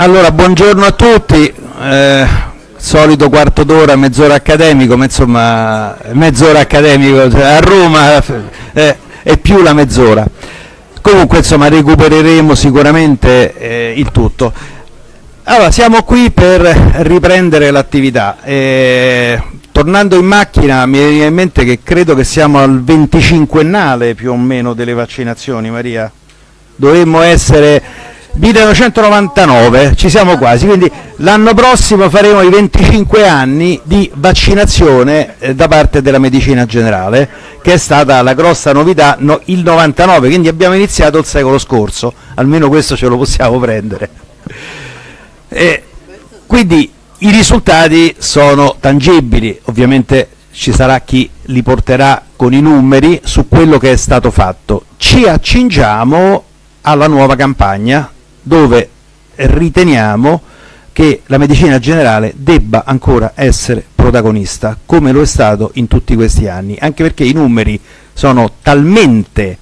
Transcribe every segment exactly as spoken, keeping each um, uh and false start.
Allora, buongiorno a tutti, eh, solito quarto d'ora, mezz'ora accademico, ma insomma mezz'ora accademico, cioè a Roma eh, è più la mezz'ora. Comunque insomma recupereremo sicuramente eh, il tutto. Allora, siamo qui per riprendere l'attività. Eh, tornando in macchina mi viene in mente che credo che siamo al venticinquennale più o meno delle vaccinazioni, Maria. Dovremmo essere millenovecentonovantanove, ci siamo quasi, quindi l'anno prossimo faremo i venticinque anni di vaccinazione eh, da parte della medicina generale, che è stata la grossa novità, no, il novantanove, quindi abbiamo iniziato il secolo scorso, almeno questo ce lo possiamo prendere. E quindi i risultati sono tangibili, ovviamente ci sarà chi li porterà con i numeri su quello che è stato fatto. Ci accingiamo alla nuova campagna, dove riteniamo che la medicina generale debba ancora essere protagonista, come lo è stato in tutti questi anni, anche perché i numeri sono talmente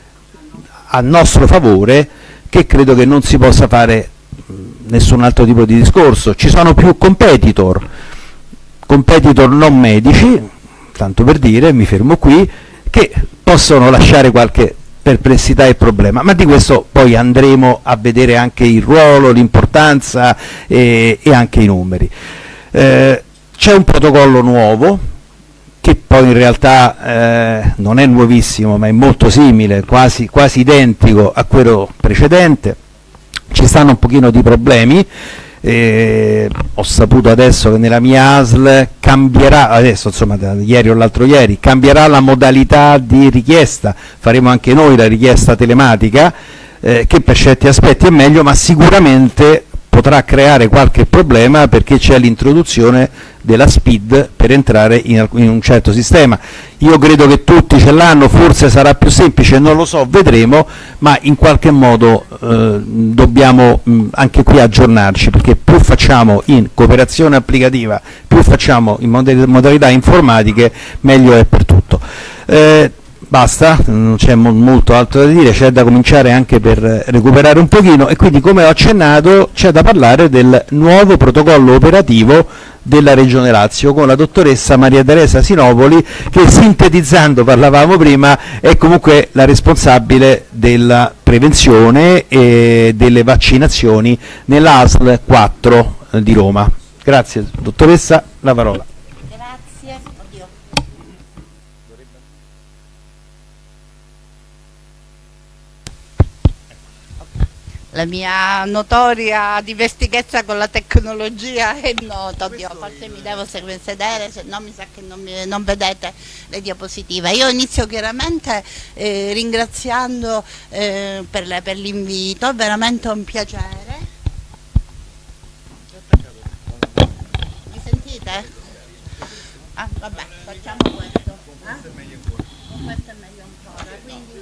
a nostro favore che credo che non si possa fare nessun altro tipo di discorso. Ci sono più competitor, competitor non medici, tanto per dire, mi fermo qui, che possono lasciare qualche perplessità e problema, ma di questo poi andremo a vedere anche il ruolo, l'importanza e, e anche i numeri. Eh, c'è un protocollo nuovo che poi in realtà eh, non è nuovissimo, ma è molto simile, quasi, quasi identico a quello precedente. Ci stanno un pochino di problemi. Eh, ho saputo adesso che nella mia A S L cambierà, adesso insomma da ieri o l'altro ieri, cambierà la modalità di richiesta, faremo anche noi la richiesta telematica, eh, che per certi aspetti è meglio, ma sicuramente potrà creare qualche problema perché c'è l'introduzione della S P I D per entrare in, in un certo sistema. Io credo che tutti ce l'hanno, forse sarà più semplice, non lo so, vedremo, ma in qualche modo eh, dobbiamo mh, anche qui aggiornarci, perché più facciamo in cooperazione applicativa, più facciamo in mod modalità informatiche, meglio è per tutto. Eh, Basta, non c'è mo molto altro da dire, c'è da cominciare anche per recuperare un pochino, e quindi, come ho accennato, c'è da parlare del nuovo protocollo operativo della Regione Lazio con la dottoressa Maria Teresa Sinopoli, che, sintetizzando, parlavamo prima, è comunque la responsabile della prevenzione e delle vaccinazioni nella A S L quattro di Roma. Grazie dottoressa, la parola. La mia notoria dimestichezza con la tecnologia è nota. Oddio, forse mi devo sedere, se no mi sa che non, mi, non vedete le diapositive. Io inizio chiaramente eh, ringraziando eh, per l'invito, è veramente un piacere. Mi sentite? Ah, vabbè, facciamo questo. Eh? Questo è meglio ancora, quindi...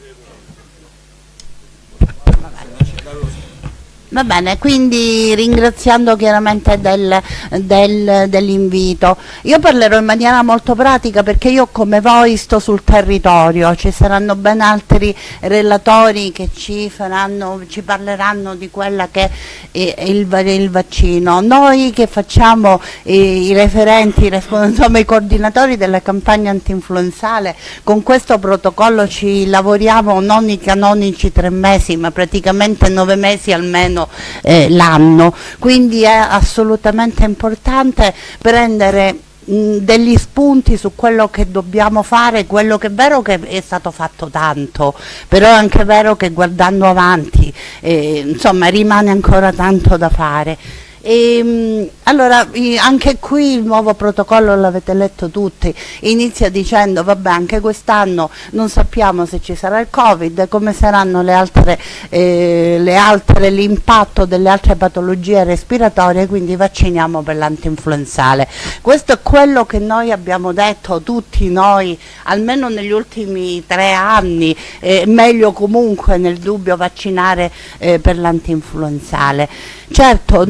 Va bene, quindi ringraziando chiaramente del, del, dell'invito. Io parlerò in maniera molto pratica, perché io come voi sto sul territorio, ci saranno ben altri relatori che ci, faranno, ci parleranno di quella che è il, il vaccino. Noi che facciamo i, i referenti, insomma i coordinatori della campagna antinfluenzale, con questo protocollo ci lavoriamo non i canonici tre mesi, ma praticamente nove mesi almeno Eh, l'anno, quindi è assolutamente importante prendere mh, degli spunti su quello che dobbiamo fare. Quello che è vero che è stato fatto tanto, però è anche vero che guardando avanti eh, insomma rimane ancora tanto da fare. E, mh, allora anche qui il nuovo protocollo, l'avete letto tutti, inizia dicendo vabbè, anche quest'anno non sappiamo se ci sarà il Covid, come saranno le altre, eh, le altre, l'impatto delle altre patologie respiratorie, quindi vacciniamo per l'antinfluenzale. Questo è quello che noi abbiamo detto, tutti noi, almeno negli ultimi tre anni, eh, meglio comunque nel dubbio vaccinare eh, per l'antinfluenzale. Certo, noi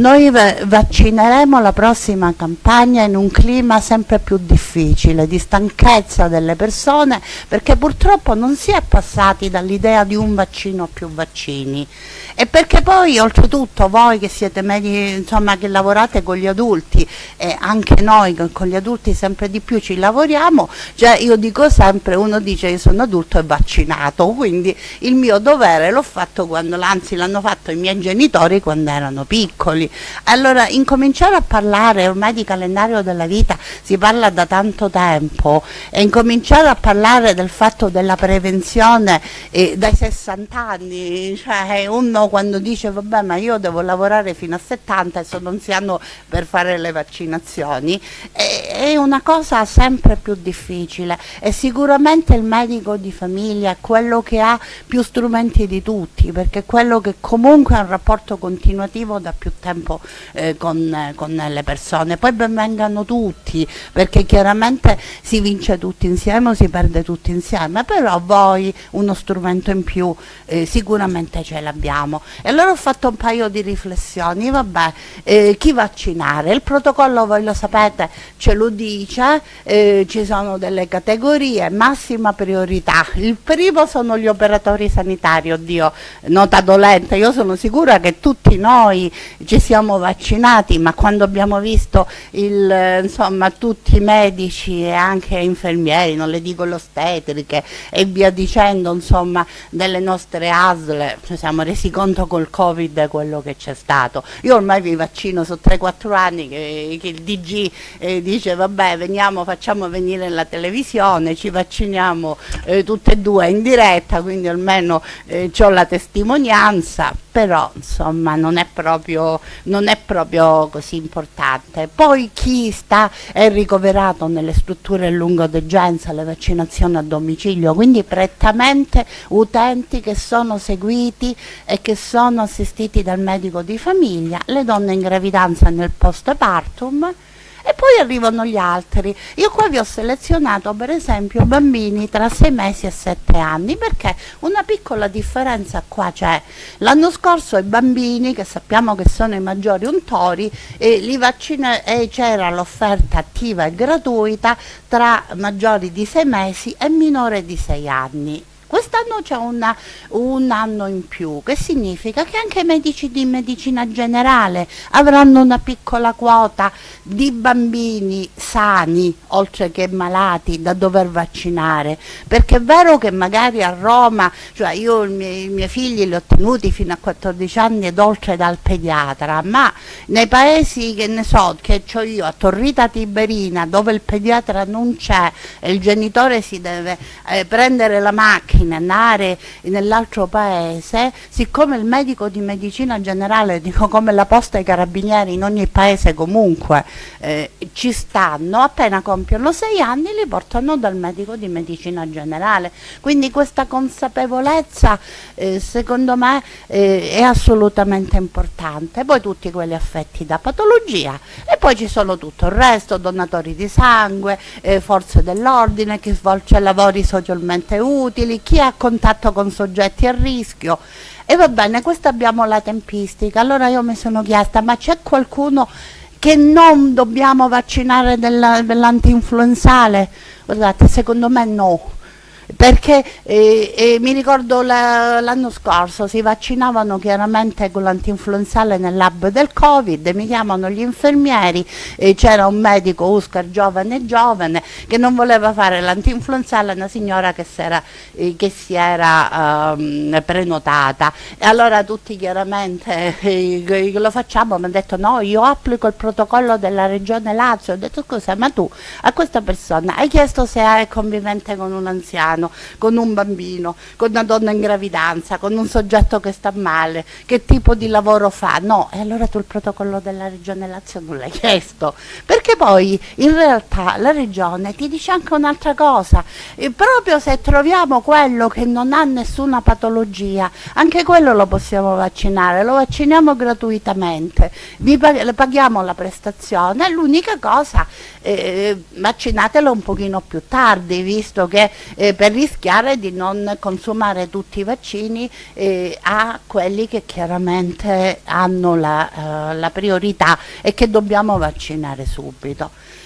vaccineremo la prossima campagna in un clima sempre più difficile, di stanchezza delle persone, perché purtroppo non si è passati dall'idea di un vaccino a più vaccini, e perché poi oltretutto voi che siete medici, insomma, che lavorate con gli adulti, e anche noi con gli adulti sempre di più ci lavoriamo, cioè io dico sempre, uno dice io sono adulto e vaccinato, quindi il mio dovere l'ho fatto quando, anzi l'hanno fatto i miei genitori quando erano piccoli. Allora incominciare a parlare ormai di calendario della vita si parla da tanto tempo, e incominciare a parlare del fatto della prevenzione eh, dai sessanta anni, cioè uno quando dice vabbè ma io devo lavorare fino a settanta e sono anziano per fare le vaccinazioni, è, è una cosa sempre più difficile, e sicuramente il medico di famiglia è quello che ha più strumenti di tutti, perché è quello che comunque ha un rapporto continuativo da più tempo eh, con, eh, con le persone. Poi benvengano tutti, perché chiaramente si vince tutti insieme o si perde tutti insieme, però voi uno strumento in più eh, sicuramente ce l'abbiamo. E allora ho fatto un paio di riflessioni. Vabbè, eh, chi vaccinare? Il protocollo, voi lo sapete, ce lo dice, eh, ci sono delle categorie, massima priorità. Il primo sono gli operatori sanitari, oddio, nota dolente, io sono sicura che tutti noi ci siamo vaccinati, ma quando abbiamo visto il, insomma, tutti i medici e anche infermieri, non le dico l'ostetriche e via dicendo, insomma, delle nostre A S L, ci siamo resi conto col Covid quello che c'è stato. Io ormai vi vaccino, sono tre quattro anni che, che il D G eh, dice vabbè veniamo, facciamo venire la televisione, ci vacciniamo eh, tutte e due in diretta, quindi almeno eh, ho la testimonianza, però insomma non è proprio, non è proprio così importante. Poi chi sta è ricoverato nelle strutture lungodegenza, le vaccinazioni a domicilio, quindi prettamente utenti che sono seguiti e che sono assistiti dal medico di famiglia, le donne in gravidanza nel postpartum, e poi arrivano gli altri. Io qua vi ho selezionato per esempio bambini tra sei mesi e sette anni, perché una piccola differenza qua c'è. L'anno scorso i bambini, che sappiamo che sono i maggiori untori, eh, li vaccina, e c'era l'offerta attiva e gratuita tra maggiori di sei mesi e minore di sei anni. Quest'anno c'è un anno in più, che significa che anche i medici di medicina generale avranno una piccola quota di bambini sani, oltre che malati, da dover vaccinare. Perché è vero che magari a Roma, cioè io i miei, i miei figli li ho tenuti fino a quattordici anni ed oltre dal pediatra, ma nei paesi che ne so, che ho io, a Torrita Tiberina, dove il pediatra non c'è e il genitore si deve eh, prendere la macchina, andare nell'altro paese, siccome il medico di medicina generale, dico come la posta e i carabinieri in ogni paese comunque eh, ci stanno, appena compiono sei anni li portano dal medico di medicina generale. Quindi questa consapevolezza eh, secondo me eh, è assolutamente importante. Poi tutti quelli affetti da patologia, e poi ci sono tutto il resto, donatori di sangue, eh, forze dell'ordine, chi svolge lavori socialmente utili, chi ha contatto con soggetti a rischio. E va bene, questa abbiamo la tempistica. Allora io mi sono chiesta, ma c'è qualcuno che non dobbiamo vaccinare dell'anti-influenzale? Guardate, secondo me no. Perché eh, eh, mi ricordo l'anno scorso si vaccinavano chiaramente con l'antinfluenzale nel lab del Covid, mi chiamano gli infermieri, eh, c'era un medico Oscar giovane giovane che non voleva fare l'antinfluenzale, una signora che si era, eh, che si era um, prenotata, e allora tutti chiaramente eh, lo facciamo, mi hanno detto no, io applico il protocollo della regione Lazio. Ho detto scusa, ma tu a questa persona hai chiesto se è convivente con un anziano, con un bambino, con una donna in gravidanza, con un soggetto che sta male, che tipo di lavoro fa? No, e allora tu il protocollo della regione Lazio non l'hai chiesto, perché poi in realtà la regione ti dice anche un'altra cosa, e proprio se troviamo quello che non ha nessuna patologia, anche quello lo possiamo vaccinare, lo vacciniamo gratuitamente, vi pag- paghiamo la prestazione, l'unica cosa, eh, vaccinatelo un pochino più tardi, visto che eh, per rischiare di non consumare tutti i vaccini eh, a quelli che chiaramente hanno la, uh, la priorità e che dobbiamo vaccinare subito.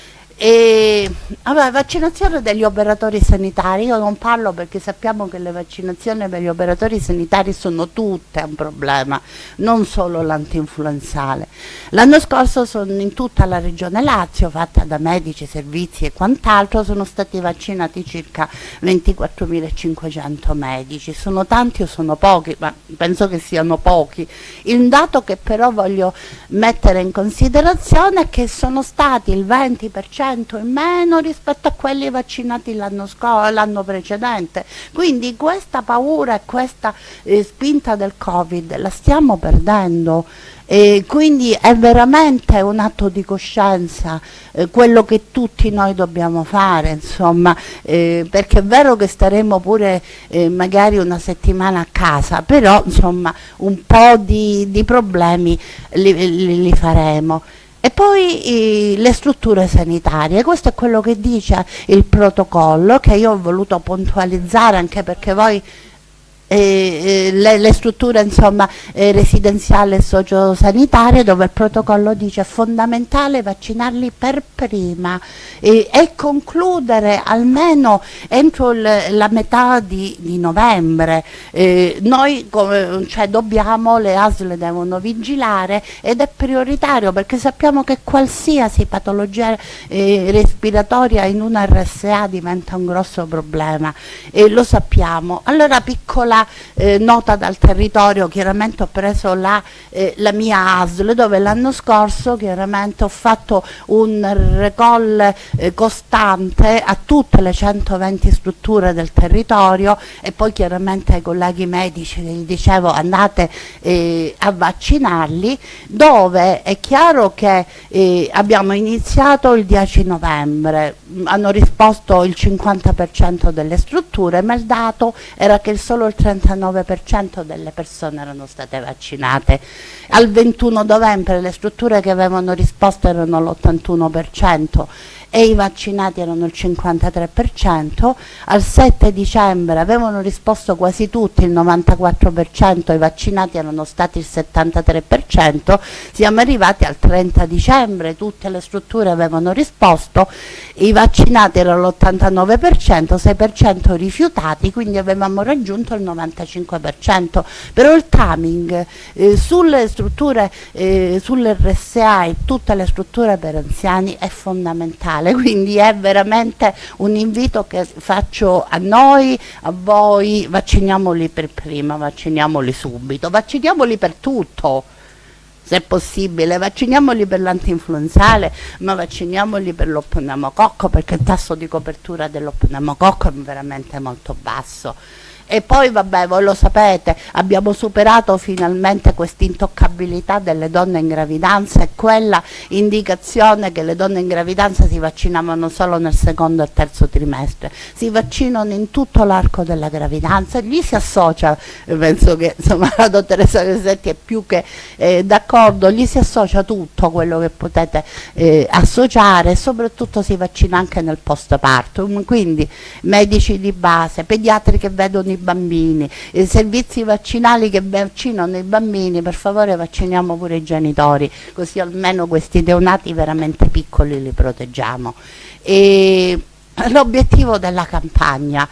E vabbè, vaccinazione degli operatori sanitari, io non parlo perché sappiamo che le vaccinazioni per gli operatori sanitari sono tutte un problema, non solo l'antinfluenzale. L'anno scorso sono in tutta la regione Lazio, fatta da medici, servizi e quant'altro, sono stati vaccinati circa ventiquattromilacinquecento medici. Sono tanti o sono pochi? Ma penso che siano pochi. Il dato che però voglio mettere in considerazione è che sono stati il venti per cento in meno rispetto a quelli vaccinati l'anno scorso, l'anno precedente. Quindi questa paura e questa eh, spinta del Covid la stiamo perdendo. E quindi è veramente un atto di coscienza eh, quello che tutti noi dobbiamo fare, insomma, eh, perché è vero che staremo pure eh, magari una settimana a casa, però insomma un po' di, di problemi li, li, li faremo. E poi eh, le strutture sanitarie, questo è quello che dice il protocollo, che io ho voluto puntualizzare anche perché voi eh, le, le strutture insomma eh, residenziali e sociosanitarie, dove il protocollo dice è fondamentale vaccinarli per prima eh, e concludere almeno entro il, la metà di, di novembre. Eh, noi come, cioè, dobbiamo, le A S L devono vigilare ed è prioritario perché sappiamo che qualsiasi patologia eh, respiratoria in una R S A diventa un grosso problema e lo sappiamo. Allora, piccola Eh, nota dal territorio, chiaramente ho preso la, eh, la mia A S L dove l'anno scorso chiaramente ho fatto un recall eh, costante a tutte le centoventi strutture del territorio e poi chiaramente ai colleghi medici gli dicevo andate eh, a vaccinarli, dove è chiaro che eh, abbiamo iniziato il dieci novembre, hanno risposto il cinquanta per cento delle strutture, ma il dato era che solo il trentanove per cento delle persone erano state vaccinate. Al ventuno novembre le strutture che avevano risposto erano l'ottantuno per cento e i vaccinati erano il cinquantatré per cento, al sette dicembre avevano risposto quasi tutti, il novantaquattro per cento, i vaccinati erano stati il settantatré per cento, siamo arrivati al trenta dicembre, tutte le strutture avevano risposto, i vaccinati erano l'ottantanove per cento, sei per cento rifiutati, quindi avevamo raggiunto il novantacinque per cento, però il timing eh, sulle strutture, eh, sulle R S A e tutte le strutture per anziani è fondamentale. Quindi è veramente un invito che faccio a noi, a voi, vacciniamoli per prima, vacciniamoli subito, vacciniamoli per tutto, se è possibile, vacciniamoli per l'antinfluenzale, ma vacciniamoli per lo pneumococco, perché il tasso di copertura dello pneumococco è veramente molto basso. E poi vabbè, voi lo sapete, abbiamo superato finalmente questa intoccabilità delle donne in gravidanza e quella indicazione che le donne in gravidanza si vaccinavano solo nel secondo e terzo trimestre, si vaccinano in tutto l'arco della gravidanza, gli si associa, penso che insomma la dottoressa Cresetti è più che eh, d'accordo, gli si associa tutto quello che potete eh, associare e soprattutto si vaccina anche nel postpartum, quindi medici di base, pediatri che vedono i bambini, i servizi vaccinali che vaccinano i bambini, per favore vacciniamo pure i genitori, così almeno questi neonati veramente piccoli li proteggiamo. E l'obiettivo della campagna,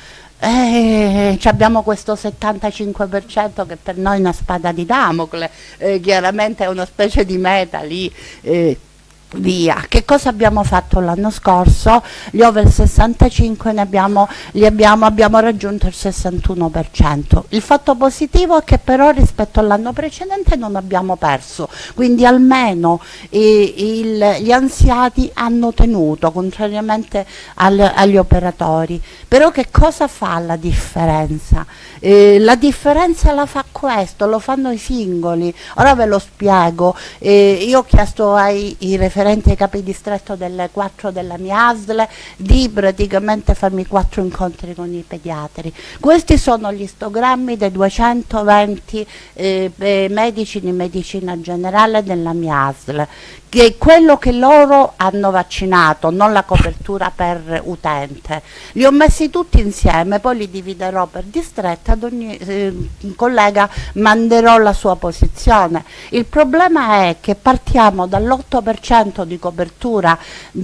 eh, abbiamo questo settantacinque per cento che per noi è una spada di Damocle, eh, chiaramente è una specie di meta lì, eh, via. Che cosa abbiamo fatto l'anno scorso? Gli over sessantacinque ne abbiamo, li abbiamo, abbiamo raggiunto il sessantuno per cento. Il fatto positivo è che però rispetto all'anno precedente non abbiamo perso, quindi almeno eh, il, gli anziani hanno tenuto, contrariamente al, agli operatori. Però che cosa fa la differenza? Eh, la differenza la fa questo, lo fanno i singoli. Ora ve lo spiego. Eh, io ho chiesto ai i referenti ai capi distretto delle quattro della mia A S L, di praticamente farmi quattro incontri con i pediatri. Questi sono gli istogrammi dei duecentoventi eh, medici di medicina generale della mia A S L, che è quello che loro hanno vaccinato, non la copertura per utente. Li ho messi tutti insieme, poi li dividerò per distretto, ad ogni eh, collega manderò la sua posizione. Il problema è che partiamo dall'otto per cento di copertura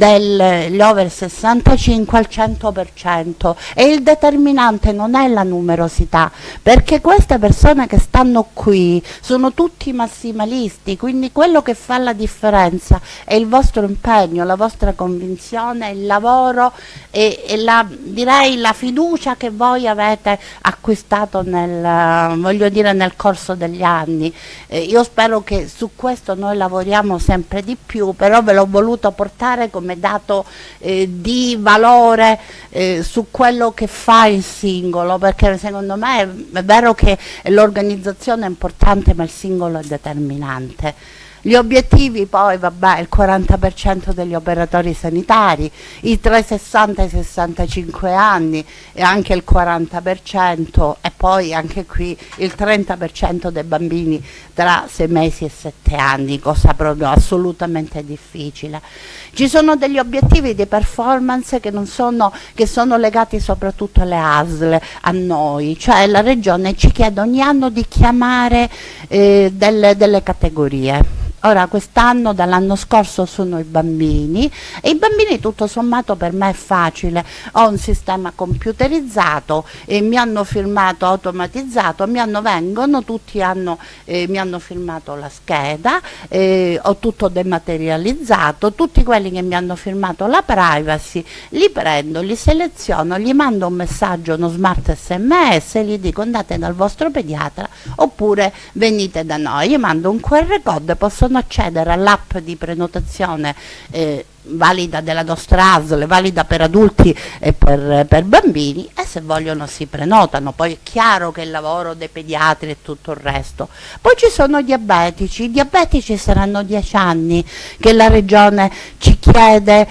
degli over sessantacinque al cento per cento e il determinante non è la numerosità, perché queste persone che stanno qui sono tutti massimalisti, quindi quello che fa la differenza è il vostro impegno, la vostra convinzione, il lavoro e, e la, direi la fiducia che voi avete acquistato nel, voglio dire, nel corso degli anni. Eh, io spero che su questo noi lavoriamo sempre di più, però ve l'ho voluto portare come dato eh, di valore eh, su quello che fa il singolo, perché secondo me è, è vero che l'organizzazione è importante, ma il singolo è determinante. Gli obiettivi poi, vabbè, il quaranta per cento degli operatori sanitari, i tra i sessanta e i sessantacinque anni e anche il quaranta per cento e poi anche qui il trenta per cento dei bambini tra sei mesi e sette anni, cosa proprio assolutamente difficile. Ci sono degli obiettivi di performance che, non sono, che sono legati soprattutto alle A S L, a noi, cioè la Regione ci chiede ogni anno di chiamare eh, delle, delle categorie. Ora quest'anno, dall'anno scorso sono i bambini e i bambini tutto sommato per me è facile, ho un sistema computerizzato e mi hanno firmato automatizzato, mi hanno, vengono, tutti hanno, eh, mi hanno firmato la scheda, eh, ho tutto dematerializzato, tutti quelli che mi hanno firmato la privacy li prendo, li seleziono, gli mando un messaggio, uno smart S M S e gli dico andate dal vostro pediatra oppure venite da noi, gli mando un Q R code, possono accedere all'app di prenotazione eh, valida della nostra A S L, valida per adulti e per, per bambini, e se vogliono si prenotano. Poi è chiaro che il lavoro dei pediatri e tutto il resto. Poi ci sono i diabetici, i diabetici saranno dieci anni che la Regione ci chiede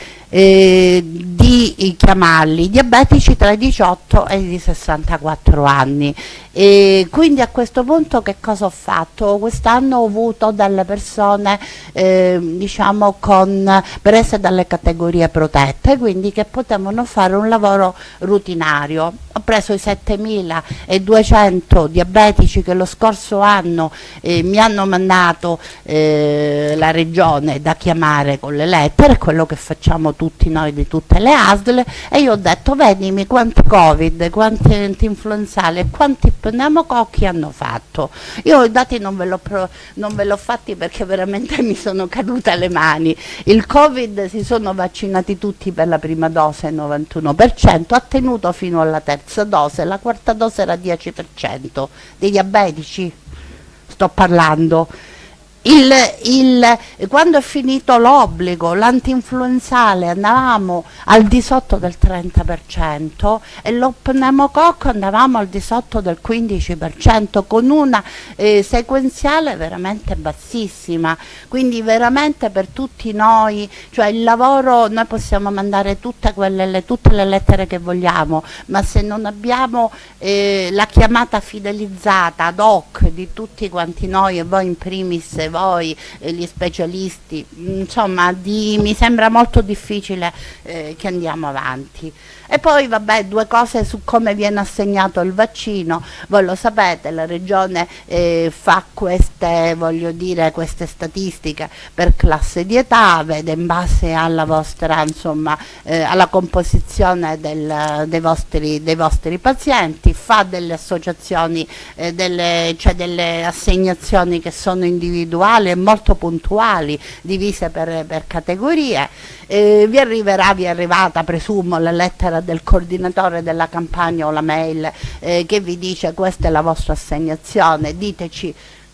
eh, di chiamarli, i diabetici tra i diciotto e i sessantaquattro anni. E quindi a questo punto che cosa ho fatto? Quest'anno ho avuto delle persone eh, diciamo con, prese dalle categorie protette, quindi che potevano fare un lavoro rutinario. Ho preso i settemiladuecento diabetici che lo scorso anno eh, mi hanno mandato eh, la Regione da chiamare con le lettere, quello che facciamo tutti noi di tutte le A S L, e io ho detto vedimi quanti Covid, quanti antinfluenzali e quanti pneumococchi hanno fatto. Io i dati non ve l'ho fatti perché veramente mi sono cadute le mani. Il Covid si sono vaccinati tutti per la prima dose, il novantuno per cento, ha tenuto fino alla terza dose, la quarta dose era dieci per cento. Dei diabetici sto parlando. Il, il, quando è finito l'obbligo, l'antinfluenzale andavamo al di sotto del trenta per cento e lo pneumococco andavamo al di sotto del quindici per cento con una eh, sequenziale veramente bassissima. Quindi veramente per tutti noi, cioè il lavoro, noi possiamo mandare tutte, quelle, le, tutte le lettere che vogliamo, ma se non abbiamo eh, la chiamata fidelizzata ad hoc di tutti quanti noi, e voi in primis, voi eh, gli specialisti, insomma di, mi sembra molto difficile eh, che andiamo avanti. E poi vabbè, due cose su come viene assegnato il vaccino. Voi lo sapete, la Regione eh, fa queste, voglio dire, queste statistiche per classe di età, vede in base alla vostra, insomma, eh, alla composizione del, dei, vostri, dei vostri pazienti, fa delle associazioni, eh, delle, cioè delle assegnazioni che sono individuali e molto puntuali, divise per, per categorie. Eh, vi arriverà, vi è arrivata, presumo, la lettera del coordinatore della campagna o la mail eh, che vi dice questa è la vostra assegnazione, diteci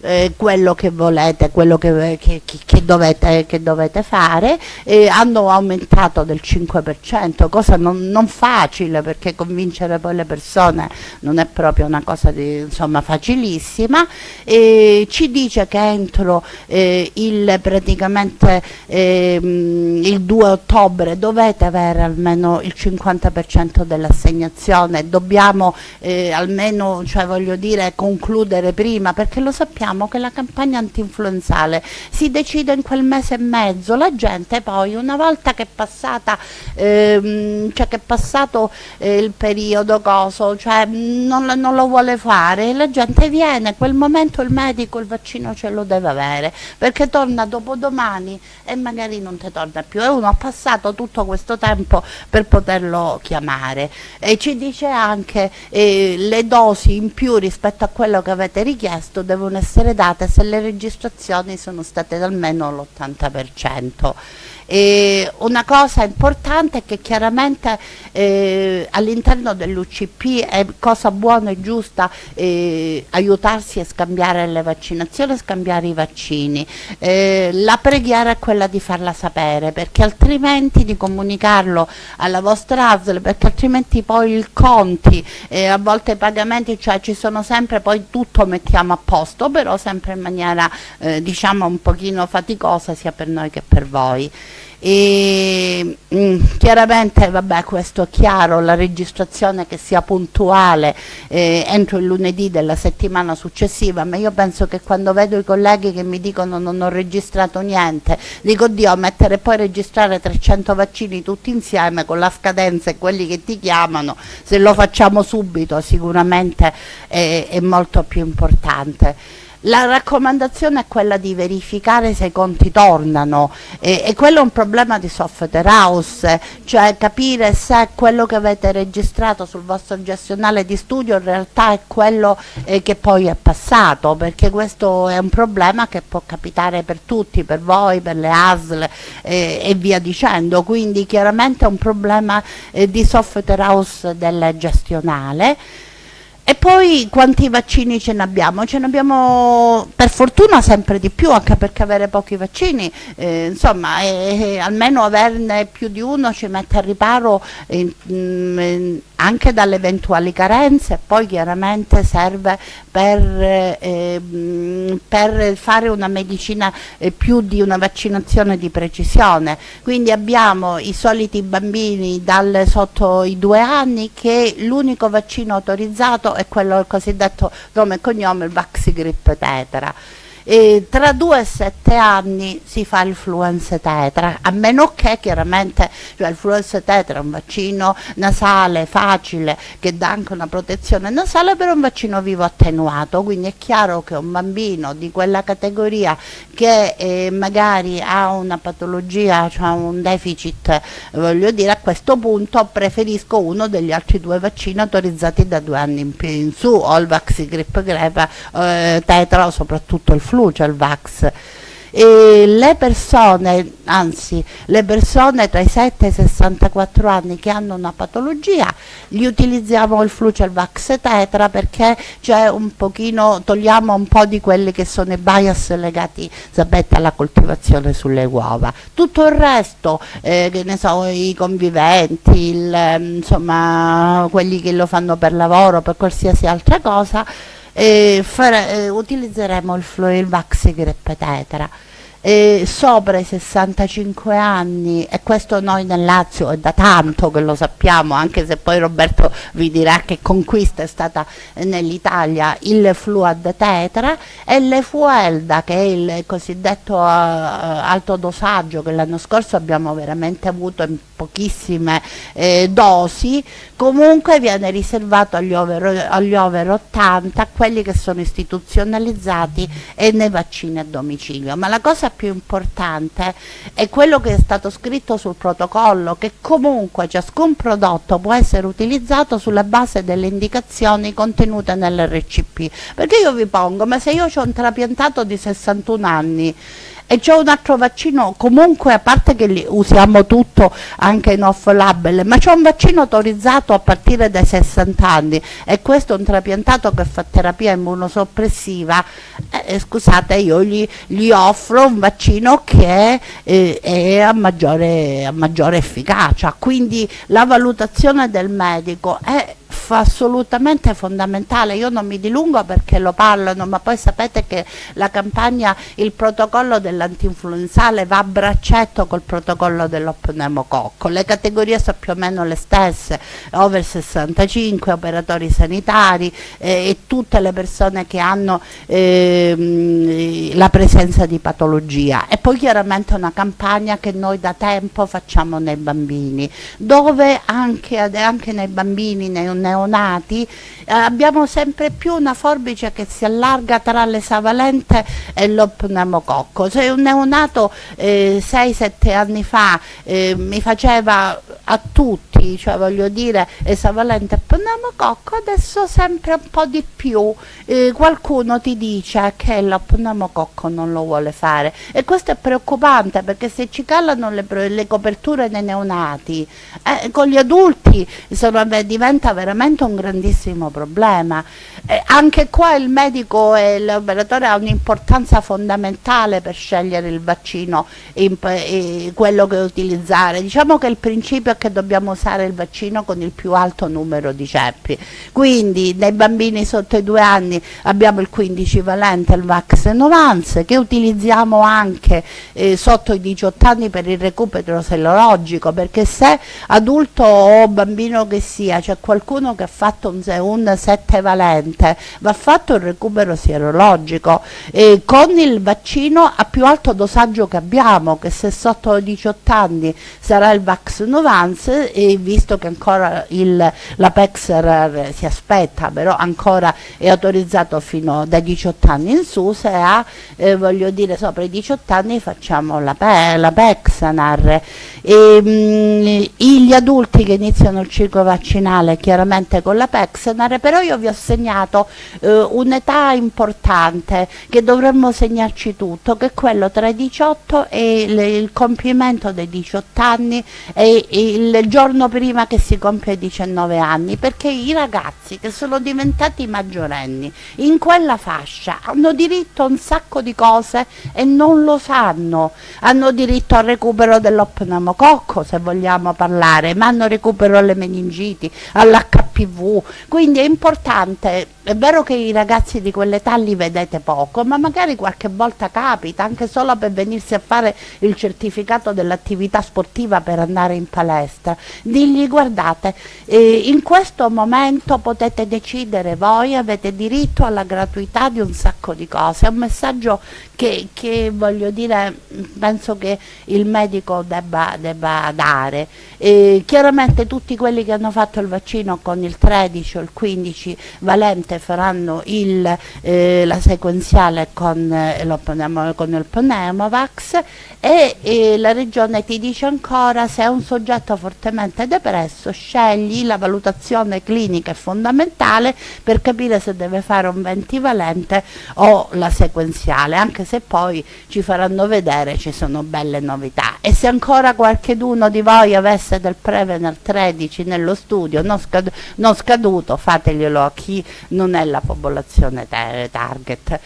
eh, quello che volete, quello che, che, che, dovete, che dovete fare, eh, hanno aumentato del cinque per cento, cosa non, non facile, perché convincere poi le persone non è proprio una cosa di, insomma, facilissima. E ci dice che entro eh, il praticamente eh, il due ottobre dovete avere almeno il cinquanta per cento dell'assegnazione, dobbiamo eh, almeno, cioè voglio dire, concludere prima, perché lo sappiamo che la campagna antinfluenzale si decide in quel mese e mezzo, la gente poi una volta che è passata ehm, cioè che è passato eh, il periodo coso, cioè non, non lo vuole fare, la gente viene, quel momento il medico il vaccino ce lo deve avere, perché torna dopodomani e magari non ti torna più, e uno ha passato tutto questo tempo per poterlo chiamare. E ci dice anche eh, le dosi in più rispetto a quello che avete richiesto devono essere date se le registrazioni sono state almeno l'ottanta per cento. E una cosa importante è che chiaramente eh, all'interno dell'U C P è cosa buona e giusta eh, aiutarsi a scambiare le vaccinazioni, a scambiare i vaccini. Eh, la preghiera è quella di farla sapere, perché altrimenti di comunicarlo alla vostra A S L, perché altrimenti poi il conti, eh, a volte i pagamenti, cioè ci sono sempre, poi tutto mettiamo a posto, però sempre in maniera eh, diciamo un pochino faticosa sia per noi che per voi. E mh, chiaramente vabbè, questo è chiaro, la registrazione che sia puntuale eh, entro il lunedì della settimana successiva, ma io penso che quando vedo i colleghi che mi dicono non ho registrato niente, dico Dio, mettere poi registrare trecento vaccini tutti insieme con la scadenza e quelli che ti chiamano, se lo facciamo subito sicuramente è, è molto più importante. La raccomandazione è quella di verificare se i conti tornano e, e quello è un problema di software house, cioè capire se quello che avete registrato sul vostro gestionale di studio in realtà è quello eh, che poi è passato, perché questo è un problema che può capitare per tutti, per voi, per le A S L eh, e via dicendo, quindi chiaramente è un problema eh, di software house del gestionale. E poi quanti vaccini ce ne abbiamo? Ce ne abbiamo per fortuna sempre di più, anche perché avere pochi vaccini, eh, insomma, eh, almeno averne più di uno ci mette al riparo eh, mh, anche dalle eventuali carenze, poi chiaramente serve per, eh, mh, per fare una medicina eh, più di una vaccinazione di precisione. Quindi abbiamo i soliti bambini dal sotto i due anni che l'unico vaccino autorizzato è quello il cosiddetto nome e cognome, il Vaxigrip Tetra. E tra due e sette anni si fa il Fluence Tetra, a meno che chiaramente, cioè il Fluence Tetra è un vaccino nasale facile che dà anche una protezione nasale, però è un vaccino vivo attenuato, quindi è chiaro che un bambino di quella categoria che eh, magari ha una patologia, cioè un deficit, voglio dire, a questo punto preferisco uno degli altri due vaccini autorizzati da due anni in più in su, o il Vaxigrip eh, Tetra o soprattutto il Fluence, cioè il Vax. E le persone, anzi le persone tra i sette e i sessantaquattro anni che hanno una patologia, gli utilizziamo il Flu, cioè il Vax Tetra, perché c'è un pochino, togliamo un po' di quelli che sono i bias legati, sapete, alla coltivazione sulle uova. Tutto il resto, eh, che ne so, i conviventi, il, insomma quelli che lo fanno per lavoro, per qualsiasi altra cosa, Eh, fare, eh, utilizzeremo il, il Vaxigrip Tetra. Eh, sopra i sessantacinque anni, e questo noi nel Lazio è da tanto che lo sappiamo, anche se poi Roberto vi dirà che conquista è stata eh, nell'Italia il Fluad Tetra, e l'Efuelda, che è il cosiddetto uh, alto dosaggio che l'anno scorso abbiamo veramente avuto in pochissime eh, dosi, comunque viene riservato agli over, agli over ottanta, quelli che sono istituzionalizzati e nei vaccini a domicilio. Ma la cosa più importante è quello che è stato scritto sul protocollo, che comunque ciascun prodotto può essere utilizzato sulla base delle indicazioni contenute nell'R C P, perché io vi pongo, ma se io ho un trapiantato di sessantuno anni E c'è un altro vaccino, comunque, a parte che li usiamo tutto anche in off label, ma c'è un vaccino autorizzato a partire dai sessanta anni, e questo è un trapiantato che fa terapia immunosoppressiva. Eh, scusate, io gli, gli offro un vaccino che eh, è a maggiore, a maggiore efficacia, quindi la valutazione del medico è assolutamente fondamentale. Io non mi dilungo perché lo parlano, ma poi sapete che la campagna, il protocollo dell'antinfluenzale va a braccetto col protocollo dello pneumococco, le categorie sono più o meno le stesse, over sessantacinque, operatori sanitari eh, e tutte le persone che hanno eh, la presenza di patologia. E poi chiaramente una campagna che noi da tempo facciamo nei bambini, dove anche, anche nei bambini, nei neonati, eh, abbiamo sempre più una forbice che si allarga tra l'esavalente e lo pneumococco. Se un neonato eh, sei sette anni fa eh, mi faceva a tutti, cioè voglio dire, esavalente e pneumococco, adesso sempre un po' di più eh, qualcuno ti dice che lo pneumococco non lo vuole fare, e questo è preoccupante, perché se ci calano le, le coperture nei neonati, eh, con gli adulti sono, beh, diventa veramente un grandissimo problema. Eh, anche qua il medico e l'operatore ha un'importanza fondamentale per scegliere il vaccino, in, eh, quello che utilizzare. Diciamo che il principio è che dobbiamo usare il vaccino con il più alto numero di ceppi, quindi nei bambini sotto i due anni abbiamo il quindici valente, il Vax Novance, che utilizziamo anche eh, sotto i diciotto anni per il recupero serologico, perché se adulto o bambino che sia c'è qualcuno che ha fatto un, un sette valente, va fatto il recupero sierologico eh, con il vaccino a più alto dosaggio che abbiamo, che se sotto i diciotto anni sarà il Vax Novance, e visto che ancora il, la Pexer si aspetta, però ancora è autorizzato fino dai diciotto anni in su, se ha eh, voglio dire sopra i diciotto anni facciamo la, pe la Pexanar. E, mh, gli adulti che iniziano il ciclo vaccinale chiaramente con la Pexanar, però io vi ho segnato eh, un'età importante che dovremmo segnarci tutto, che è quello tra i diciotto e le, il compimento dei diciotto anni e, e il giorno prima che si compie i diciannove anni, perché i ragazzi che sono diventati maggiorenni in quella fascia hanno diritto a un sacco di cose e non lo sanno. Hanno diritto al recupero dello pneumococco, se vogliamo parlare, ma hanno recupero alle meningiti, all'H P V, quindi è importante. È vero che i ragazzi di quell'età li vedete poco, ma magari qualche volta capita, anche solo per venirsi a fare il certificato dell'attività sportiva per andare in palestra, digli: guardate, eh, in questo momento potete decidere voi, avete diritto alla gratuità di un sacco di cose. È un messaggio che, che voglio dire, penso che il medico debba, debba dare. Eh, chiaramente tutti quelli che hanno fatto il vaccino con il tredici o il quindici valente faranno il, eh, la sequenziale con, eh, lo, con il Pneumovax, e eh, la regione ti dice ancora: se è un soggetto fortemente depresso, scegli, la valutazione clinica è fondamentale per capire se deve fare un venti valente o la sequenziale, anche se poi ci faranno vedere, ci sono belle novità. E se ancora qualcheduno di voi avesse del Prevener tredici nello studio non, scad non scaduto, fateglielo a chi non è la popolazione target.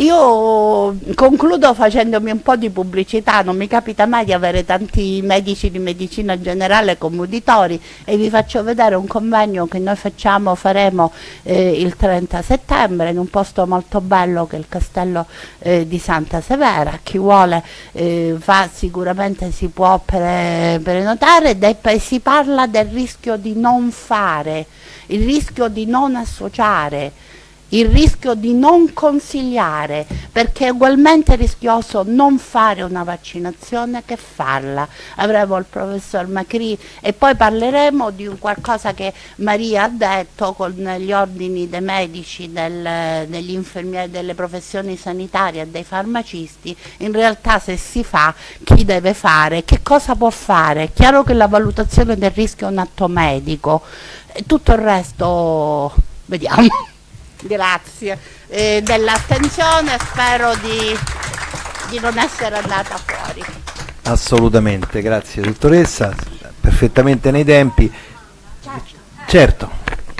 Io concludo facendomi un po' di pubblicità. Non mi capita mai di avere tanti medici di medicina generale come uditori, e vi faccio vedere un convegno che noi facciamo, faremo eh, il trenta settembre in un posto molto bello che è il castello eh, di Santa Severa. Chi vuole eh, va, sicuramente si può pre prenotare, ed è, si parla del rischio di non fare, il rischio di non associare, il rischio di non consigliare, perché è ugualmente rischioso non fare una vaccinazione che farla. Avremo il professor Macri e poi parleremo di un qualcosa che Maria ha detto con gli ordini dei medici, del, degli infermieri, delle professioni sanitarie e dei farmacisti. In realtà, se si fa, chi deve fare, che cosa può fare. È chiaro che la valutazione del rischio è un atto medico, e tutto il resto vediamo. Grazie eh, dell'attenzione, spero di, di non essere andata fuori. Assolutamente, grazie dottoressa, perfettamente nei tempi. Certo.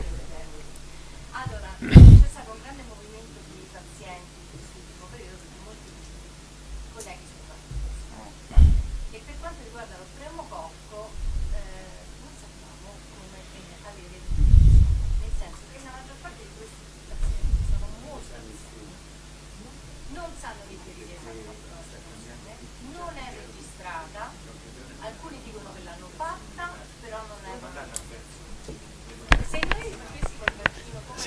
Sì,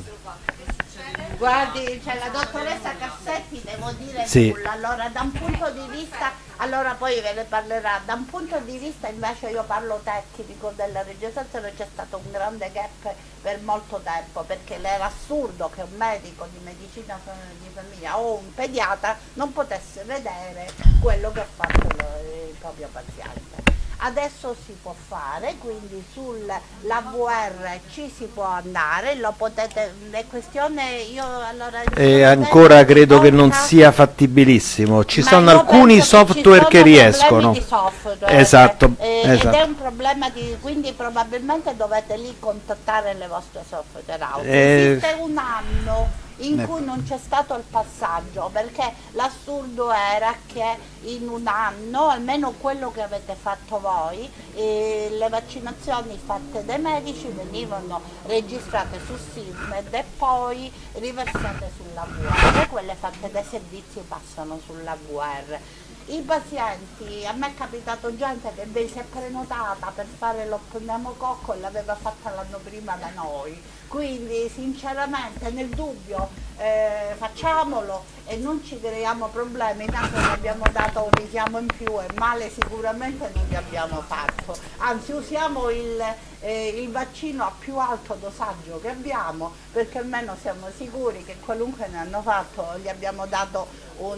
guardi, c'è la dottoressa Cassetti, devo dire, sì. Nulla. Allora, da un punto di vista, allora poi ve ne parlerà, da un punto di vista invece io parlo tecnico della registrazione, c'è stato un grande gap per molto tempo, perché era assurdo che un medico di medicina di famiglia o un pediatra non potesse vedere quello che ha fatto il proprio paziente. Adesso si può fare, quindi sulla V R ci si può andare, lo potete, è questione, io allora... E ancora credo che non sia fattibilissimo, ci sono alcuni software che riescono. Di software, esatto, eh, esatto. Ed è un problema di, quindi probabilmente dovete lì contattare le vostre software house. Eh, Esiste un anno in cui non c'è stato il passaggio, perché l'assurdo era che in un anno, almeno quello che avete fatto voi, eh, le vaccinazioni fatte dai medici venivano registrate su SISMED e poi riversate sulla V R, quelle fatte dai servizi passano sulla V R. I pazienti, a me è capitato gente che beh, si è prenotata per fare lo pneumococco e l'aveva fatta l'anno prima da noi, quindi sinceramente nel dubbio eh, facciamolo e non ci creiamo problemi, tanto ne abbiamo dato un richiamo in più e male sicuramente non vi abbiamo fatto, anzi usiamo il, eh, il vaccino a più alto dosaggio che abbiamo, perché almeno siamo sicuri che qualunque ne hanno fatto gli abbiamo dato un,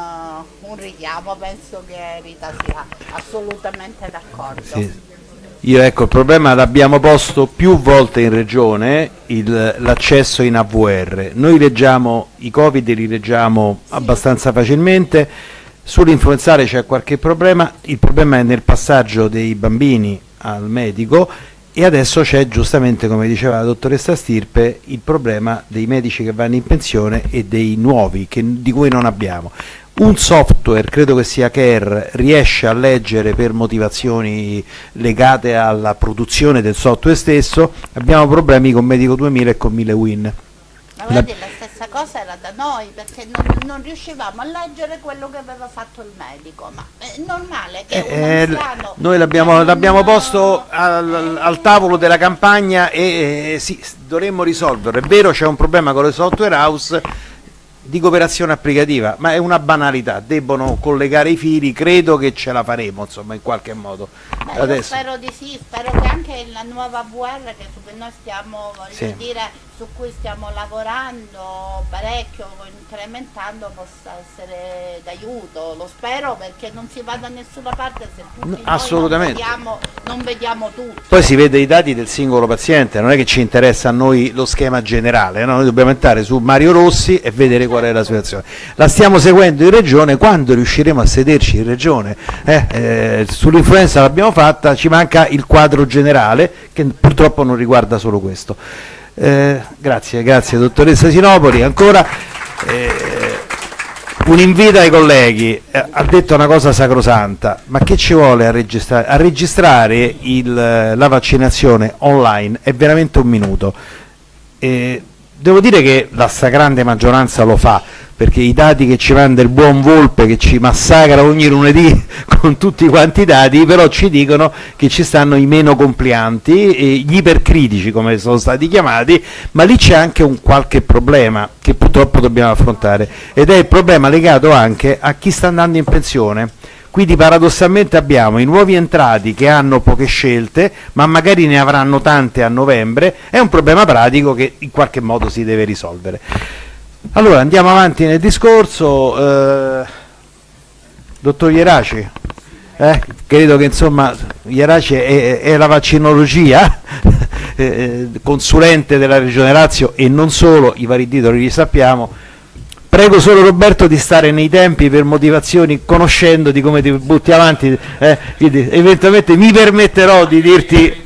uh, un richiamo. Penso che Rita sia assolutamente d'accordo. Sì. Io ecco, il problema l'abbiamo posto più volte in regione, l'accesso in A V R. Noi leggiamo i Covid, li leggiamo sì. abbastanza facilmente, sull'influenzale c'è qualche problema, il problema è nel passaggio dei bambini al medico e adesso c'è giustamente, come diceva la dottoressa Stirpe, il problema dei medici che vanno in pensione e dei nuovi che, di cui non abbiamo. Un software, credo che sia Care, riesce a leggere per motivazioni legate alla produzione del software stesso, abbiamo problemi con Medico duemila e con MileWin. Ma guardi, la stessa cosa era da noi, perché non, non riuscivamo a leggere quello che aveva fatto il medico, ma è normale che eh, un anziano... Noi l'abbiamo posto al, al tavolo della campagna e eh, sì, dovremmo risolverlo. È vero, c'è un problema con le software house di cooperazione applicativa, ma è una banalità, debbono collegare i fili, credo che ce la faremo insomma in qualche modo. Beh, adesso. Spero di sì, spero che anche la nuova V R che su cui noi stiamo, voglio sì. dire, su cui stiamo lavorando parecchio, incrementando, possa essere d'aiuto, lo spero, perché non si va da nessuna parte se tutti no, assolutamente. Noi non vediamo, non vediamo tutto. Poi si vede i dati del singolo paziente, non è che ci interessa a noi lo schema generale, no? Noi dobbiamo entrare su Mario Rossi e vedere qual è la situazione. La stiamo seguendo in regione, quando riusciremo a sederci in regione, eh, eh, sull'influenza l'abbiamo fatta, ci manca il quadro generale che purtroppo non riguarda solo questo. Eh, grazie, grazie dottoressa Sinopoli. Ancora eh, un invito ai colleghi, eh, ha detto una cosa sacrosanta, ma che ci vuole a registrare? A registrare il, la vaccinazione online è veramente un minuto. Eh, devo dire che la stragrande maggioranza lo fa, perché i dati che ci manda il buon Volpe, che ci massacra ogni lunedì con tutti quanti i dati, però ci dicono che ci stanno i meno complianti, e gli ipercritici come sono stati chiamati, ma lì c'è anche un qualche problema che purtroppo dobbiamo affrontare, ed è il problema legato anche a chi sta andando in pensione. Quindi paradossalmente abbiamo i nuovi entrati che hanno poche scelte, ma magari ne avranno tante a novembre, è un problema pratico che in qualche modo si deve risolvere. Allora andiamo avanti nel discorso, eh, dottor Ieraci, eh, credo che insomma Ieraci è, è la vaccinologia, eh, consulente della Regione Lazio e non solo, i vari titoli li sappiamo, Prego solo Roberto di stare nei tempi per motivazioni, conoscendo di come ti butti avanti, eh, quindi eventualmente mi permetterò di dirti...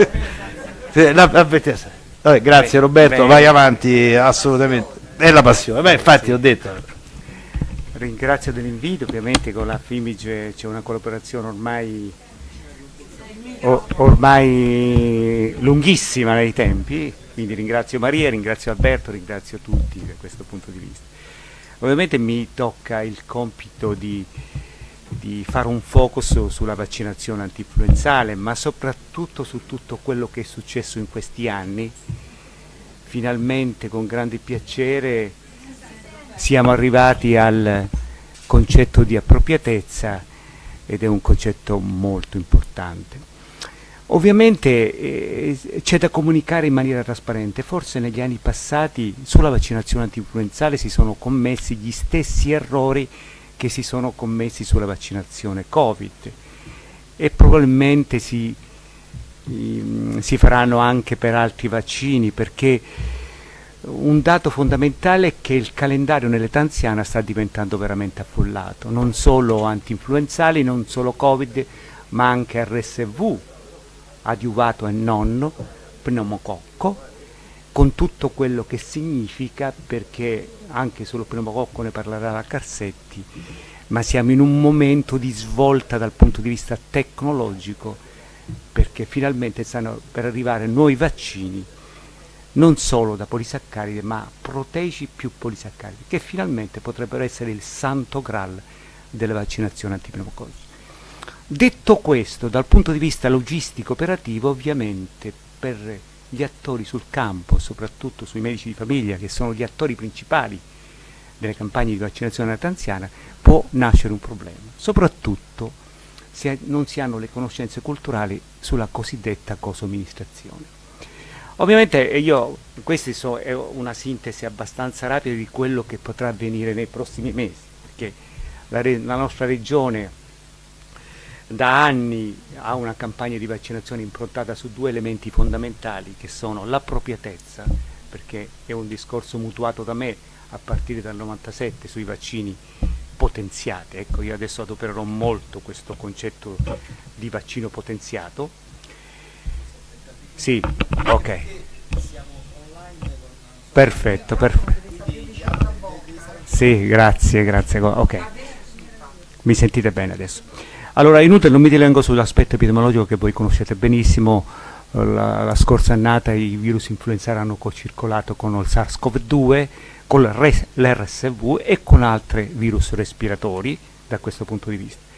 la, la, vabbè, grazie Roberto, beh, vai avanti, assolutamente, è la passione. Beh, infatti sì, ho detto... Ringrazio dell'invito, ovviamente con la Fimige c'è una collaborazione ormai, or, ormai lunghissima nei tempi, quindi ringrazio Maria, ringrazio Alberto, ringrazio tutti da questo punto di vista. Ovviamente mi tocca il compito di, di fare un focus sulla vaccinazione antinfluenzale, ma soprattutto su tutto quello che è successo in questi anni. Finalmente, con grande piacere, siamo arrivati al concetto di appropriatezza, ed è un concetto molto importante. Ovviamente eh, c'è da comunicare in maniera trasparente. Forse negli anni passati sulla vaccinazione antinfluenzale si sono commessi gli stessi errori che si sono commessi sulla vaccinazione Covid, e probabilmente si, eh, si faranno anche per altri vaccini, perché un dato fondamentale è che il calendario nell'età anziana sta diventando veramente affollato, non solo antinfluenzali, non solo Covid, ma anche R S V, adiuvato e nonno, pneumococco, con tutto quello che significa, perché anche sullo pneumococco ne parlerà la Carsetti, ma siamo in un momento di svolta dal punto di vista tecnologico, perché finalmente stanno per arrivare nuovi vaccini, non solo da polisaccaride, ma proteici più polisaccaridi, che finalmente potrebbero essere il santo graal delle vaccinazioni antipneumococci. Detto questo, dal punto di vista logistico operativo, ovviamente per gli attori sul campo, soprattutto sui medici di famiglia, che sono gli attori principali delle campagne di vaccinazione nell'età anziana, può nascere un problema, soprattutto se non si hanno le conoscenze culturali sulla cosiddetta co-somministrazione. Ovviamente io, questa so, è una sintesi abbastanza rapida di quello che potrà avvenire nei prossimi mesi, perché la, la nostra regione da anni ha una campagna di vaccinazione improntata su due elementi fondamentali, che sono l'appropriatezza, perché è un discorso mutuato da me a partire dal novantasette sui vaccini potenziati. Ecco, io adesso adopererò molto questo concetto di vaccino potenziato. Sì, ok. Perfetto, perfetto. Sì, grazie, grazie. Ok. Mi sentite bene adesso? Allora, inutile, non mi dilungo sull'aspetto epidemiologico che voi conoscete benissimo. La, la scorsa annata i virus influenzali hanno co-circolato con il SARS-CoV due, con l'R S V e con altri virus respiratori da questo punto di vista.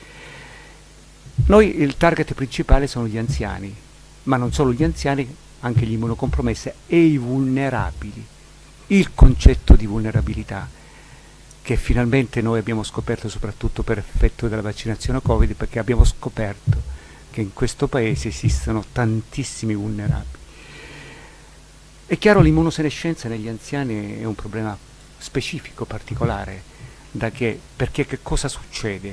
Noi il target principale sono gli anziani, ma non solo gli anziani, anche gli immunocompromessi e i vulnerabili. Il concetto di vulnerabilità, che finalmente noi abbiamo scoperto soprattutto per effetto della vaccinazione Covid, perché abbiamo scoperto che in questo paese esistono tantissimi vulnerabili. È chiaro, l'immunosenescenza negli anziani è un problema specifico, particolare, da che, perché che cosa succede?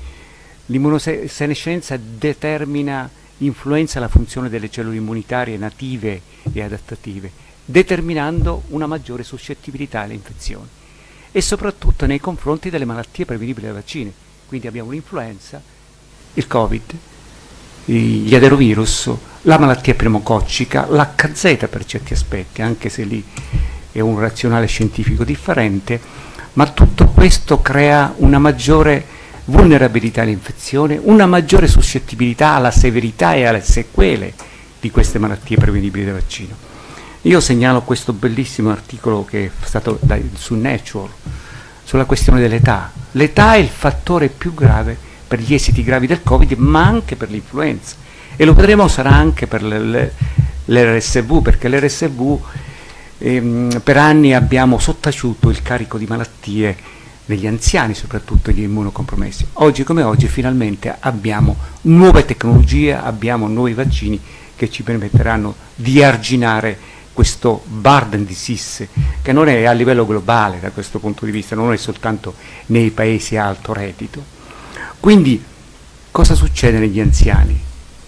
L'immunosenescenza determina, influenza la funzione delle cellule immunitarie native e adattative, determinando una maggiore suscettibilità alle infezioni, e soprattutto nei confronti delle malattie prevenibili dai vaccini. Quindi abbiamo l'influenza, il Covid, gli aderovirus, la malattia pneumococcica, l'H Z per certi aspetti, anche se lì è un razionale scientifico differente, ma tutto questo crea una maggiore vulnerabilità all'infezione, una maggiore suscettibilità alla severità e alle sequele di queste malattie prevenibili da vaccino. Io segnalo questo bellissimo articolo che è stato da, su Nature, sulla questione dell'età. L'età è il fattore più grave per gli esiti gravi del Covid, ma anche per l'influenza, e lo vedremo sarà anche per l'R S V, perché l'R S V ehm, per anni abbiamo sottaciuto il carico di malattie negli anziani, soprattutto gli immunocompromessi. Oggi come oggi finalmente abbiamo nuove tecnologie, abbiamo nuovi vaccini che ci permetteranno di arginare questo burden disease, che non è a livello globale da questo punto di vista, non è soltanto nei paesi a alto reddito. Quindi cosa succede negli anziani?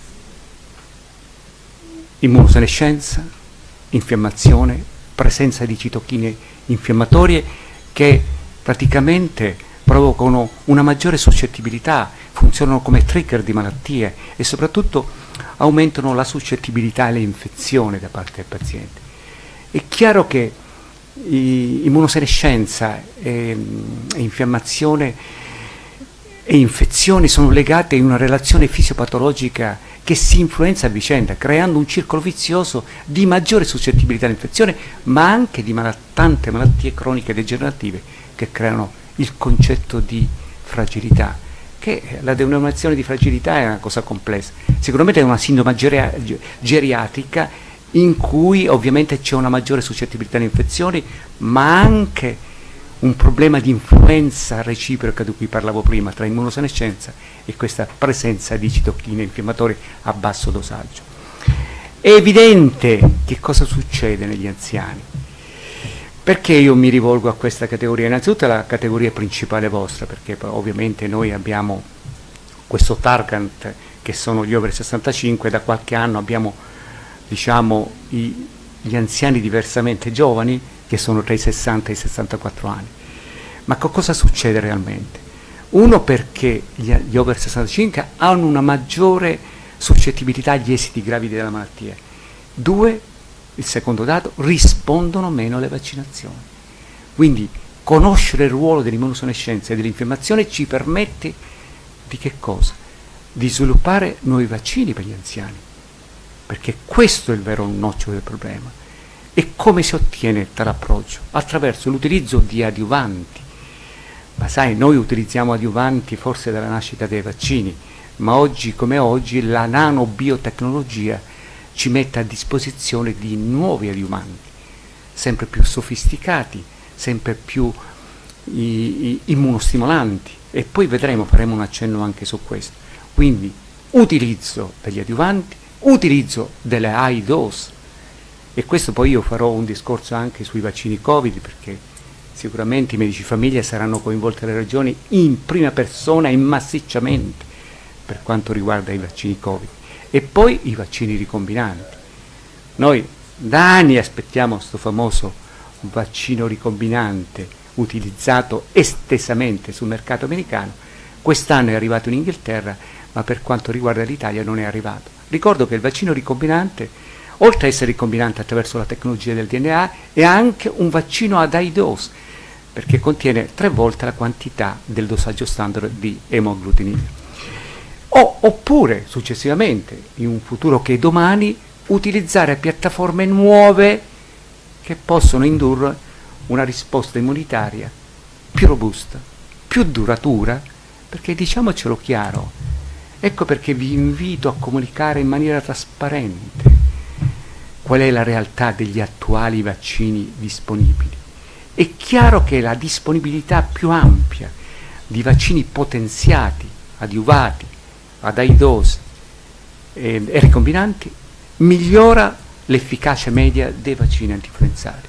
Immunosenescenza, infiammazione, presenza di citochine infiammatorie che praticamente provocano una maggiore suscettibilità, funzionano come trigger di malattie e soprattutto aumentano la suscettibilità alle infezioni da parte del paziente. È chiaro che immunosenescenza e, e infiammazione e infezioni sono legate in una relazione fisiopatologica che si influenza a vicenda, creando un circolo vizioso di maggiore suscettibilità all'infezione, ma anche di mal tante malattie croniche degenerative che creano il concetto di fragilità, che la denominazione di fragilità è una cosa complessa. Sicuramente è una sindrome geriatrica in cui ovviamente c'è una maggiore suscettibilità alle infezioni, ma anche un problema di influenza reciproca di cui parlavo prima tra immunosenescenza e questa presenza di citochine infiammatorie a basso dosaggio. È evidente che cosa succede negli anziani. Perché io mi rivolgo a questa categoria? Innanzitutto è la categoria principale vostra, perché ovviamente noi abbiamo questo target che sono gli over sessantacinque, da qualche anno abbiamo diciamo i, gli anziani diversamente giovani che sono tra i sessanta e i sessantaquattro anni. Ma co cosa succede realmente? Uno, perché gli, gli over sessantacinque hanno una maggiore suscettibilità agli esiti gravi della malattia. Due, il secondo dato, rispondono meno alle vaccinazioni. Quindi conoscere il ruolo dell'immunosenescenza e dell'infiammazione ci permette di che cosa? Di sviluppare nuovi vaccini per gli anziani, perché questo è il vero nocciolo del problema. E come si ottiene tale approccio? Attraverso l'utilizzo di adiuvanti. Ma sai, noi utilizziamo adiuvanti forse dalla nascita dei vaccini, ma oggi come oggi la nanobiotecnologia ci mette a disposizione di nuovi adiuvanti, sempre più sofisticati, sempre più i, i, immunostimolanti, e poi vedremo, faremo un accenno anche su questo. Quindi utilizzo degli adiuvanti, utilizzo delle high dose, e questo poi io farò un discorso anche sui vaccini Covid, perché sicuramente i medici famiglia saranno coinvolti dalle regioni in prima persona e massicciamente per quanto riguarda i vaccini Covid. E poi i vaccini ricombinanti. Noi da anni aspettiamo questo famoso vaccino ricombinante utilizzato estesamente sul mercato americano. Quest'anno è arrivato in Inghilterra, ma per quanto riguarda l'Italia non è arrivato. Ricordo che il vaccino ricombinante, oltre a essere ricombinante attraverso la tecnologia del D N A, è anche un vaccino ad high dose, perché contiene tre volte la quantità del dosaggio standard di emoglutinina. O, oppure, successivamente, in un futuro che è domani, utilizzare piattaforme nuove che possono indurre una risposta immunitaria più robusta, più duratura, perché diciamocelo chiaro, ecco perché vi invito a comunicare in maniera trasparente qual è la realtà degli attuali vaccini disponibili. È chiaro che la disponibilità più ampia di vaccini potenziati, adiuvati, ad high dose e, e ricombinanti migliora l'efficacia media dei vaccini antinfluenzali.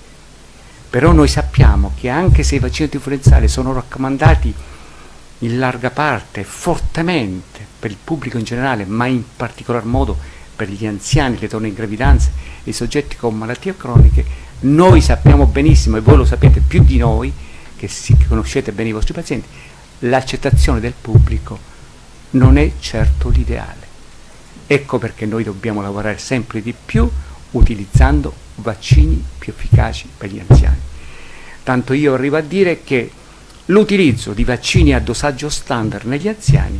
Però noi sappiamo che anche se i vaccini antinfluenzali sono raccomandati in larga parte, fortemente, per il pubblico in generale, ma in particolar modo per gli anziani, le donne in gravidanza e i soggetti con malattie croniche, noi sappiamo benissimo, e voi lo sapete più di noi, che, si, che conoscete bene i vostri pazienti, l'accettazione del pubblico non è certo l'ideale. Ecco perché noi dobbiamo lavorare sempre di più utilizzando vaccini più efficaci per gli anziani. Tanto io arrivo a dire che l'utilizzo di vaccini a dosaggio standard negli anziani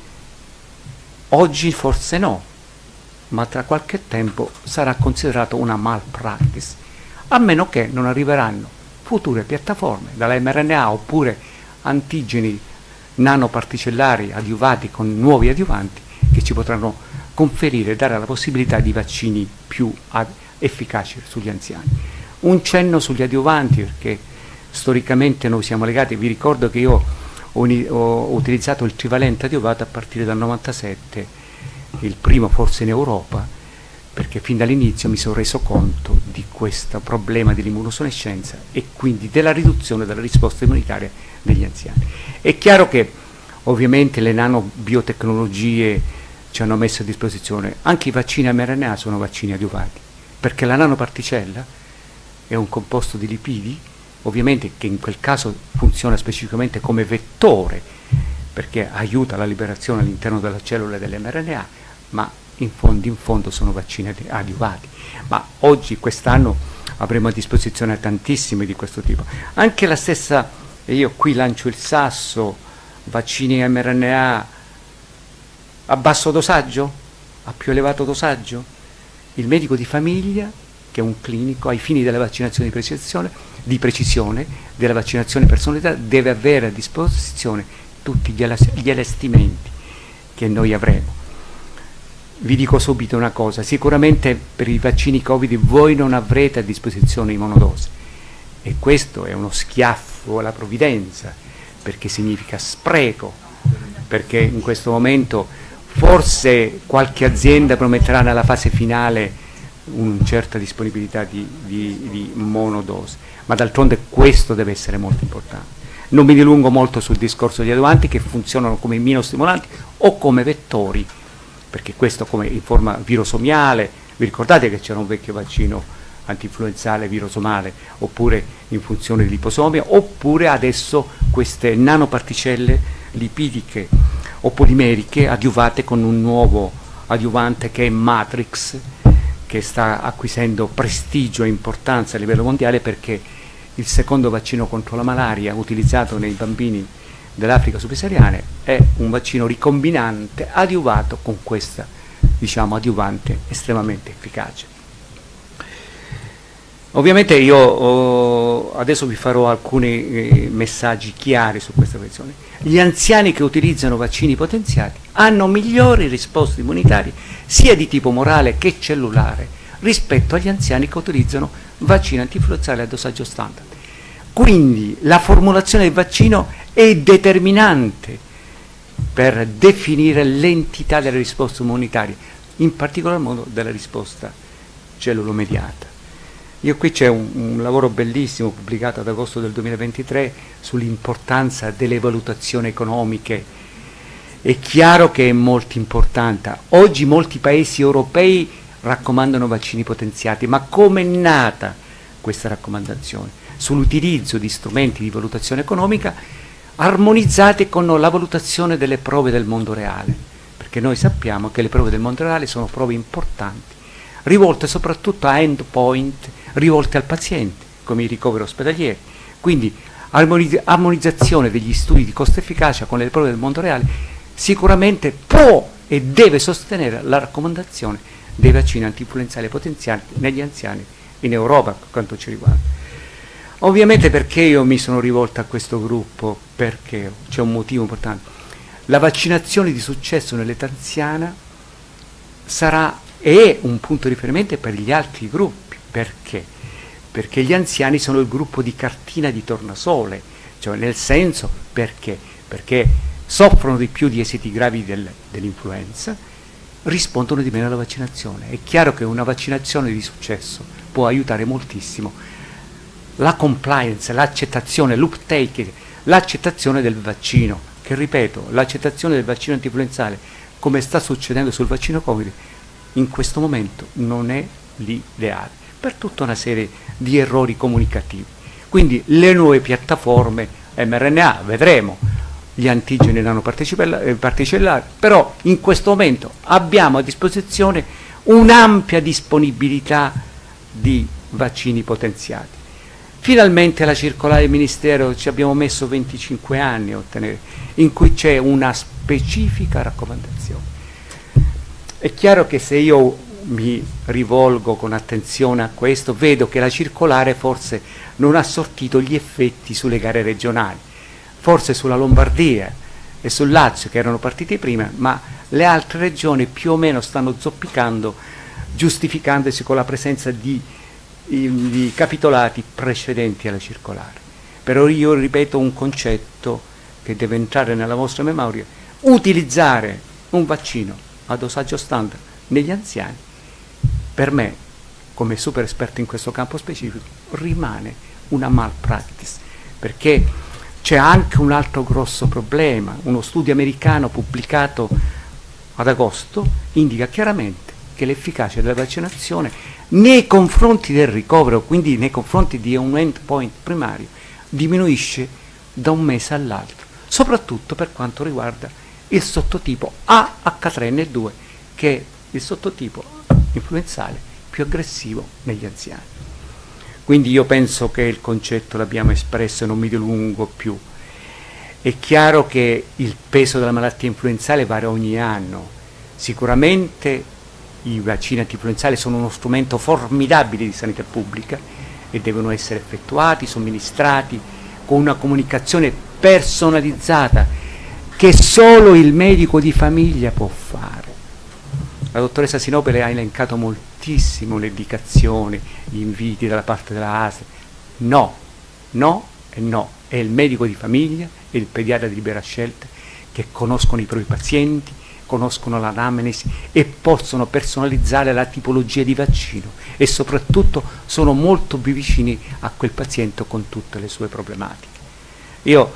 oggi forse no, ma tra qualche tempo sarà considerato una malpractice, a meno che non arriveranno future piattaforme dall'mRNA oppure antigeni nanoparticellari adiuvati con nuovi adiuvanti che ci potranno conferire e dare la possibilità di vaccini più efficaci sugli anziani. Un cenno sugli adiuvanti, perché storicamente noi siamo legati. Vi ricordo che io ho, ho utilizzato il trivalente adiuvato a partire dal novantasette, il primo forse in Europa, perché fin dall'inizio mi sono reso conto di questo problema dell'immunosenescenza e quindi della riduzione della risposta immunitaria degli anziani. È chiaro che ovviamente le nanobiotecnologie ci hanno messo a disposizione, anche i vaccini mRNA sono vaccini adiuvati, perché la nanoparticella è un composto di lipidi ovviamente che in quel caso funziona specificamente come vettore, perché aiuta la liberazione all'interno della cellula dell'mRNA, ma in fondo, in fondo sono vaccini adiuvati. Ma oggi, quest'anno, avremo a disposizione tantissimi di questo tipo. Anche la stessa, e io qui lancio il sasso, vaccini mRNA a basso dosaggio, a più elevato dosaggio. Il medico di famiglia, che è un clinico, ai fini della vaccinazione di precisione, di precisione della vaccinazione personalizzata, deve avere a disposizione tutti gli, gli allestimenti che noi avremo. Vi dico subito una cosa, sicuramente per i vaccini Covid voi non avrete a disposizione i monodose, e questo è uno schiaffo alla provvidenza, perché significa spreco, perché in questo momento forse qualche azienda prometterà nella fase finale una certa disponibilità di, di, di monodose, ma d'altronde questo deve essere molto importante. Non mi dilungo molto sul discorso degli adiuvanti, che funzionano come immunostimolanti o come vettori, perché questo come in forma virosomiale, vi ricordate che c'era un vecchio vaccino antinfluenzale virosomale, oppure in funzione di liposomia, oppure adesso queste nanoparticelle lipidiche o polimeriche adiuvate con un nuovo adiuvante che è Matrix, che sta acquisendo prestigio e importanza a livello mondiale, perché il secondo vaccino contro la malaria utilizzato nei bambini dell'Africa subsahariana è un vaccino ricombinante adiuvato con questa, diciamo, adiuvante estremamente efficace. Ovviamente io oh, adesso vi farò alcuni eh, messaggi chiari su questa questione. Gli anziani che utilizzano vaccini potenziati hanno migliori risposte immunitarie sia di tipo morale che cellulare rispetto agli anziani che utilizzano vaccini antinfluenzali a dosaggio standard. Quindi la formulazione del vaccino è determinante per definire l'entità delle risposte immunitarie, in particolar modo della risposta cellulomediata. Io qui c'è un, un lavoro bellissimo pubblicato ad agosto del duemilaventitré sull'importanza delle valutazioni economiche. È chiaro che è molto importante. Oggi molti paesi europei raccomandano vaccini potenziati, ma come è nata questa raccomandazione? Sull'utilizzo di strumenti di valutazione economica armonizzati con la valutazione delle prove del mondo reale, perché noi sappiamo che le prove del mondo reale sono prove importanti, rivolte soprattutto a endpoint, rivolte al paziente, come i ricoveri ospedalieri. Quindi armonizzazione degli studi di costo-efficacia con le prove del mondo reale sicuramente può e deve sostenere la raccomandazione dei vaccini antinfluenzali potenziali negli anziani in Europa, per quanto ci riguarda. Ovviamente perché io mi sono rivolto a questo gruppo? Perché c'è un motivo importante. La vaccinazione di successo nell'età anziana sarà e è un punto di riferimento per gli altri gruppi. Perché? Perché gli anziani sono il gruppo di cartina di tornasole, cioè nel senso perché? Perché soffrono di più di esiti gravi del, dell'influenza, rispondono di meno alla vaccinazione. È chiaro che una vaccinazione di successo può aiutare moltissimo la compliance, l'accettazione, l'uptake, l'accettazione del vaccino, che ripeto, l'accettazione del vaccino antinfluenzale, come sta succedendo sul vaccino Covid, in questo momento non è l'ideale, per tutta una serie di errori comunicativi. Quindi le nuove piattaforme mRNA, vedremo, gli antigeni nanoparticellari, però in questo momento abbiamo a disposizione un'ampia disponibilità di vaccini potenziati. Finalmente la circolare del Ministero, ci abbiamo messo venticinque anni a ottenere, in cui c'è una specifica raccomandazione. È chiaro che se io mi rivolgo con attenzione a questo, vedo che la circolare forse non ha sortito gli effetti sulle gare regionali, forse sulla Lombardia e sul Lazio che erano partiti prima, ma le altre regioni più o meno stanno zoppicando, giustificandosi con la presenza di di capitolati precedenti alla circolare. Però io ripeto un concetto che deve entrare nella vostra memoria: utilizzare un vaccino a dosaggio standard negli anziani, per me, come super esperto in questo campo specifico, rimane una malpractice, perché c'è anche un altro grosso problema. Uno studio americano pubblicato ad agosto indica chiaramente che perché l'efficacia della vaccinazione nei confronti del ricovero, quindi nei confronti di un endpoint primario, diminuisce da un mese all'altro, soprattutto per quanto riguarda il sottotipo A H tre N due, che è il sottotipo influenzale più aggressivo negli anziani. Quindi io penso che il concetto l'abbiamo espresso e non mi dilungo più. È chiaro che il peso della malattia influenzale varia ogni anno. Sicuramente i vaccini antinfluenzali sono uno strumento formidabile di sanità pubblica e devono essere effettuati, somministrati con una comunicazione personalizzata che solo il medico di famiglia può fare. La dottoressa Sinopoli ha elencato moltissimo le indicazioni, gli inviti dalla parte della A S L. No, no e no. È il medico di famiglia e il pediatra di libera scelta che conoscono i propri pazienti, conoscono l'anamnesi e possono personalizzare la tipologia di vaccino e soprattutto sono molto più vicini a quel paziente con tutte le sue problematiche. Io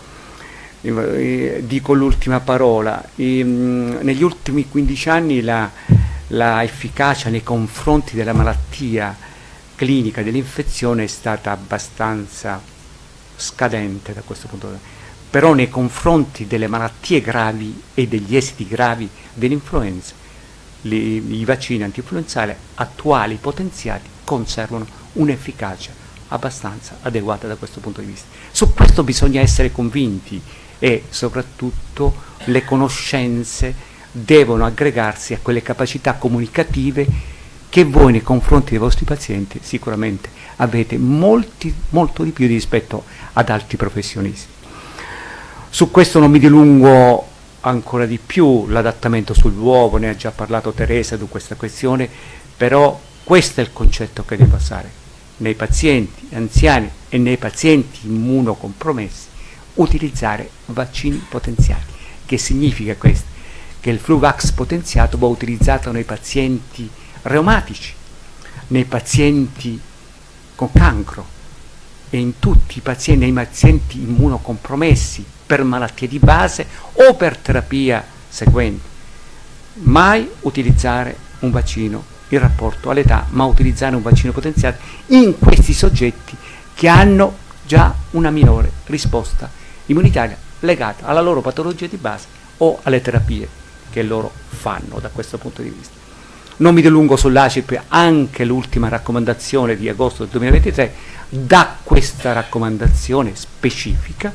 eh, dico l'ultima parola. I, mh, negli ultimi quindici anni la, la efficacia nei confronti della malattia clinica dell'infezione è stata abbastanza scadente da questo punto di vista. Però nei confronti delle malattie gravi e degli esiti gravi dell'influenza, i vaccini antinfluenzali attuali potenziati conservano un'efficacia abbastanza adeguata da questo punto di vista. Su questo bisogna essere convinti e soprattutto le conoscenze devono aggregarsi a quelle capacità comunicative che voi nei confronti dei vostri pazienti sicuramente avete molti, molto di più rispetto ad altri professionisti. Su questo non mi dilungo ancora di più, l'adattamento sull'uovo, ne ha già parlato Teresa di questa questione, però questo è il concetto che deve passare nei pazienti anziani e nei pazienti immunocompromessi, utilizzare vaccini potenziati. Che significa questo? Che il Fluvax potenziato va utilizzato nei pazienti reumatici, nei pazienti con cancro e in tutti i pazienti, nei pazienti immunocompromessi per malattie di base o per terapia seguente. Mai utilizzare un vaccino in rapporto all'età, ma utilizzare un vaccino potenziato in questi soggetti che hanno già una minore risposta immunitaria legata alla loro patologia di base o alle terapie che loro fanno da questo punto di vista. Non mi dilungo sull'A C I P, anche l'ultima raccomandazione di agosto del duemilaventitré dà questa raccomandazione specifica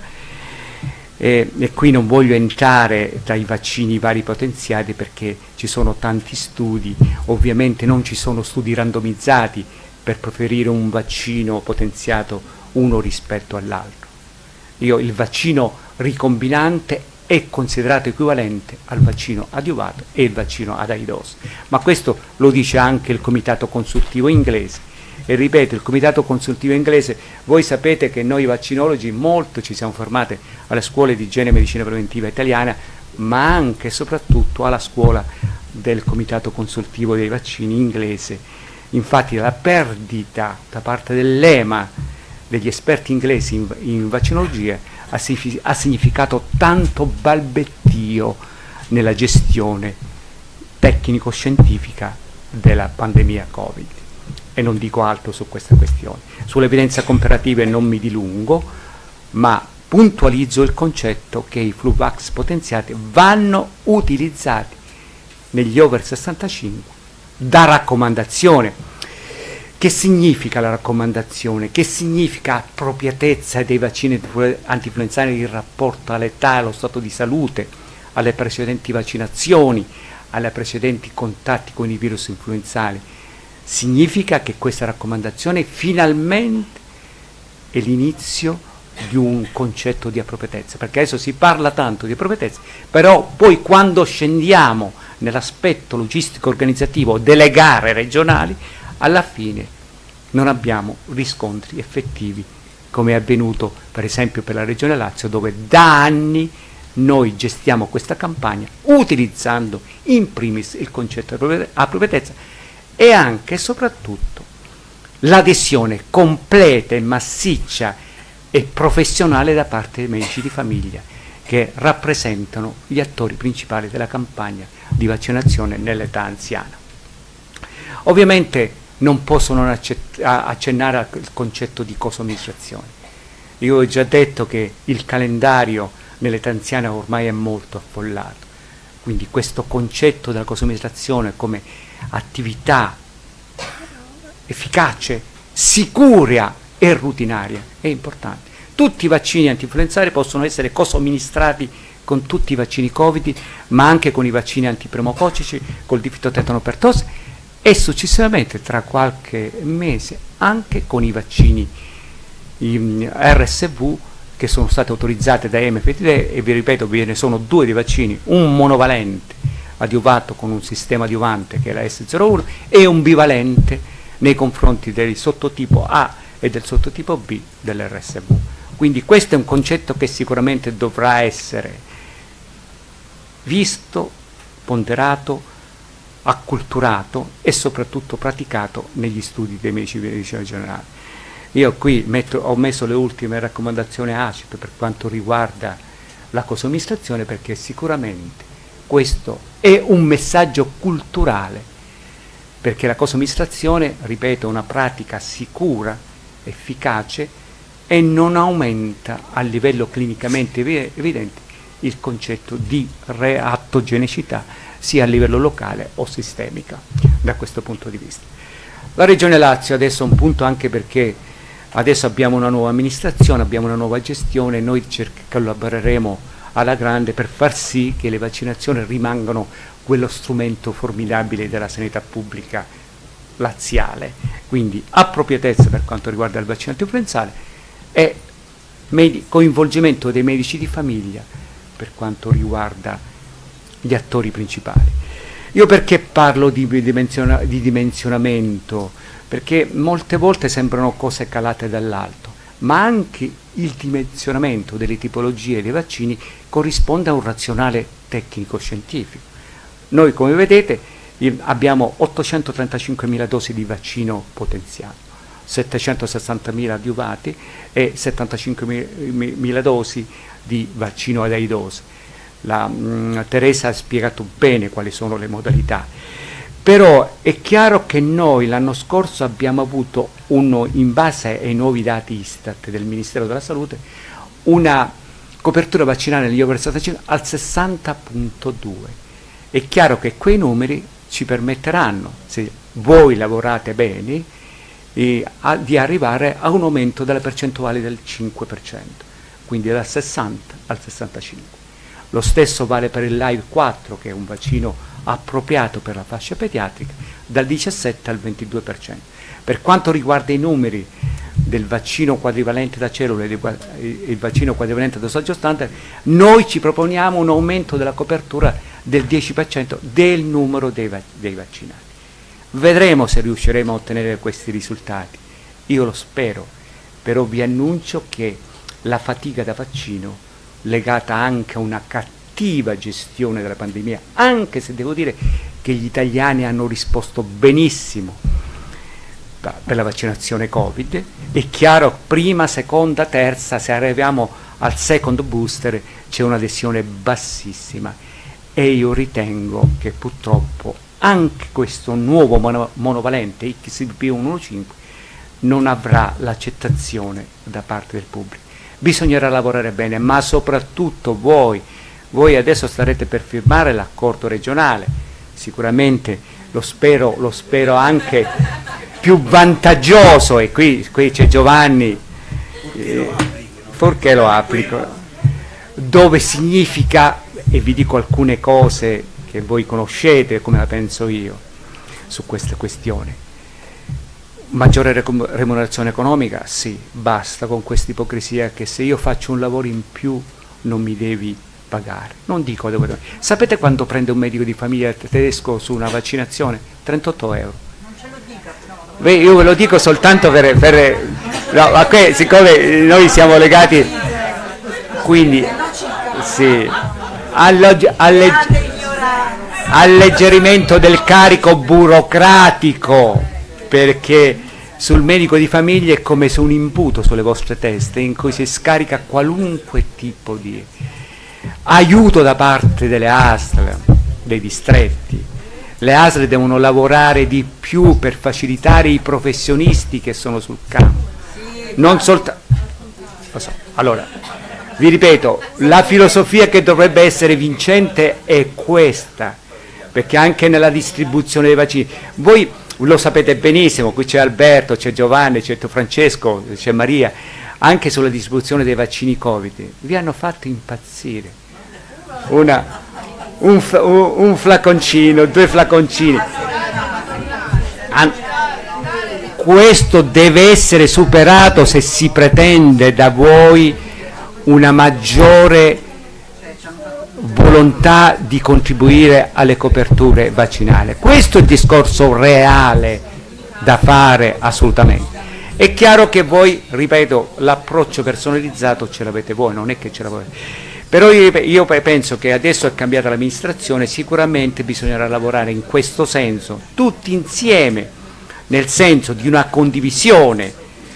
eh, e qui non voglio entrare tra i vaccini vari potenziati perché ci sono tanti studi, ovviamente non ci sono studi randomizzati per preferire un vaccino potenziato uno rispetto all'altro. Io il vaccino ricombinante è considerato equivalente al vaccino adiuvato e il vaccino ad high dose, ma questo lo dice anche il comitato consultivo inglese. E ripeto, il comitato consultivo inglese, voi sapete che noi vaccinologi molto ci siamo formati alle scuole di igiene e medicina preventiva italiana, ma anche e soprattutto alla scuola del comitato consultivo dei vaccini inglese. Infatti la perdita da parte dell'E M A degli esperti inglesi in, in vaccinologia ha, ha significato tanto balbettio nella gestione tecnico-scientifica della pandemia Covid. E non dico altro su questa questione. Sulle evidenze comparative non mi dilungo, ma puntualizzo il concetto che i Fluvax potenziati vanno utilizzati negli over sessantacinque da raccomandazione. Che significa la raccomandazione? Che significa appropriatezza dei vaccini antinfluenzali in rapporto all'età, allo stato di salute, alle precedenti vaccinazioni, alle precedenti contatti con i virus influenzali? Significa che questa raccomandazione finalmente è l'inizio di un concetto di appropriatezza, perché adesso si parla tanto di appropriatezza, però poi quando scendiamo nell'aspetto logistico organizzativo delle gare regionali, alla fine non abbiamo riscontri effettivi, come è avvenuto per esempio per la Regione Lazio, dove da anni noi gestiamo questa campagna utilizzando in primis il concetto di appropriatezza e anche e soprattutto l'adesione completa e massiccia e professionale da parte dei medici di famiglia, che rappresentano gli attori principali della campagna di vaccinazione nell'età anziana. Ovviamente non posso non accennare al concetto di co-somministrazione. Io ho già detto che il calendario nell'età anziana ormai è molto affollato, quindi questo concetto della co-somministrazione come attività efficace, sicura e rutinaria è importante. Tutti i vaccini antinfluenzali possono essere co-somministrati con tutti i vaccini Covid, ma anche con i vaccini antipneumococcici, col diftotetano-pertosse e successivamente tra qualche mese anche con i vaccini i R S V che sono state autorizzate da M F T D e vi ripeto ve ne sono due di vaccini, un monovalente adiuvato con un sistema adiuvante che è la S zero uno e un bivalente nei confronti del sottotipo A e del sottotipo B dell'R S V. Quindi questo è un concetto che sicuramente dovrà essere visto, ponderato, acculturato e soprattutto praticato negli studi dei medici di medicina generale. Io qui metto, ho messo le ultime raccomandazioni A C I P per quanto riguarda la co-somministrazione, perché sicuramente questo è un messaggio culturale, perché la co-somministrazione, ripeto, è una pratica sicura, efficace e non aumenta a livello clinicamente evidente il concetto di reattogenicità sia a livello locale o sistemica da questo punto di vista. La Regione Lazio adesso è un punto anche perché adesso abbiamo una nuova amministrazione, abbiamo una nuova gestione e noi collaboreremo alla grande per far sì che le vaccinazioni rimangano quello strumento formidabile della sanità pubblica laziale, quindi appropriatezza per quanto riguarda il vaccino antinfluenzale e coinvolgimento dei medici di famiglia per quanto riguarda gli attori principali. Io perché parlo di, dimensiona, di dimensionamento? Perché molte volte sembrano cose calate dall'alto, ma anche il dimensionamento delle tipologie dei vaccini corrisponde a un razionale tecnico-scientifico. Noi, come vedete, abbiamo ottocentotrentacinquemila dosi di vaccino potenziato, settecentosessantamila adiuvati e settantacinquemila dosi di vaccino ad aidosi. La, mh, Teresa ha spiegato bene quali sono le modalità. Però è chiaro che noi l'anno scorso abbiamo avuto, uno, in base ai nuovi dati Istat del Ministero della Salute, una copertura vaccinale negli over sessantacinque al sessanta virgola due. È chiaro che quei numeri ci permetteranno, se voi lavorate bene, eh, a, di arrivare a un aumento della percentuale del cinque per cento, quindi dal sessanta al sessantacinque per cento. Lo stesso vale per il Live quattro, che è un vaccino appropriato per la fascia pediatrica, dal diciassette al ventidue per cento. Per quanto riguarda i numeri del vaccino quadrivalente da cellule e il vaccino quadrivalente a dosaggio standard, noi ci proponiamo un aumento della copertura del dieci per cento del numero dei, vac dei vaccinati. Vedremo se riusciremo a ottenere questi risultati. Io lo spero, però vi annuncio che la fatica da vaccino legata anche a una cattiva gestione della pandemia, anche se devo dire che gli italiani hanno risposto benissimo per la vaccinazione Covid, è chiaro prima, seconda, terza, se arriviamo al second booster c'è un'adesione bassissima e io ritengo che purtroppo anche questo nuovo mono monovalente X B B centocinque non avrà l'accettazione da parte del pubblico. Bisognerà lavorare bene, ma soprattutto voi, voi adesso starete per firmare l'accordo regionale, sicuramente lo spero, lo spero anche più vantaggioso, e qui, qui c'è Giovanni, eh, perché lo applico, dove significa, e vi dico alcune cose che voi conoscete come la penso io su queste questioni. Maggiore remunerazione economica? Sì, basta con questa ipocrisia che se io faccio un lavoro in più non mi devi pagare. Non dico dove. Sapete quanto prende un medico di famiglia tedesco su una vaccinazione? trentotto euro. Non ce lo dica, però. Beh, io ve lo dico soltanto per... per no, ma qui, siccome noi siamo legati, quindi sì, allegger, alleggerimento del carico burocratico, perché sul medico di famiglia è come se un imbuto sulle vostre teste in cui si scarica qualunque tipo di aiuto da parte delle A S L, dei distretti, le A S L devono lavorare di più per facilitare i professionisti che sono sul campo, non soltanto. So. Allora, vi ripeto, la filosofia che dovrebbe essere vincente è questa, perché anche nella distribuzione dei vaccini, voi lo sapete benissimo, qui c'è Alberto, c'è Giovanni, c'è Francesco, c'è Maria, anche sulla distribuzione dei vaccini Covid, vi hanno fatto impazzire. Una, un, un flaconcino, due flaconcini. An questo deve essere superato se si pretende da voi una maggiore volontà di contribuire alle coperture vaccinali. Questo è il discorso reale da fare assolutamente. È chiaro che voi, ripeto, l'approccio personalizzato ce l'avete voi, non è che ce l'avete. Però io, io penso che adesso è cambiata l'amministrazione, sicuramente bisognerà lavorare in questo senso, tutti insieme, nel senso di una condivisione.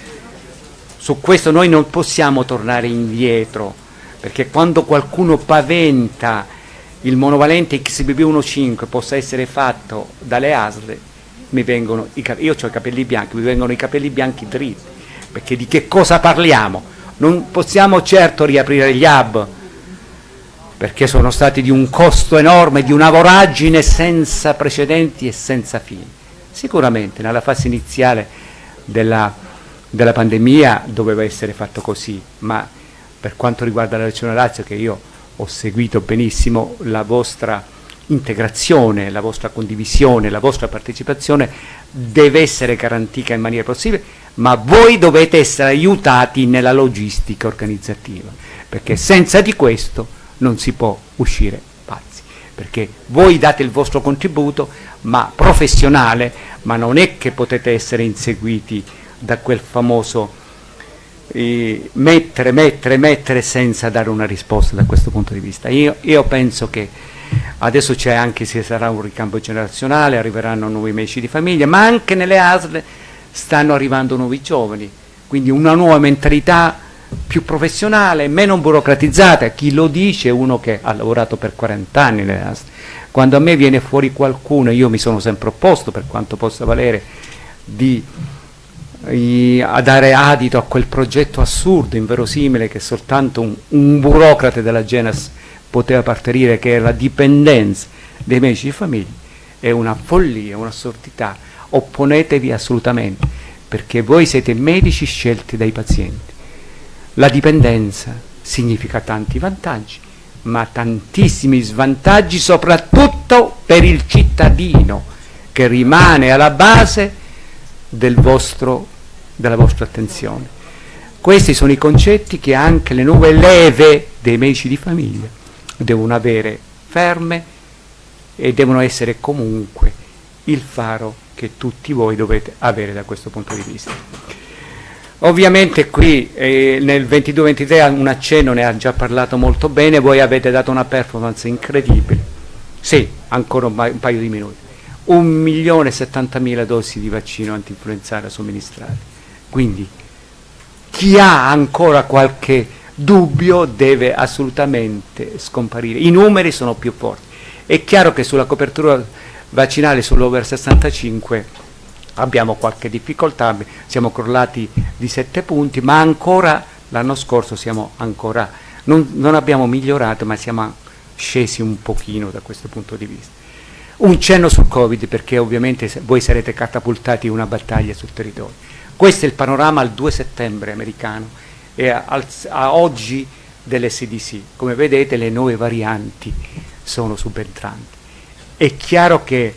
Su questo noi non possiamo tornare indietro, perché quando qualcuno paventa il monovalente X B B uno cinque possa essere fatto dalle A S L, mi vengono i capelli, io ho i capelli bianchi, mi vengono i capelli bianchi dritti, perché di che cosa parliamo? Non possiamo certo riaprire gli hub, perché sono stati di un costo enorme, di una voragine senza precedenti e senza fine. Sicuramente nella fase iniziale della, della pandemia doveva essere fatto così, ma per quanto riguarda la Regione Lazio, che io ho seguito benissimo, la vostra integrazione, la vostra condivisione, la vostra partecipazione deve essere garantita in maniera possibile, ma voi dovete essere aiutati nella logistica organizzativa, perché senza di questo non si può uscire pazzi, perché voi date il vostro contributo, ma professionale, ma non è che potete essere inseguiti da quel famoso eh, mettere, mettere, mettere senza dare una risposta da questo punto di vista. Io, io penso che adesso c'è anche, se sarà un ricambio generazionale, arriveranno nuovi medici di famiglia, ma anche nelle A S L stanno arrivando nuovi giovani, quindi una nuova mentalità più professionale, meno burocratizzata. Chi lo dice è uno che ha lavorato per quaranta anni nelle A S L. Quando a me viene fuori qualcuno, io mi sono sempre opposto, per quanto possa valere, di, di a dare adito a quel progetto assurdo, inverosimile, che soltanto un, un burocrate della Genas poteva partorire, che è la dipendenza dei medici di famiglia. È una follia, un'assurdità. Opponetevi assolutamente, perché voi siete medici scelti dai pazienti. La dipendenza significa tanti vantaggi, ma tantissimi svantaggi, soprattutto per il cittadino, che rimane alla base del vostro, della vostra attenzione. Questi sono i concetti che anche le nuove leve dei medici di famiglia devono avere ferme e devono essere comunque il faro che tutti voi dovete avere da questo punto di vista. Ovviamente qui eh, nel ventidue ventitré un accenno ne ha già parlato molto bene, voi avete dato una performance incredibile. Sì, ancora un, un paio di minuti. un milione e settantamila dosi di vaccino antinfluenzale somministrate. Quindi chi ha ancora qualche dubbio deve assolutamente scomparire. I numeri sono più forti. È chiaro che sulla copertura vaccinale sull'over sessantacinque abbiamo qualche difficoltà, siamo crollati di sette punti, ma ancora l'anno scorso siamo ancora, non, non abbiamo migliorato, ma siamo scesi un pochino da questo punto di vista. Un cenno sul Covid, perché ovviamente voi sarete catapultati in una battaglia sul territorio. Questo è il panorama al due settembre americano e a, a, a oggi dell'S D C. Come vedete le nuove varianti sono subentranti. È chiaro che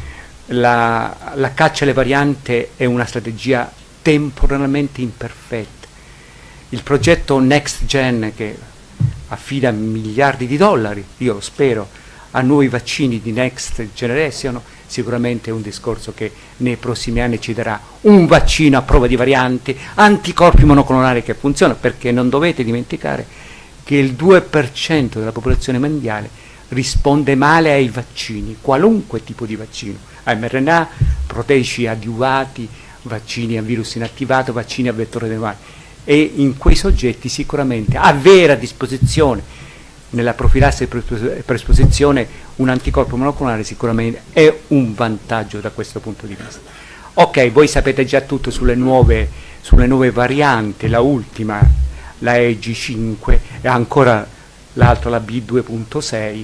La, la caccia alle varianti è una strategia temporalmente imperfetta. Il progetto Next Gen, che affida miliardi di dollari, io lo spero, a nuovi vaccini di Next Generation, sicuramente è un discorso che nei prossimi anni ci darà un vaccino a prova di varianti, anticorpi monoclonali che funzionano, perché non dovete dimenticare che il due per cento della popolazione mondiale risponde male ai vaccini, qualunque tipo di vaccino, a mRNA, proteici adiuvati, vaccini a virus inattivato, vaccini a vettore neuronale. E in quei soggetti sicuramente avere a disposizione nella profilassi e presposizione un anticorpo monoclonale sicuramente è un vantaggio da questo punto di vista. Ok, voi sapete già tutto sulle nuove, sulle nuove varianti, la ultima, la E G cinque e ancora l'altra, la B due punto sei,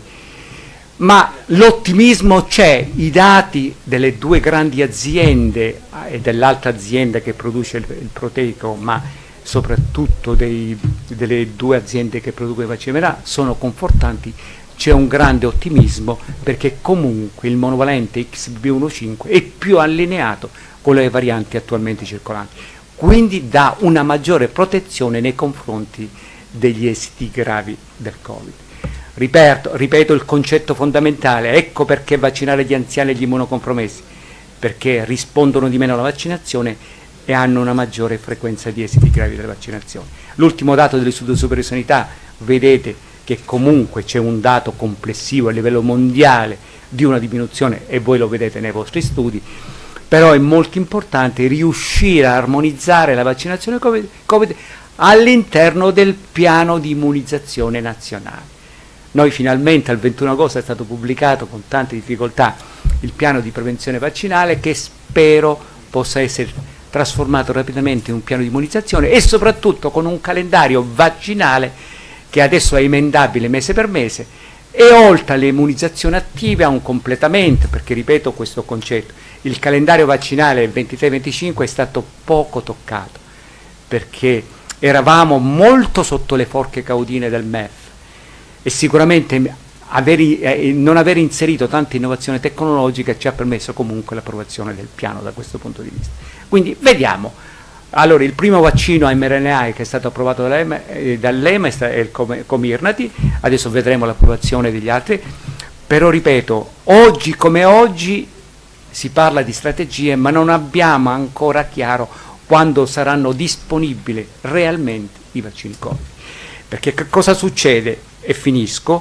ma l'ottimismo c'è, i dati delle due grandi aziende e dell'altra azienda che produce il, il proteico, ma soprattutto dei, delle due aziende che producono i vaccini sono confortanti. C'è un grande ottimismo perché comunque il monovalente X B uno cinque è più allineato con le varianti attualmente circolanti, quindi dà una maggiore protezione nei confronti degli esiti gravi del Covid. Ripeto, ripeto il concetto fondamentale, ecco perché vaccinare gli anziani e gli immunocompromessi, perché rispondono di meno alla vaccinazione e hanno una maggiore frequenza di esiti gravi delle vaccinazioni. L'ultimo dato dell'Istituto Superiore di Sanità, vedete che comunque c'è un dato complessivo a livello mondiale di una diminuzione, e voi lo vedete nei vostri studi, però è molto importante riuscire a armonizzare la vaccinazione Covid, COVID all'interno del piano di immunizzazione nazionale. Noi finalmente al ventuno agosto è stato pubblicato con tante difficoltà il piano di prevenzione vaccinale, che spero possa essere trasformato rapidamente in un piano di immunizzazione e soprattutto con un calendario vaccinale che adesso è emendabile mese per mese, e oltre alle immunizzazioni attive ha un completamento, perché ripeto questo concetto, il calendario vaccinale ventitré venticinque è stato poco toccato, perché eravamo molto sotto le forche caudine del M E F e sicuramente aver, eh, non aver inserito tanta innovazione tecnologica ci ha permesso comunque l'approvazione del piano da questo punto di vista. Quindi vediamo. Allora, il primo vaccino a mRNA che è stato approvato dall'E M A, eh, dall'E M A è il Comirnaty, adesso vedremo l'approvazione degli altri, però ripeto, oggi come oggi si parla di strategie, ma non abbiamo ancora chiaro quando saranno disponibili realmente i vaccini Covid. Perché che cosa succede? E finisco,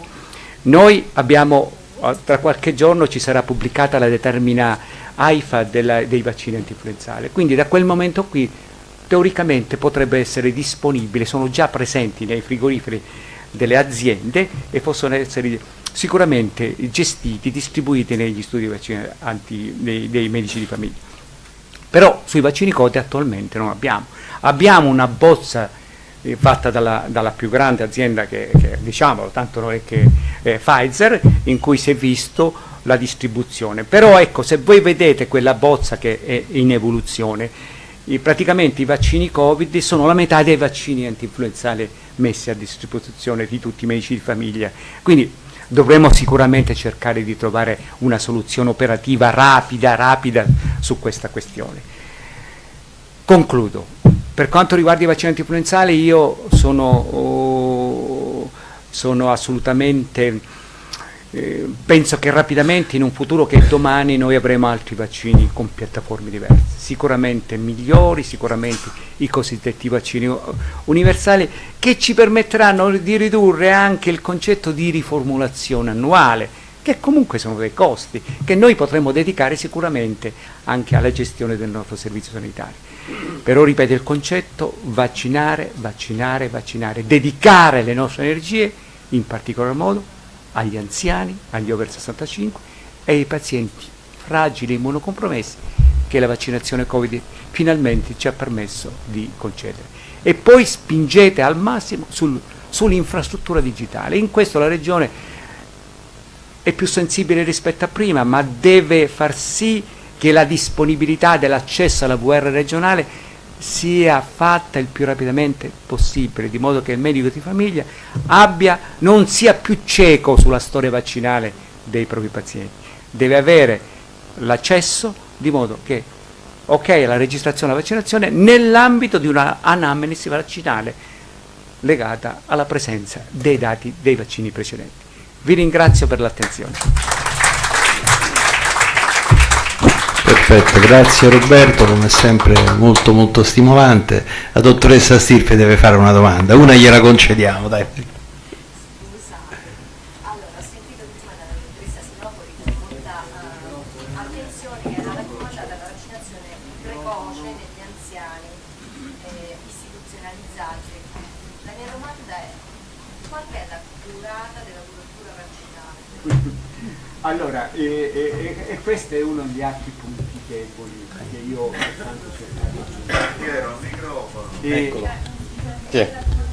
noi abbiamo, tra qualche giorno ci sarà pubblicata la determina AIFA della, dei vaccini antinfluenzali, quindi da quel momento qui teoricamente potrebbe essere disponibile, sono già presenti nei frigoriferi delle aziende e possono essere sicuramente gestiti, distribuiti negli studi vaccini anti, dei, dei medici di famiglia. Però sui vaccini Covid attualmente non abbiamo. Abbiamo una bozza eh, fatta dalla, dalla più grande azienda che, che diciamo, tanto non è che eh, Pfizer, in cui si è visto la distribuzione. Però ecco, se voi vedete quella bozza che è in evoluzione, I, praticamente i vaccini Covid sono la metà dei vaccini antinfluenzali messi a disposizione di tutti i medici di famiglia, quindi dovremo sicuramente cercare di trovare una soluzione operativa rapida, rapida su questa questione. Concludo. Per quanto riguarda i vaccini antinfluenzali, io sono, oh, sono assolutamente... Eh, penso che rapidamente in un futuro che è domani noi avremo altri vaccini con piattaforme diverse, sicuramente migliori, sicuramente i cosiddetti vaccini universali, che ci permetteranno di ridurre anche il concetto di riformulazione annuale, che comunque sono dei costi che noi potremo dedicare sicuramente anche alla gestione del nostro servizio sanitario. Però ripeto il concetto: vaccinare, vaccinare, vaccinare, dedicare le nostre energie in particolar modo agli anziani, agli over sessantacinque e ai pazienti fragili e immunocompromessi che la vaccinazione Covid finalmente ci ha permesso di concedere. E poi spingete al massimo sul, sull'infrastruttura digitale. In questo la Regione è più sensibile rispetto a prima, ma deve far sì che la disponibilità dell'accesso alla V R regionale sia fatta il più rapidamente possibile, di modo che il medico di famiglia abbia, non sia più cieco sulla storia vaccinale dei propri pazienti, deve avere l'accesso, di modo che ok alla registrazione alla vaccinazione nell'ambito di una anamnesi vaccinale legata alla presenza dei dati dei vaccini precedenti. Vi ringrazio per l'attenzione. Perfetto, grazie Roberto, come sempre molto molto stimolante. La dottoressa Stirpe deve fare una domanda, una gliela concediamo, dai. Scusa, allora ho sentito prima dalla dottoressa Sinopoli con molta uh, attenzione che era raccomandata la vaccinazione precoce degli anziani eh, istituzionalizzati. La mia domanda è: qual è la durata della copertura vaccinale. Allora, e, e, e questo è uno degli altri punti deboli che io ho tanto cercato. Piero, microfono. Eccolo. Sì.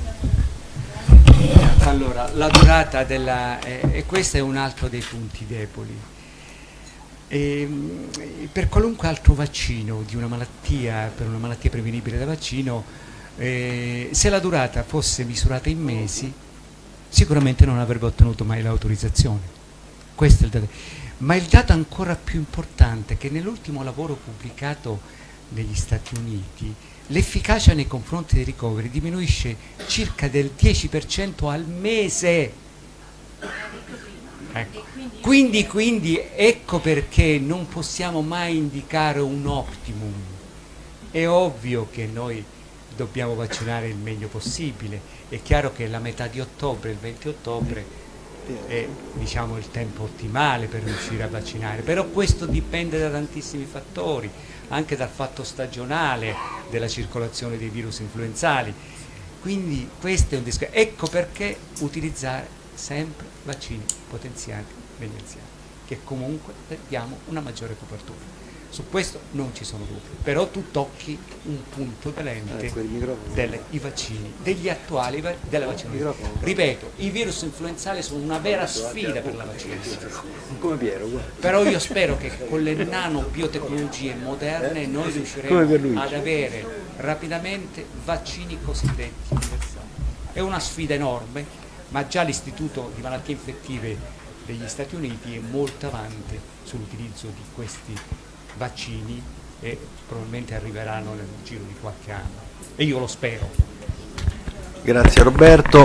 Allora, la durata della... Eh, e questo è un altro dei punti deboli. E, per qualunque altro vaccino di una malattia, per una malattia prevenibile da vaccino, eh, se la durata fosse misurata in mesi, sicuramente non avrebbe ottenuto mai l'autorizzazione. Questo è il dato. Ma il dato ancora più importante è che nell'ultimo lavoro pubblicato negli Stati Uniti l'efficacia nei confronti dei ricoveri diminuisce circa del dieci per cento al mese. Ecco. Quindi, quindi ecco perché non possiamo mai indicare un optimum. È ovvio che noi dobbiamo vaccinare il meglio possibile. È chiaro che la metà di ottobre, il venti ottobre, è, diciamo, il tempo ottimale per riuscire a vaccinare, però questo dipende da tantissimi fattori, anche dal fatto stagionale della circolazione dei virus influenzali. Quindi questo è un discorso. Ecco perché utilizzare sempre vaccini potenziati negli anziani, che comunque diamo una maggiore copertura. Su questo non ci sono dubbi, però tu tocchi un punto dolente dei vaccini, degli attuali della vaccinazione. Ripeto, i virus influenzali sono una vera sfida per la vaccinazione. Come Piero, Però io spero che con le nanobiotecnologie moderne noi riusciremo ad avere rapidamente vaccini cosiddetti universali. È una sfida enorme, ma già l'Istituto di Malattie Infettive degli Stati Uniti è molto avanti sull'utilizzo di questi vaccini e probabilmente arriveranno nel giro di qualche anno, e io lo spero. Grazie Roberto.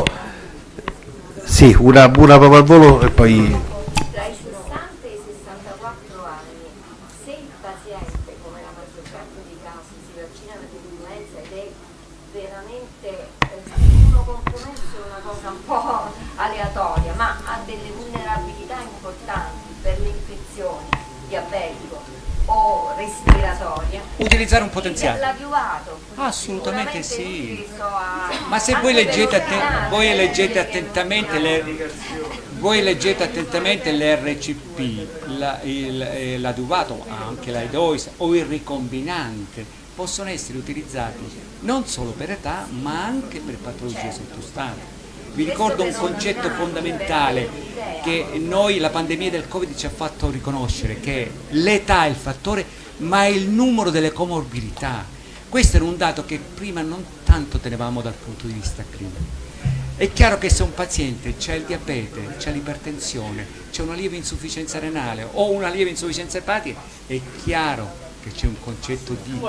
Sì, una buona prova al volo e poi... Tra i sessanta e i sessantaquattro anni, se il paziente, come la maggior parte dei casi, si vaccina per l'influenza ed è veramente eh, immunocompromesso, è una cosa un po' aleatoria, ma ha delle vulnerabilità importanti per le infezioni, diabetico o respiratoria, utilizzare un potenziale. L'adiuvato, assolutamente sì. A... Ma se voi leggete, atten voi leggete attentamente le voi leggete attentamente l'R C P, l'adiuvato, anche l'aidoisa o il ricombinante possono essere utilizzati non solo per età ma anche per patologie sottostante. Vi ricordo un concetto fondamentale che noi, la pandemia del Covid, ci ha fatto riconoscere, che l'età è il fattore, ma è il numero delle comorbidità. Questo era un dato che prima non tanto tenevamo dal punto di vista clinico. È chiaro che se un paziente ha il diabete, c'è l'ipertensione, c'è una lieve insufficienza renale o una lieve insufficienza epatica, è chiaro che c'è un concetto di...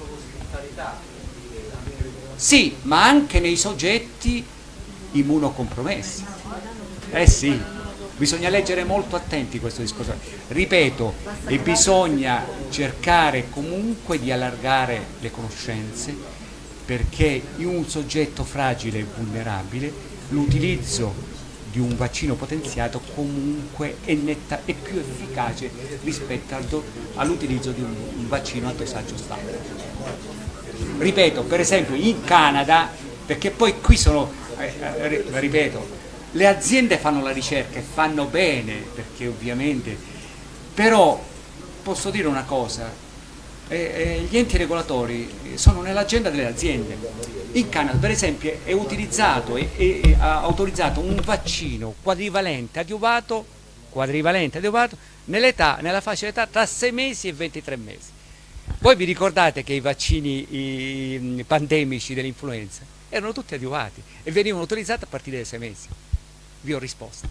Sì, ma anche nei soggetti immunocompromessi. Eh sì, bisogna leggere molto attenti questo discorso. Ripeto, e bisogna cercare comunque di allargare le conoscenze, perché in un soggetto fragile e vulnerabile l'utilizzo di un vaccino potenziato comunque è, netta, è più efficace rispetto all'utilizzo di un, un vaccino a dosaggio standard. Ripeto, per esempio in Canada, perché poi qui sono Eh, ripeto, le aziende fanno la ricerca e fanno bene, perché ovviamente, però posso dire una cosa, eh, eh, gli enti regolatori sono nell'agenda delle aziende. In Canada per esempio è utilizzato e, e, e ha autorizzato un vaccino quadrivalente adiuvato, quadrivalente adiuvato nell'età, nella fascia d'età tra sei mesi e ventitré mesi. Voi vi ricordate che i vaccini i, pandemici dell'influenza erano tutti adiuvati e venivano utilizzati a partire dai sei mesi. Vi ho risposto.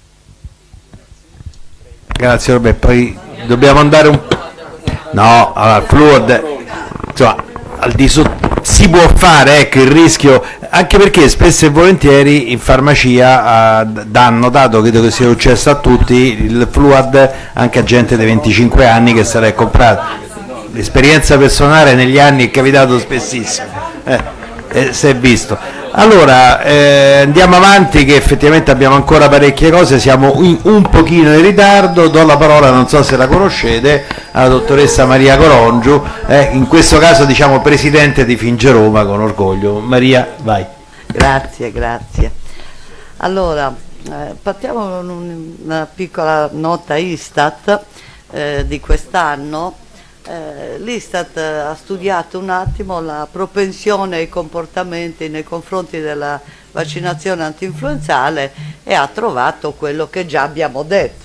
Grazie Roberto, poi dobbiamo andare un... No, allora, Fluad, insomma, al di sotto si può fare, ecco, il rischio, anche perché spesso e volentieri in farmacia uh, danno, dato, credo che sia successo a tutti, il Fluad anche a gente dei venticinque anni che se l'è comprato. L'esperienza personale negli anni è capitato spessissimo. Eh. Eh, si è visto. Allora eh, andiamo avanti, che effettivamente abbiamo ancora parecchie cose, siamo in, un pochino in ritardo. Do la parola, non so se la conoscete, alla dottoressa Maria Corongiu, eh, in questo caso diciamo presidente di Fingeroma, con orgoglio. Maria, vai. Grazie, grazie. Allora, eh, partiamo con un, una piccola nota Istat eh, di quest'anno. Eh, L'Istat ha studiato un attimo la propensione e i comportamenti nei confronti della vaccinazione antinfluenzale e ha trovato quello che già abbiamo detto,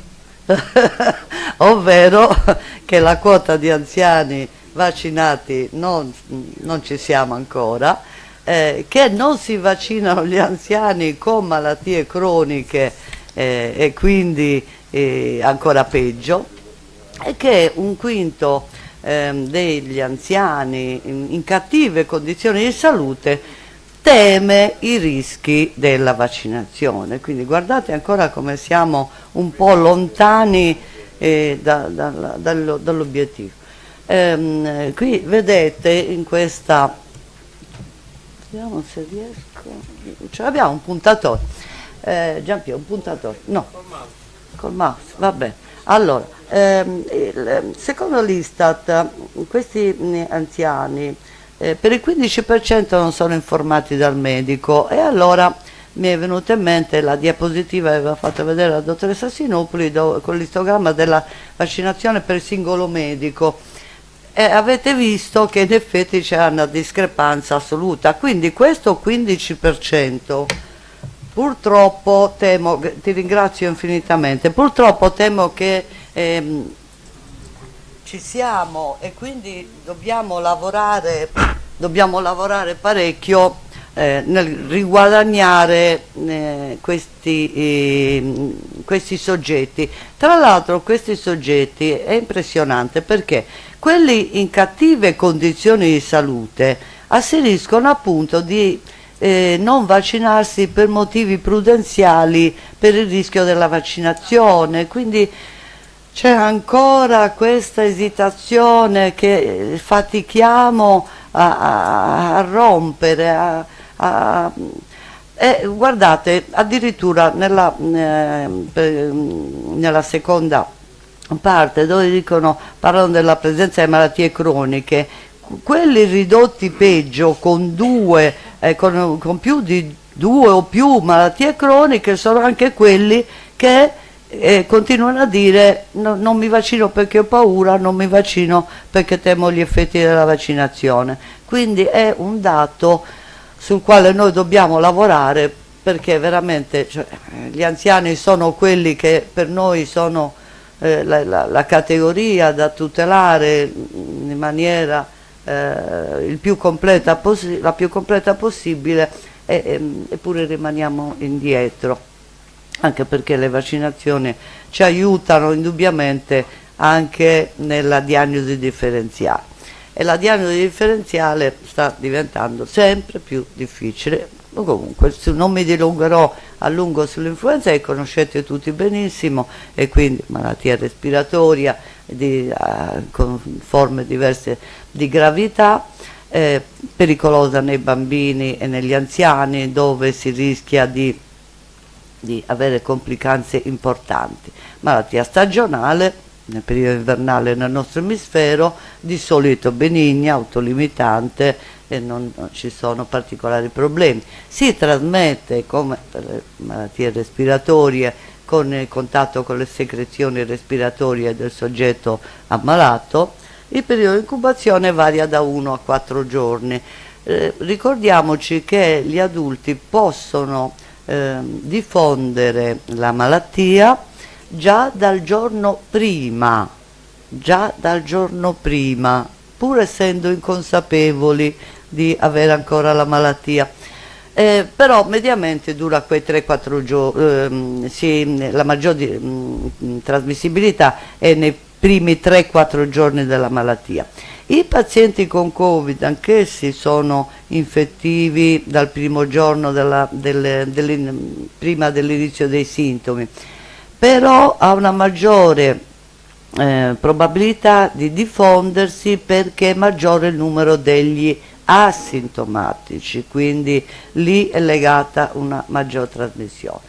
ovvero che la quota di anziani vaccinati non, non ci siamo ancora, eh, che non si vaccinano gli anziani con malattie croniche eh, e quindi eh, ancora peggio, e che un quinto eh, degli anziani in, in cattive condizioni di salute teme i rischi della vaccinazione. Quindi guardate ancora come siamo un po' lontani eh, da, da, dallo, dall'obiettivo. Ehm, qui vedete in questa, vediamo se riesco, cioè abbiamo un puntatore, eh, Giampiero, un puntatore, no, col mouse, vabbè. Allora, ehm, il, secondo l'Istat questi anziani Eh, per il quindici per cento non sono informati dal medico, e allora mi è venuta in mente la diapositiva che aveva fatto vedere la dottoressa Sinopoli do, con l'istogramma della vaccinazione per il singolo medico, e avete visto che in effetti c'è una discrepanza assoluta. Quindi questo quindici per cento purtroppo temo, ti ringrazio infinitamente, purtroppo temo che ehm, ci siamo, e quindi dobbiamo lavorare, dobbiamo lavorare parecchio eh, nel riguadagnare eh, questi, eh, questi soggetti. Tra l'altro questi soggetti è impressionante perché quelli in cattive condizioni di salute asseriscono appunto di eh, non vaccinarsi per motivi prudenziali, per il rischio della vaccinazione, quindi c'è ancora questa esitazione che fatichiamo a, a, a rompere, a, a, e guardate, addirittura nella, eh, nella seconda parte dove dicono, parlano della presenza di malattie croniche, quelli ridotti peggio con due, eh, con, con più di due o più malattie croniche sono anche quelli che e continuano a dire no, non mi vaccino perché ho paura, non mi vaccino perché temo gli effetti della vaccinazione. Quindi è un dato sul quale noi dobbiamo lavorare, perché veramente, cioè, gli anziani sono quelli che per noi sono eh, la, la, la categoria da tutelare in maniera eh, il più completa la più completa possibile, e, e, eppure rimaniamo indietro, anche perché le vaccinazioni ci aiutano indubbiamente anche nella diagnosi differenziale, e la diagnosi differenziale sta diventando sempre più difficile. Comunque non mi dilungherò a lungo sull'influenza, che conoscete tutti benissimo, e quindi malattia respiratoria di, uh, con forme diverse di gravità, eh, pericolosa nei bambini e negli anziani, dove si rischia di di avere complicanze importanti. Malattia stagionale nel periodo invernale nel nostro emisfero, di solito benigna, autolimitante, e non, non ci sono particolari problemi. Si trasmette, come per le malattie respiratorie, con il contatto con le secrezioni respiratorie del soggetto ammalato. Il periodo di incubazione varia da uno a quattro giorni. Eh, ricordiamoci che gli adulti possono Eh, diffondere la malattia già dal giorno prima, già dal giorno prima, pur essendo inconsapevoli di avere ancora la malattia. Eh, però mediamente dura quei tre quattro giorni, ehm, sì, la maggior di, mh, trasmissibilità è nei primi tre quattro giorni della malattia. I pazienti con Covid anch'essi sono infettivi dal primo giorno della, delle, delle, prima dell'inizio dei sintomi, però ha una maggiore eh, probabilità di diffondersi perché è maggiore il numero degli asintomatici, quindi lì è legata una maggior trasmissione.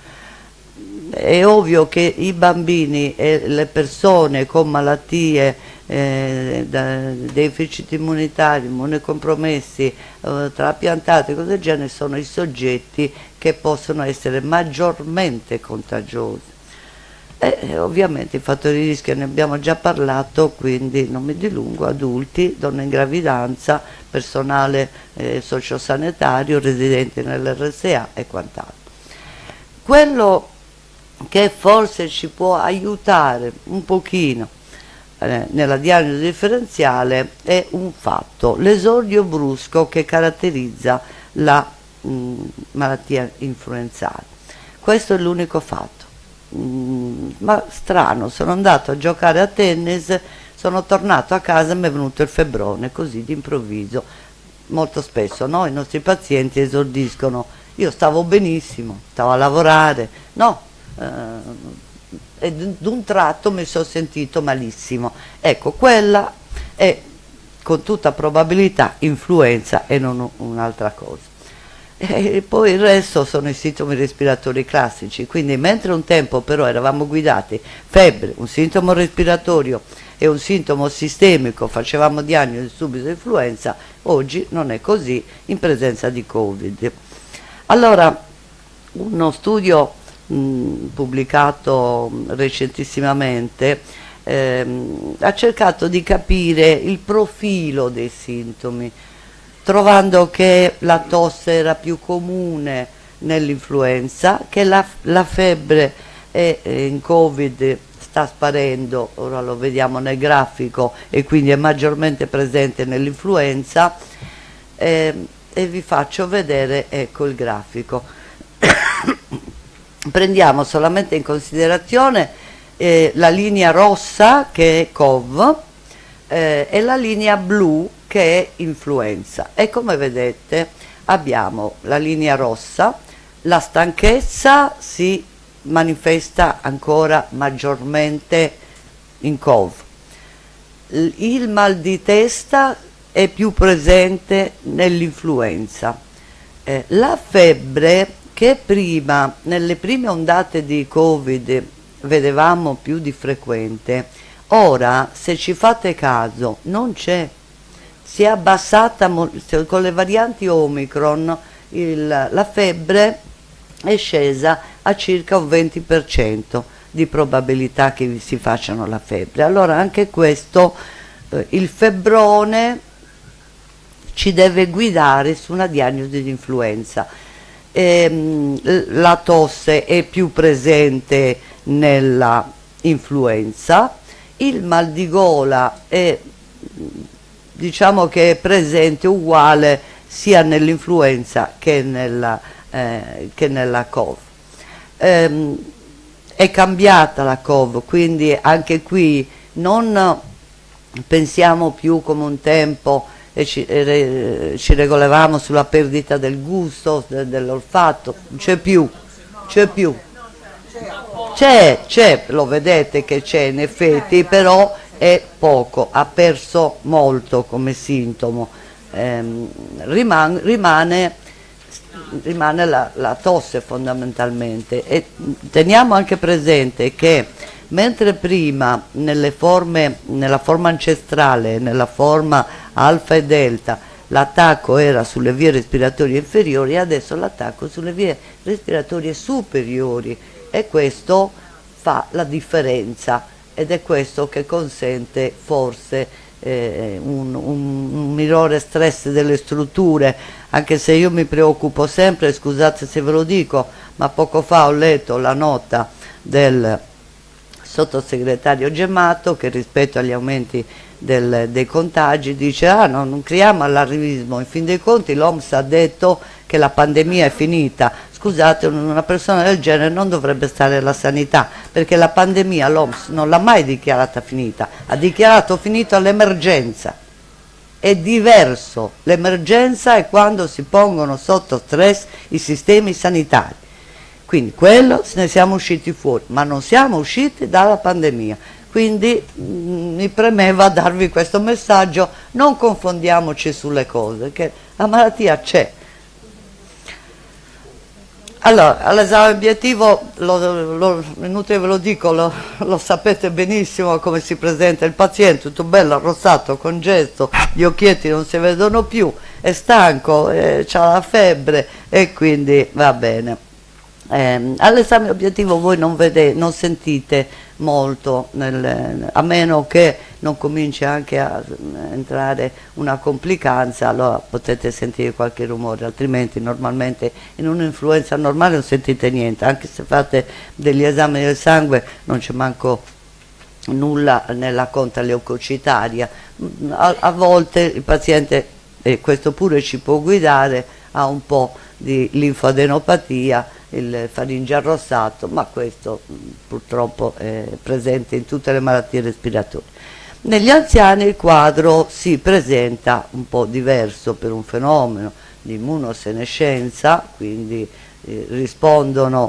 È ovvio che i bambini e le persone con malattie, eh, da, deficit immunitari, immunocompromessi, eh, trapiantati, cose del genere, sono i soggetti che possono essere maggiormente contagiose. E, e ovviamente i fattori di rischio ne abbiamo già parlato, quindi non mi dilungo: adulti, donne in gravidanza, personale eh, sociosanitario, residenti nell'R S A e quant'altro. Quello che forse ci può aiutare un pochino eh, nella diagnosi differenziale è un fatto: l'esordio brusco che caratterizza la mh, malattia influenzale. Questo è l'unico fatto. Mm, ma strano, sono andato a giocare a tennis, sono tornato a casa e mi è venuto il febbrone, così d'improvviso. Molto spesso no, i nostri pazienti esordiscono: io stavo benissimo, stavo a lavorare, no, eh, e d'un tratto mi sono sentito malissimo. Ecco, quella è con tutta probabilità influenza e non un'altra cosa. E poi il resto sono i sintomi respiratori classici, quindi mentre un tempo però eravamo guidati febbre, un sintomo respiratorio e un sintomo sistemico, facevamo diagnosi subito di influenza, oggi non è così in presenza di Covid. Allora, uno studio mh, pubblicato recentissimamente ehm, ha cercato di capire il profilo dei sintomi, trovando che la tosse era più comune nell'influenza, che la, la febbre è, è in Covid sta sparendo, ora lo vediamo nel grafico, e quindi è maggiormente presente nell'influenza, eh, e vi faccio vedere, ecco, il grafico. Prendiamo solamente in considerazione eh, la linea rossa, che è C O V, eh, e la linea blu, che è influenza, e come vedete abbiamo la linea rossa: la stanchezza si manifesta ancora maggiormente in C O V, il mal di testa è più presente nell'influenza, eh, la febbre, che prima nelle prime ondate di Covid vedevamo più di frequente, ora, se ci fate caso, non c'è. Si è abbassata con le varianti Omicron, il, la febbre è scesa a circa un venti per cento di probabilità che vi si facciano la febbre. Allora anche questo, eh, il febbrone ci deve guidare su una diagnosi di influenza. Ehm, la tosse è più presente nella influenza, il mal di gola è, diciamo che è presente uguale sia nell'influenza che nella, eh, che nella C O V. Ehm, è cambiata la C O V, quindi anche qui non pensiamo più come un tempo e ci, eh, ci regolavamo sulla perdita del gusto, de, dell'olfatto, c'è più, c'è più. C'è, c'è, lo vedete che c'è in effetti, però è poco, ha perso molto come sintomo, ehm, rimane, rimane, rimane la, la tosse fondamentalmente. E teniamo anche presente che mentre prima nelle forme, nella forma ancestrale, nella forma alfa e delta, l'attacco era sulle vie respiratorie inferiori, adesso l'attacco sulle vie respiratorie superiori, e questo fa la differenza. Ed è questo che consente forse eh, un, un, un minore stress delle strutture, anche se io mi preoccupo sempre, scusate se ve lo dico, ma poco fa ho letto la nota del sottosegretario Gemmato che rispetto agli aumenti del, dei contagi dice: ah, no, non creiamo allarmismo, in fin dei conti l'O M S ha detto che la pandemia è finita. Scusate, una persona del genere non dovrebbe stare alla sanità, perché la pandemia l'O M S non l'ha mai dichiarata finita, ha dichiarato finita l'emergenza. È diverso, l'emergenza è quando si pongono sotto stress i sistemi sanitari, quindi quello se ne siamo usciti fuori, ma non siamo usciti dalla pandemia. Quindi mh, mi premeva darvi questo messaggio: non confondiamoci sulle cose, che la malattia c'è. Allora, all'esame obiettivo, lo, lo, inutile ve lo dico, lo, lo sapete benissimo come si presenta il paziente, tutto bello, arrossato, congesto, gli occhietti non si vedono più, è stanco, eh, ha la febbre e quindi va bene. Eh, all'esame obiettivo voi non, vede, non sentite molto, nel, a meno che non cominci anche a entrare una complicanza, allora potete sentire qualche rumore, altrimenti normalmente in un'influenza normale non sentite niente, anche se fate degli esami del sangue non c'è manco nulla nella conta leucocitaria. A, a volte il paziente, e questo pure ci può guidare, ha un po' di linfadenopatia, il faringe arrossato, ma questo mh, purtroppo è presente in tutte le malattie respiratorie. Negli anziani il quadro si presenta un po' diverso per un fenomeno di immunosenescenza, quindi eh, rispondono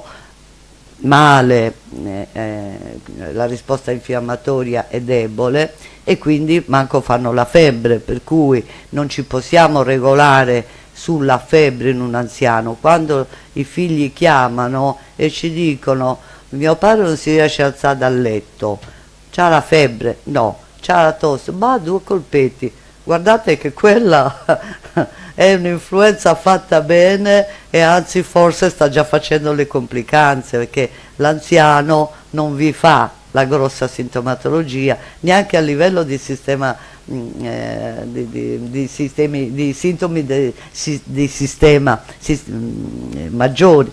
male, eh, eh, la risposta infiammatoria è debole e quindi manco fanno la febbre, per cui non ci possiamo regolare sulla febbre in un anziano. Quando i figli chiamano e ci dicono mio padre non si riesce a alzare dal letto, c'ha la febbre, no, c'ha la tosse, ma due colpetti, guardate che quella è un'influenza fatta bene e anzi forse sta già facendo le complicanze, perché l'anziano non vi fa la grossa sintomatologia neanche a livello di sistema eh, di, di, di, sistemi, di sintomi di, di sistema si, mh, maggiori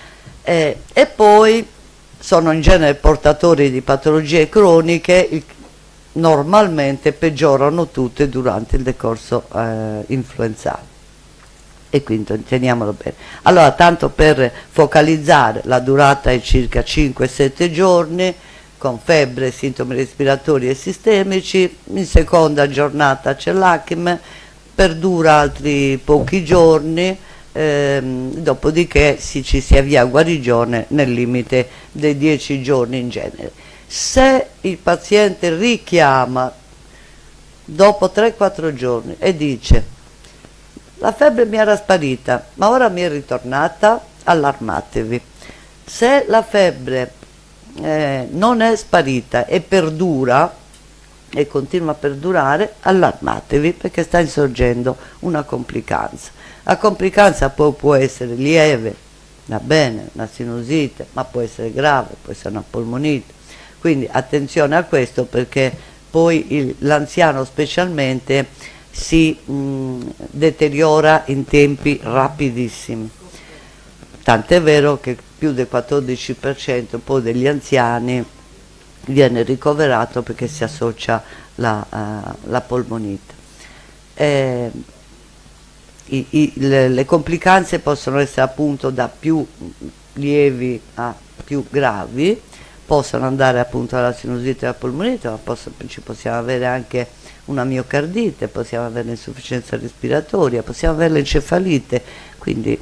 eh, e poi sono in genere portatori di patologie croniche, il, normalmente peggiorano tutte durante il decorso eh, influenzale, e quindi teniamolo bene. Allora, tanto per focalizzare, la durata è circa cinque sette giorni, con febbre, sintomi respiratori e sistemici. In seconda giornata c'è l'acne, perdura altri pochi giorni, ehm, dopodiché si, ci si avvia a guarigione nel limite dei dieci giorni in genere. Se il paziente richiama dopo tre quattro giorni e dice la febbre mi era sparita ma ora mi è ritornata, allarmatevi. Se la febbre eh, non è sparita e perdura e continua a perdurare, allarmatevi, perché sta insorgendo una complicanza. La complicanza poi può essere lieve, va bene, una sinusite, ma può essere grave, può essere una polmonite. Quindi attenzione a questo, perché poi l'anziano specialmente si mh, deteriora in tempi rapidissimi. Tant'è vero che più del quattordici per cento poi degli anziani viene ricoverato perché si associa la, uh, la polmonite. Eh, i, i, le, le complicanze possono essere appunto da più lievi a più gravi, possono andare appunto alla sinusite e alla polmonite, ma posso, ci possiamo avere anche una miocardite, possiamo avere l'insufficienza respiratoria, possiamo avere l'encefalite, quindi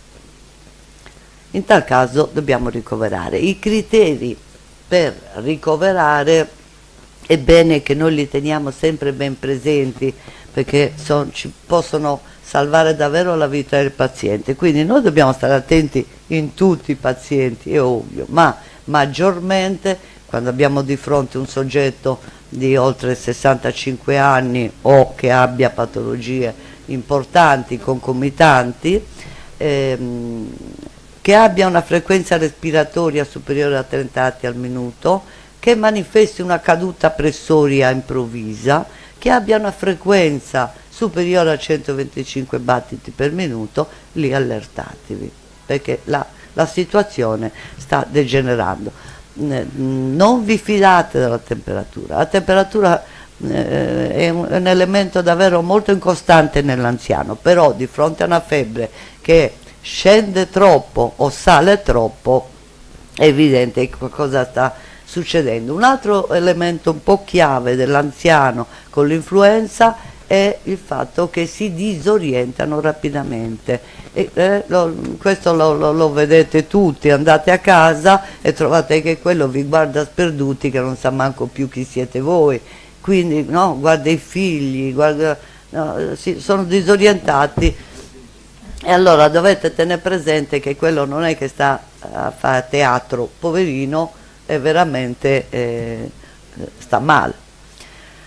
in tal caso dobbiamo ricoverare. I criteri per ricoverare è bene che noi li teniamo sempre ben presenti, perché son, ci possono salvare davvero la vita del paziente, quindi noi dobbiamo stare attenti in tutti i pazienti, è ovvio, ma maggiormente quando abbiamo di fronte un soggetto di oltre sessantacinque anni o che abbia patologie importanti, concomitanti, ehm, che abbia una frequenza respiratoria superiore a trenta atti al minuto, che manifesti una caduta pressoria improvvisa, che abbia una frequenza superiore a centoventicinque battiti per minuto, lì allertatevi, perché la, la situazione sta degenerando. Non vi fidate della temperatura, la temperatura eh, è, un, è un elemento davvero molto incostante nell'anziano, però di fronte a una febbre che scende troppo o sale troppo è evidente che qualcosa sta succedendo. Un altro elemento un po' chiave dell'anziano con l'influenza è il fatto che si disorientano rapidamente e, eh, lo, questo lo, lo, lo vedete tutti, andate a casa e trovate che quello vi guarda sperduti, che non sa manco più chi siete voi, quindi no, guarda i figli, guarda, no, si, sono disorientati. E allora dovete tenere presente che quello non è che sta a fare teatro, poverino, è veramente eh, sta male.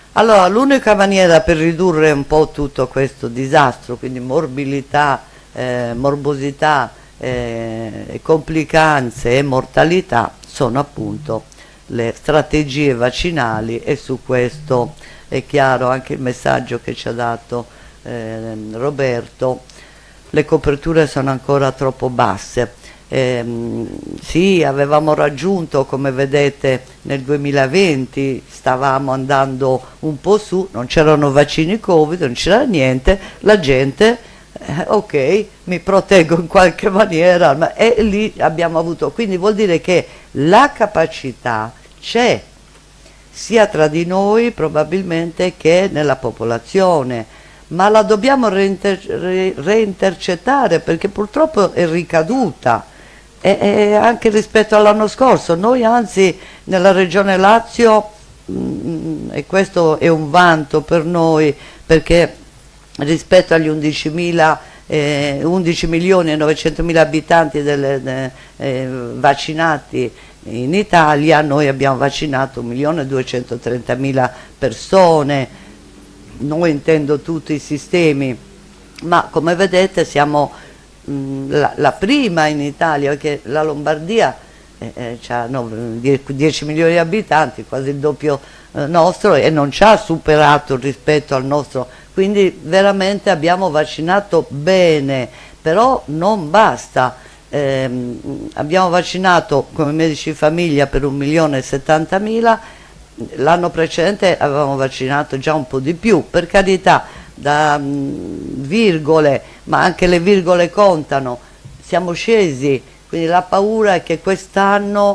Allora, l'unica maniera per ridurre un po' tutto questo disastro, quindi morbilità, eh, morbosità, eh, complicanze e mortalità, sono appunto le strategie vaccinali, e su questo è chiaro anche il messaggio che ci ha dato eh, Roberto. Le coperture sono ancora troppo basse. Eh, sì, avevamo raggiunto, come vedete, nel duemilaventi stavamo andando un po' su, non c'erano vaccini Covid, non c'era niente, la gente, eh, ok, mi proteggo in qualche maniera, ma e lì abbiamo avuto, quindi vuol dire che la capacità c'è, sia tra di noi probabilmente che nella popolazione, ma la dobbiamo reinter re reintercettare, perché purtroppo è ricaduta. E, e anche rispetto all'anno scorso, noi anzi nella regione Lazio, mh, e questo è un vanto per noi, perché rispetto agli undicimila eh, undici milioni e novecentomila abitanti delle, de, eh, vaccinati in Italia, noi abbiamo vaccinato un milione e duecentotrentamila persone, non intendo tutti i sistemi, ma come vedete siamo La, la prima in Italia, perché la Lombardia eh, eh, ha no, dieci milioni di abitanti, quasi il doppio eh, nostro, e non ci ha superato rispetto al nostro, quindi veramente abbiamo vaccinato bene, però non basta. Eh, abbiamo vaccinato come medici di famiglia per un milione e settantamila, l'anno precedente avevamo vaccinato già un po' di più, per carità, da mh, virgole, ma anche le virgole contano, siamo scesi, quindi la paura è che quest'anno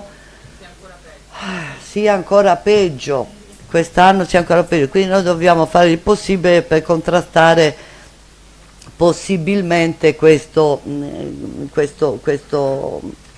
sia ancora peggio, quest'anno sia ancora peggio, quindi noi dobbiamo fare il possibile per contrastare possibilmente questo, mh, questo, questo,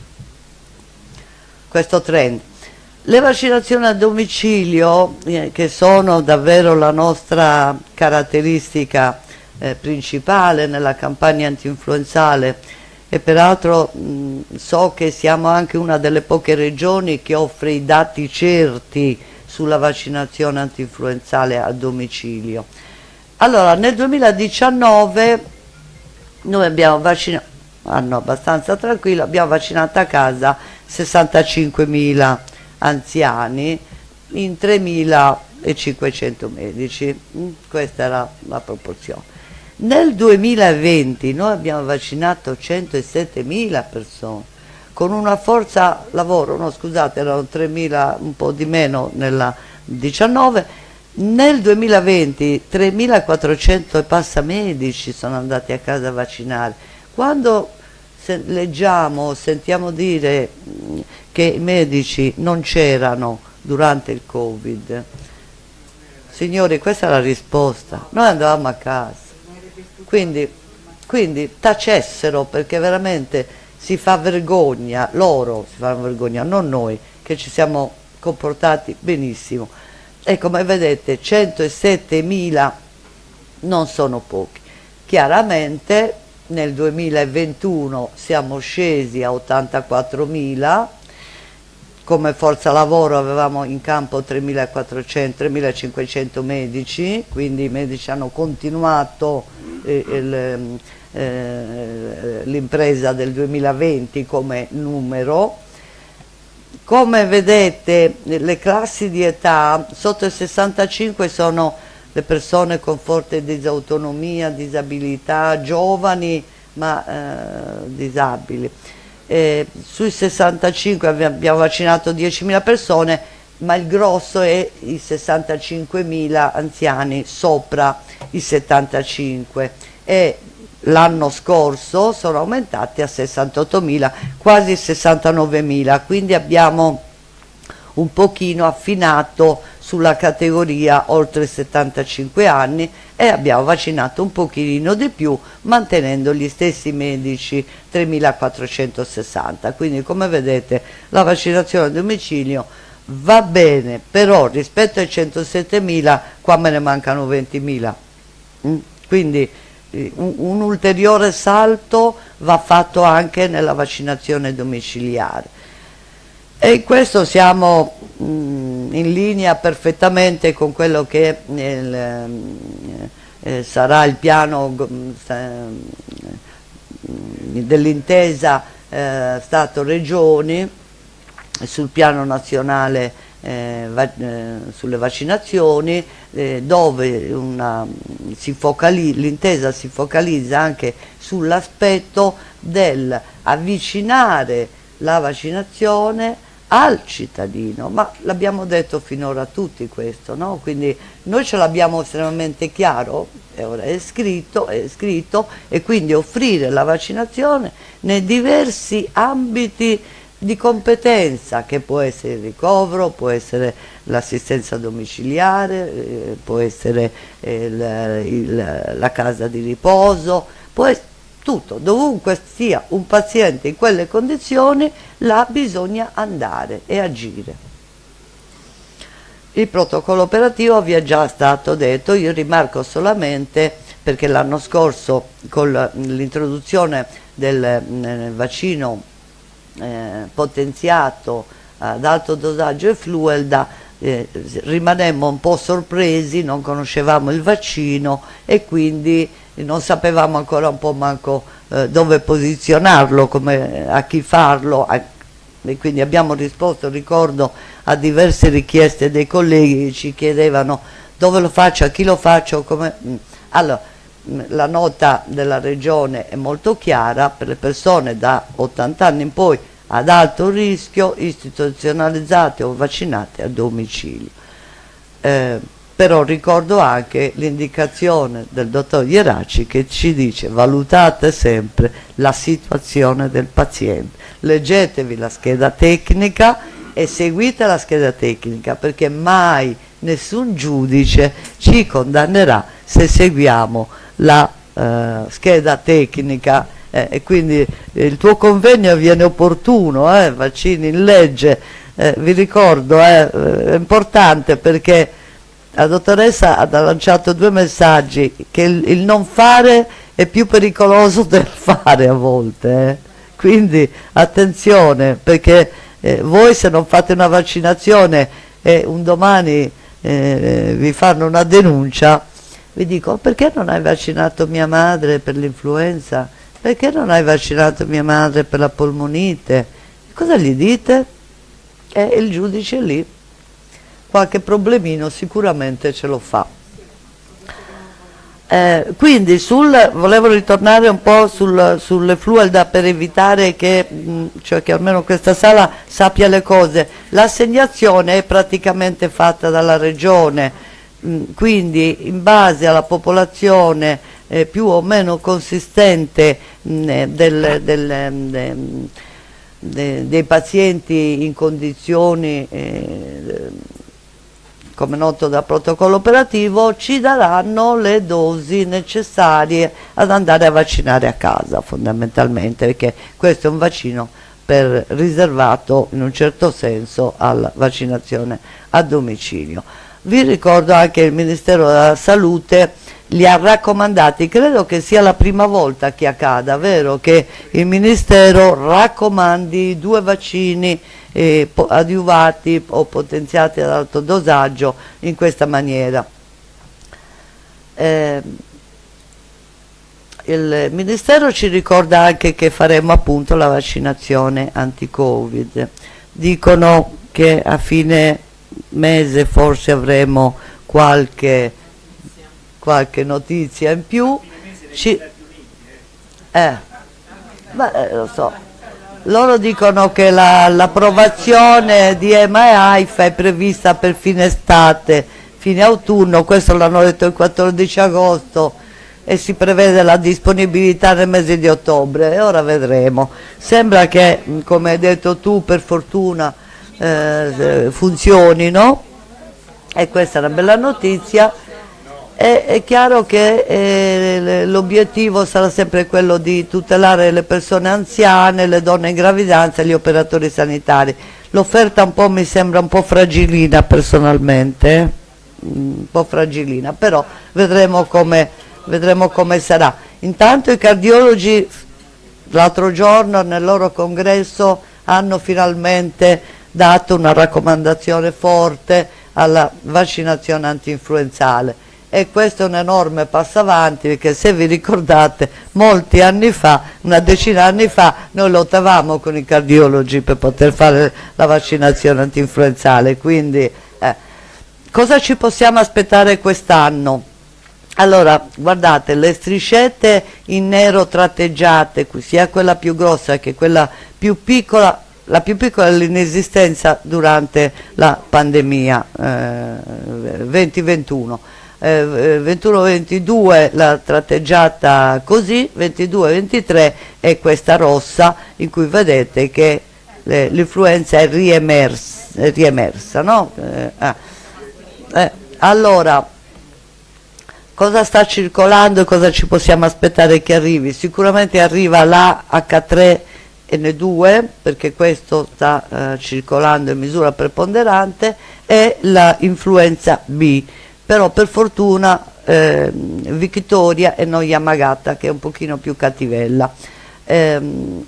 questo trend. Le vaccinazioni a domicilio, eh, che sono davvero la nostra caratteristica eh, principale nella campagna antinfluenzale, e peraltro mh, so che siamo anche una delle poche regioni che offre i dati certi sulla vaccinazione antinfluenzale a domicilio. Allora, nel duemiladiciannove noi abbiamo vaccinato, anno abbastanza tranquillo, abbiamo vaccinato a casa sessantacinquemila anziani in tremilacinquecento medici, questa era la proporzione. Nel duemilaventi noi abbiamo vaccinato centosettemila persone con una forza lavoro, no scusate, erano tremila, un po' di meno nel diciannove, nel duemilaventi tremilaquattrocento e passa medici sono andati a casa a vaccinare. Quando se leggiamo, sentiamo dire che i medici non c'erano durante il Covid, signori, questa è la risposta, noi andavamo a casa, quindi, quindi tacessero, perché veramente si fa vergogna, loro si fanno vergogna, non noi che ci siamo comportati benissimo, e come vedete centosettemila non sono pochi. Chiaramente nel duemilaventuno siamo scesi a ottantaquattromila, come forza lavoro avevamo in campo tremilaquattrocento tremilacinquecento medici, quindi i medici hanno continuato eh, eh, l'impresa del duemilaventi come numero. Come vedete le classi di età sotto i sessantacinque sono le persone con forte disautonomia, disabilità, giovani ma eh, disabili. Eh, sui sessantacinque abbiamo vaccinato diecimila persone, ma il grosso è i sessantacinquemila anziani sopra i settantacinque, e l'anno scorso sono aumentati a sessantottomila, quasi sessantanovemila, quindi abbiamo un pochino affinato sulla categoria oltre settantacinque anni e abbiamo vaccinato un pochino di più, mantenendo gli stessi medici tremilaquattrocentosessanta. Quindi come vedete la vaccinazione a domicilio va bene, però rispetto ai centosettemila qua me ne mancano ventimila, mm? Quindi un, un ulteriore salto va fatto anche nella vaccinazione domiciliare, e in questo siamo mh, in linea perfettamente con quello che eh, eh, sarà il piano eh, dell'intesa eh, Stato-Regioni sul piano nazionale eh, va, eh, sulle vaccinazioni, eh, dove l'intesa si focalizza anche sull'aspetto del avvicinare la vaccinazione al cittadino, ma l'abbiamo detto finora tutti questo, no? Quindi noi ce l'abbiamo estremamente chiaro, e ora è scritto, è scritto, e quindi offrire la vaccinazione nei diversi ambiti di competenza, che può essere il ricovero, può essere l'assistenza domiciliare, eh, può essere eh, il, il, la casa di riposo, può essere tutto, dovunque sia un paziente in quelle condizioni, là bisogna andare e agire. Il protocollo operativo vi è già stato detto, io rimarco solamente, perché l'anno scorso con l'introduzione del eh, vaccino eh, potenziato ad alto dosaggio e Fluelda, eh, rimanemmo un po' sorpresi, non conoscevamo il vaccino e quindi non sapevamo ancora un po' manco eh, dove posizionarlo, come, a chi farlo, a, e quindi abbiamo risposto, ricordo, a diverse richieste dei colleghi che ci chiedevano dove lo faccio, a chi lo faccio, come... Allora, la nota della Regione è molto chiara: per le persone da ottanta anni in poi ad alto rischio, istituzionalizzate o vaccinate a domicilio. Eh, però ricordo anche l'indicazione del dottor Ieracci che ci dice: valutate sempre la situazione del paziente, leggetevi la scheda tecnica e seguite la scheda tecnica, perché mai nessun giudice ci condannerà se seguiamo la eh, scheda tecnica, eh, e quindi eh, il tuo convegno viene opportuno, eh, vaccini in legge, eh, vi ricordo, eh, è importante, perché la dottoressa ha lanciato due messaggi: che il, il non fare è più pericoloso del fare a volte, eh. Quindi attenzione, perché eh, voi se non fate una vaccinazione e un domani eh, vi fanno una denuncia, vi dico: perché non hai vaccinato mia madre per l'influenza? Perché non hai vaccinato mia madre per la polmonite? Cosa gli dite? E il giudice lì qualche problemino sicuramente ce lo fa. Eh, quindi sul, volevo ritornare un po' sul, sulle Fluelda, per evitare che, mh, cioè che almeno questa sala sappia le cose. L'assegnazione è praticamente fatta dalla Regione, mh, quindi in base alla popolazione eh, più o meno consistente mh, del, del, de, de, dei pazienti in condizioni eh, come noto dal protocollo operativo, ci daranno le dosi necessarie ad andare a vaccinare a casa, fondamentalmente, perché questo è un vaccino per, riservato in un certo senso alla vaccinazione a domicilio. Vi ricordo anche che il Ministero della Salute li ha raccomandati, credo che sia la prima volta che accada, vero? Che il Ministero raccomandi due vaccini eh, adiuvati o potenziati ad alto dosaggio in questa maniera. Eh, il Ministero ci ricorda anche che faremo appunto la vaccinazione anti-Covid. Dicono che a fine mese forse avremo qualche, qualche notizia in più. Ci, eh, beh, lo so. Loro dicono che l'approvazione la, di E M A e AIFA è prevista per fine estate, fine autunno, questo l'hanno detto il quattordici agosto, e si prevede la disponibilità nel mese di ottobre, e ora vedremo. Sembra che, come hai detto tu, per fortuna eh, funzioni, no? E questa è una bella notizia. È, è chiaro che eh, l'obiettivo sarà sempre quello di tutelare le persone anziane, le donne in gravidanza e gli operatori sanitari. L'offerta un po' mi sembra un po' fragilina personalmente, eh? un po' fragilina, però vedremo come, vedremo come sarà. Intanto i cardiologi l'altro giorno nel loro congresso hanno finalmente dato una raccomandazione forte alla vaccinazione anti-influenzale, e questo è un enorme passo avanti, perché se vi ricordate molti anni fa, una decina di anni fa, noi lottavamo con i cardiologi per poter fare la vaccinazione anti-influenzale, quindi eh. cosa ci possiamo aspettare quest'anno? Allora, guardate, le striscette in nero tratteggiate, sia quella più grossa che quella più piccola, la più piccola è l'inesistenza durante la pandemia eh, venti ventuno. Eh, ventuno ventidue la tratteggiata così, ventidue ventitré è questa rossa in cui vedete che eh, l'influenza è riemersa, è riemersa, no? Eh, ah. eh, allora, cosa sta circolando e cosa ci possiamo aspettare che arrivi? Sicuramente arriva la acca tre enne due, perché questo sta eh, circolando in misura preponderante, e la influenza B. Però per fortuna eh, Victoria e non Yamagata, che è un pochino più cattivella. Eh,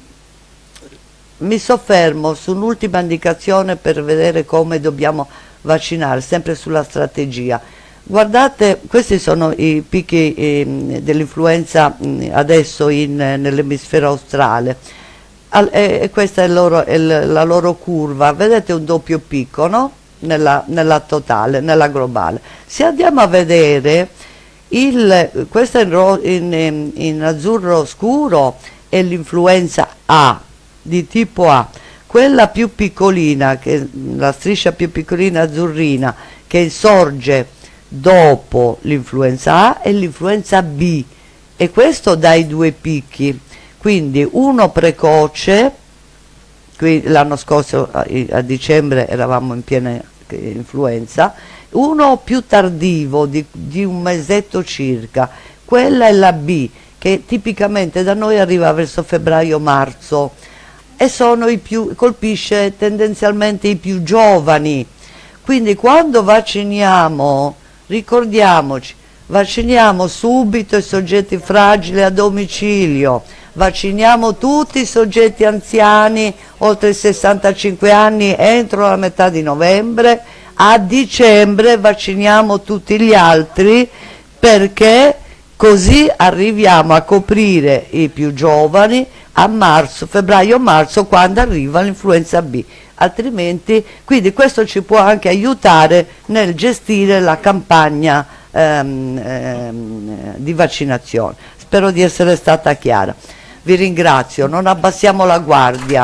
mi soffermo su un'ultima indicazione per vedere come dobbiamo vaccinare, sempre sulla strategia. Guardate, questi sono i picchi eh, dell'influenza adesso nell'emisfero australe, Al, e, e questa è, loro, è la loro curva, vedete un doppio picco, no? Nella, nella totale, nella globale. Se andiamo a vedere, il, questo in, in, in azzurro scuro è l'influenza A, di tipo A, quella più piccolina, che, la striscia più piccolina azzurrina, che insorge dopo l'influenza A, è l'influenza B, e questo dà i due picchi, quindi uno precoce. L'anno scorso a, a dicembre eravamo in piena influenza, uno più tardivo di, di un mesetto circa, quella è la B, che tipicamente da noi arriva verso febbraio-marzo, e sono i più, colpisce tendenzialmente i più giovani. Quindi quando vacciniamo, ricordiamoci, vacciniamo subito i soggetti fragili a domicilio, vacciniamo tutti i soggetti anziani oltre i sessantacinque anni entro la metà di novembre, a dicembre vacciniamo tutti gli altri, perché così arriviamo a coprire i più giovani a marzo, febbraio-marzo, quando arriva l'influenza B. Altrimenti, quindi questo ci può anche aiutare nel gestire la campagna ehm, ehm, di vaccinazione. Spero di essere stata chiara. Vi ringrazio, non abbassiamo la guardia.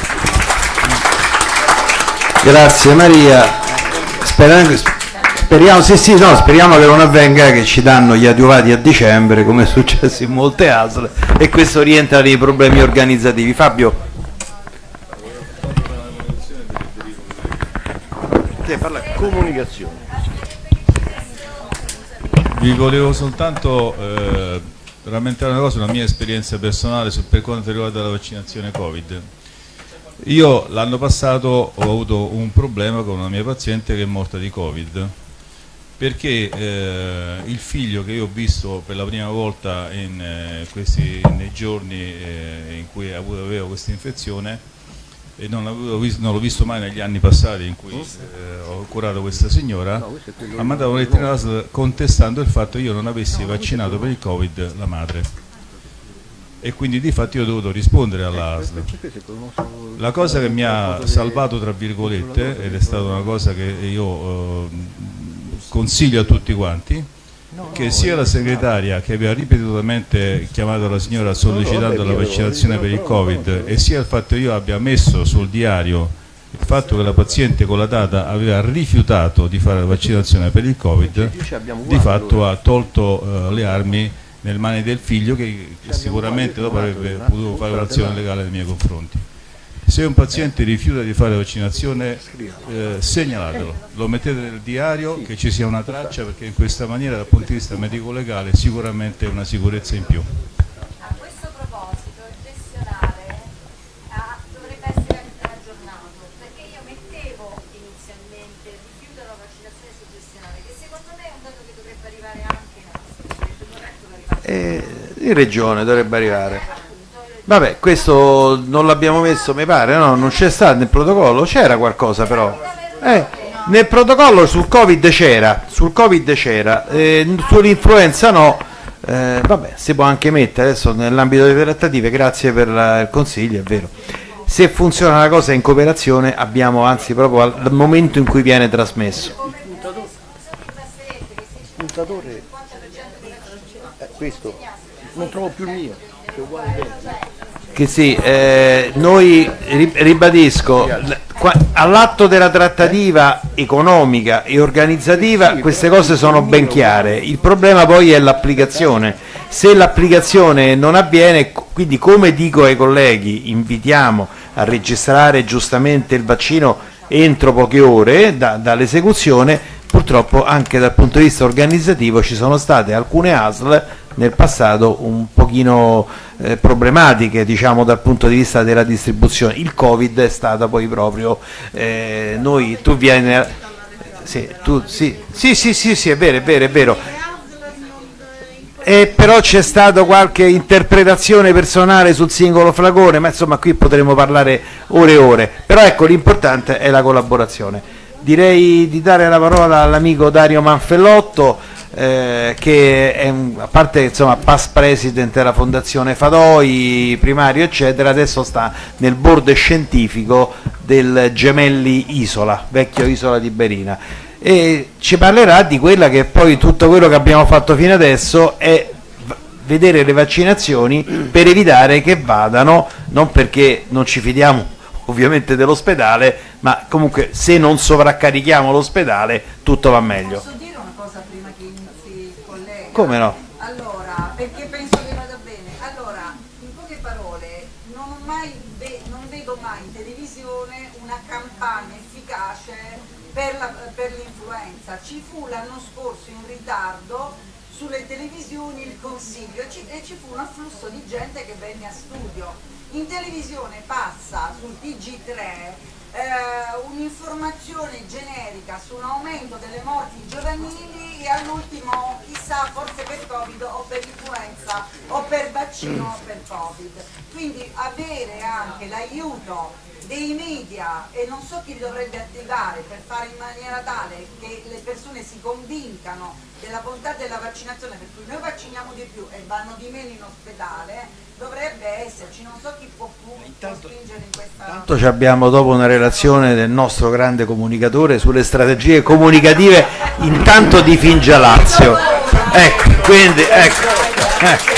Grazie Maria. Sperando, speriamo, sì, sì, no, speriamo che non avvenga che ci danno gli adiuvati a dicembre, come è successo in molte A S L, e questo rientra nei problemi organizzativi. Fabio. Che parla comunicazione. Vi volevo soltanto eh, rammentare una cosa, una mia esperienza personale su, per quanto riguarda la vaccinazione Covid. Io l'anno passato ho avuto un problema con una mia paziente che è morta di Covid, perché eh, il figlio che io ho visto per la prima volta in, eh, questi, nei giorni eh, in cui avuto, avevo questa infezione, e non l'ho visto, visto mai negli anni passati in cui eh, ho curato questa signora, ha mandato una lettera all'A S L contestando il fatto che io non avessi vaccinato per il Covid la madre, e quindi di fatto io ho dovuto rispondere all'A S L. La cosa che mi ha salvato tra virgolette, ed è stata una cosa che io eh, consiglio a tutti quanti, che sia la segretaria che aveva ripetutamente chiamato la signora sollecitando la vaccinazione per il Covid, e sia il fatto che io abbia messo sul diario il fatto che la paziente con la data aveva rifiutato di fare la vaccinazione per il Covid, di fatto ha tolto uh, le armi nelle mani del figlio, che, che sicuramente dopo avrebbe potuto fare un'azione legale nei miei confronti. Se un paziente rifiuta di fare la vaccinazione, eh, segnalatelo, lo mettete nel diario, che ci sia una traccia, perché in questa maniera dal punto di vista medico-legale sicuramente è una sicurezza in più. A questo proposito il gestionale ah, dovrebbe essere aggiornato, perché io mettevo inizialmente rifiuto la vaccinazione sul gestionale, che secondo me è un dato che dovrebbe arrivare anche in A S L, sarebbe corretto che arrivasse Eh, in regione dovrebbe arrivare. appunto il Vabbè, questo non l'abbiamo messo, mi pare, no? Non c'è stato nel protocollo, c'era qualcosa però. Eh, nel protocollo sul Covid c'era, sul Covid c'era, eh, sull'influenza no. Eh, vabbè, si può anche mettere adesso nell'ambito delle trattative, grazie per la, il consiglio, è vero. Se funziona la cosa in cooperazione abbiamo, anzi proprio al momento in cui viene trasmesso. Il puntatore è questo, non trovo più il mio, che è uguale a me. Che sì, eh, noi ribadisco, all'atto della trattativa economica e organizzativa queste cose sono ben chiare, il problema poi è l'applicazione. Se l'applicazione non avviene, quindi come dico ai colleghi, invitiamo a registrare giustamente il vaccino entro poche ore da, dall'esecuzione, purtroppo anche dal punto di vista organizzativo ci sono state alcune A S L nel passato un pochino eh, problematiche, diciamo, dal punto di vista della distribuzione. Il Covid è stata poi proprio eh, noi, tu vieni sì, tu, sì, sì, sì, sì, sì, è vero, è vero, è vero. E però c'è stata qualche interpretazione personale sul singolo flacone, ma insomma qui potremo parlare ore e ore, però ecco, l'importante è la collaborazione. Direi di dare la parola all'amico Dario Manfellotto, eh, che è un, a parte insomma past president della fondazione Fadoi, primario eccetera, adesso sta nel board scientifico del Gemelli Isola, vecchio Isola di Berina, e ci parlerà di quella che poi tutto quello che abbiamo fatto fino adesso è vedere le vaccinazioni per evitare che vadano, non perché non ci fidiamo ovviamente dell'ospedale, ma comunque se non sovraccarichiamo l'ospedale tutto va meglio. Posso dire una cosa prima che inizi, collega? Come no? Allora, perché penso che vada bene. Allora, in poche parole, non, ho mai ve non vedo mai in televisione una campagna efficace per l'influenza. Ci fu l'anno scorso in ritardo sulle televisioni il consiglio e ci, e ci fu un afflusso di gente che venne a studio. In televisione passa sul T G tre eh, un'informazione generica su un aumento delle morti giovanili e all'ultimo chissà forse per Covid o per influenza o per vaccino o per Covid. Quindi avere anche l'aiuto dei media, e non so chi dovrebbe attivare per fare in maniera tale che le persone si convincano della bontà della vaccinazione, per cui noi vacciniamo di più e vanno di meno in ospedale, dovrebbe esserci, non so chi può, può spingere in questa... Intanto ci abbiamo dopo una relazione del nostro grande comunicatore sulle strategie comunicative intanto di Fingia Lazio, ecco, quindi ecco, ecco.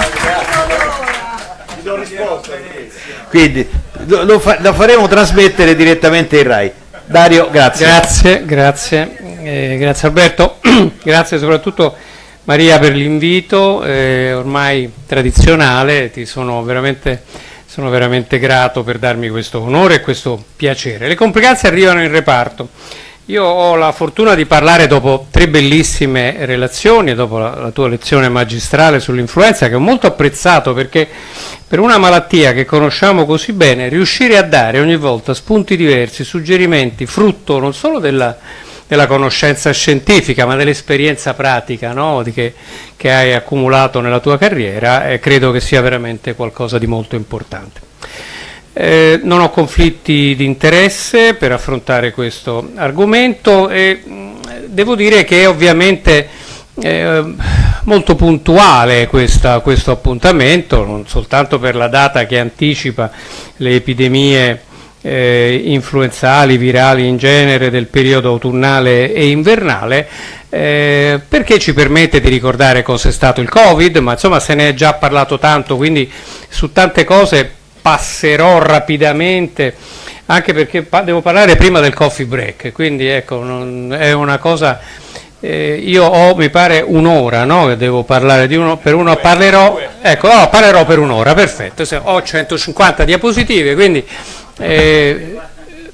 Quindi lo, lo, fa, lo faremo trasmettere direttamente in Rai. Dario, grazie. Grazie, grazie, eh, grazie Alberto, grazie soprattutto Maria per l'invito, eh, ormai tradizionale, ti sono veramente, sono veramente grato per darmi questo onore e questo piacere. Le complicanze arrivano in reparto. Io ho la fortuna di parlare dopo tre bellissime relazioni, dopo la, la tua lezione magistrale sull'influenza, che ho molto apprezzato, perché per una malattia che conosciamo così bene, riuscire a dare ogni volta spunti diversi, suggerimenti, frutto non solo della, della conoscenza scientifica, ma dell'esperienza pratica, no? di che, che hai accumulato nella tua carriera, eh, credo che sia veramente qualcosa di molto importante. Eh, non ho conflitti di interesse per affrontare questo argomento e mh, devo dire che è ovviamente eh, molto puntuale questa, questo appuntamento, non soltanto per la data che anticipa le epidemie eh, influenzali, virali in genere del periodo autunnale e invernale, eh, perché ci permette di ricordare cosa è stato il Covid, ma insomma se ne è già parlato tanto, quindi su tante cose passerò rapidamente, anche perché pa devo parlare prima del coffee break, quindi ecco, non, è una cosa, eh, io ho mi pare un'ora, no? Che devo parlare di uno, per uno parlerò, ecco, oh, parlerò per un'ora, perfetto, ho centocinquanta diapositive, quindi eh,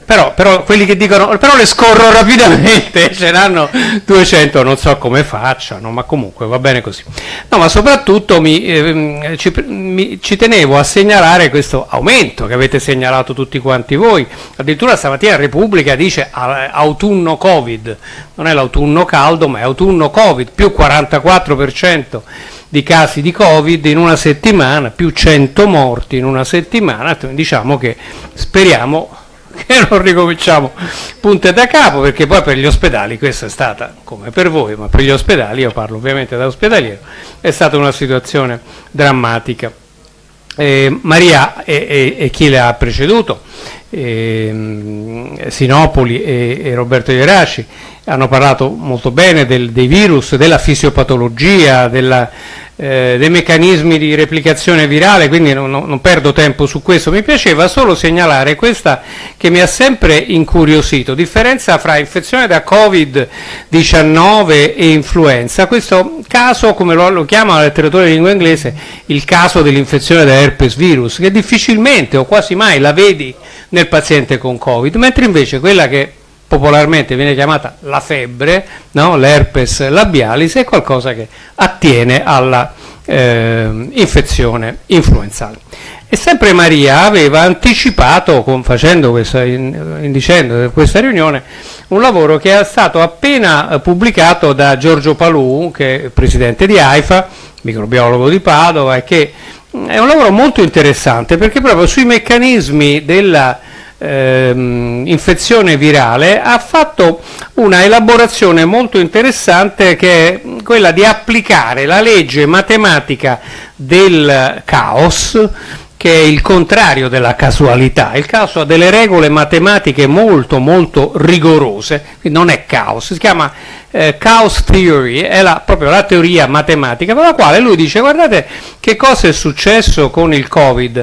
però, però quelli che dicono però le scorro rapidamente, ce n'hanno duecento, non so come facciano, ma comunque va bene così. No, ma soprattutto mi, eh, ci, mi, ci tenevo a segnalare questo aumento che avete segnalato tutti quanti voi. Addirittura stamattina Repubblica dice autunno Covid, non è l'autunno caldo ma è autunno Covid, più quarantaquattro per cento di casi di Covid in una settimana, più cento morti in una settimana. Diciamo che speriamo che non ricominciamo punte da capo, perché poi per gli ospedali questa è stata, come per voi, ma per gli ospedali, io parlo ovviamente da ospedaliero, è stata una situazione drammatica. Eh, Maria e, e, e chi le ha preceduto, eh, Sinopoli e, e Roberto Ieraci, hanno parlato molto bene del, dei virus, della fisiopatologia, della, eh, dei meccanismi di replicazione virale, quindi non, non perdo tempo su questo. Mi piaceva solo segnalare questa che mi ha sempre incuriosito, differenza fra infezione da Covid diciannove e influenza. Questo caso, come lo, lo chiama la letteratura in lingua inglese, il caso dell'infezione da herpes virus, che difficilmente o quasi mai la vedi nel paziente con Covid, mentre invece quella che popolarmente viene chiamata la febbre, no? L'herpes labialis, è qualcosa che attiene alla eh, infezione influenzale. E sempre Maria aveva anticipato, con, facendo questa, in, in dicendo questa riunione, un lavoro che è stato appena pubblicato da Giorgio Palù, che è presidente di AIFA, microbiologo di Padova, e che è un lavoro molto interessante perché proprio sui meccanismi della Ehm, infezione virale ha fatto una elaborazione molto interessante, che è quella di applicare la legge matematica del caos, che è il contrario della casualità. Il caos ha delle regole matematiche molto molto rigorose, quindi non è caos, si chiama eh, chaos theory, è la, proprio la teoria matematica per la quale lui dice: guardate che cosa è successo con il Covid,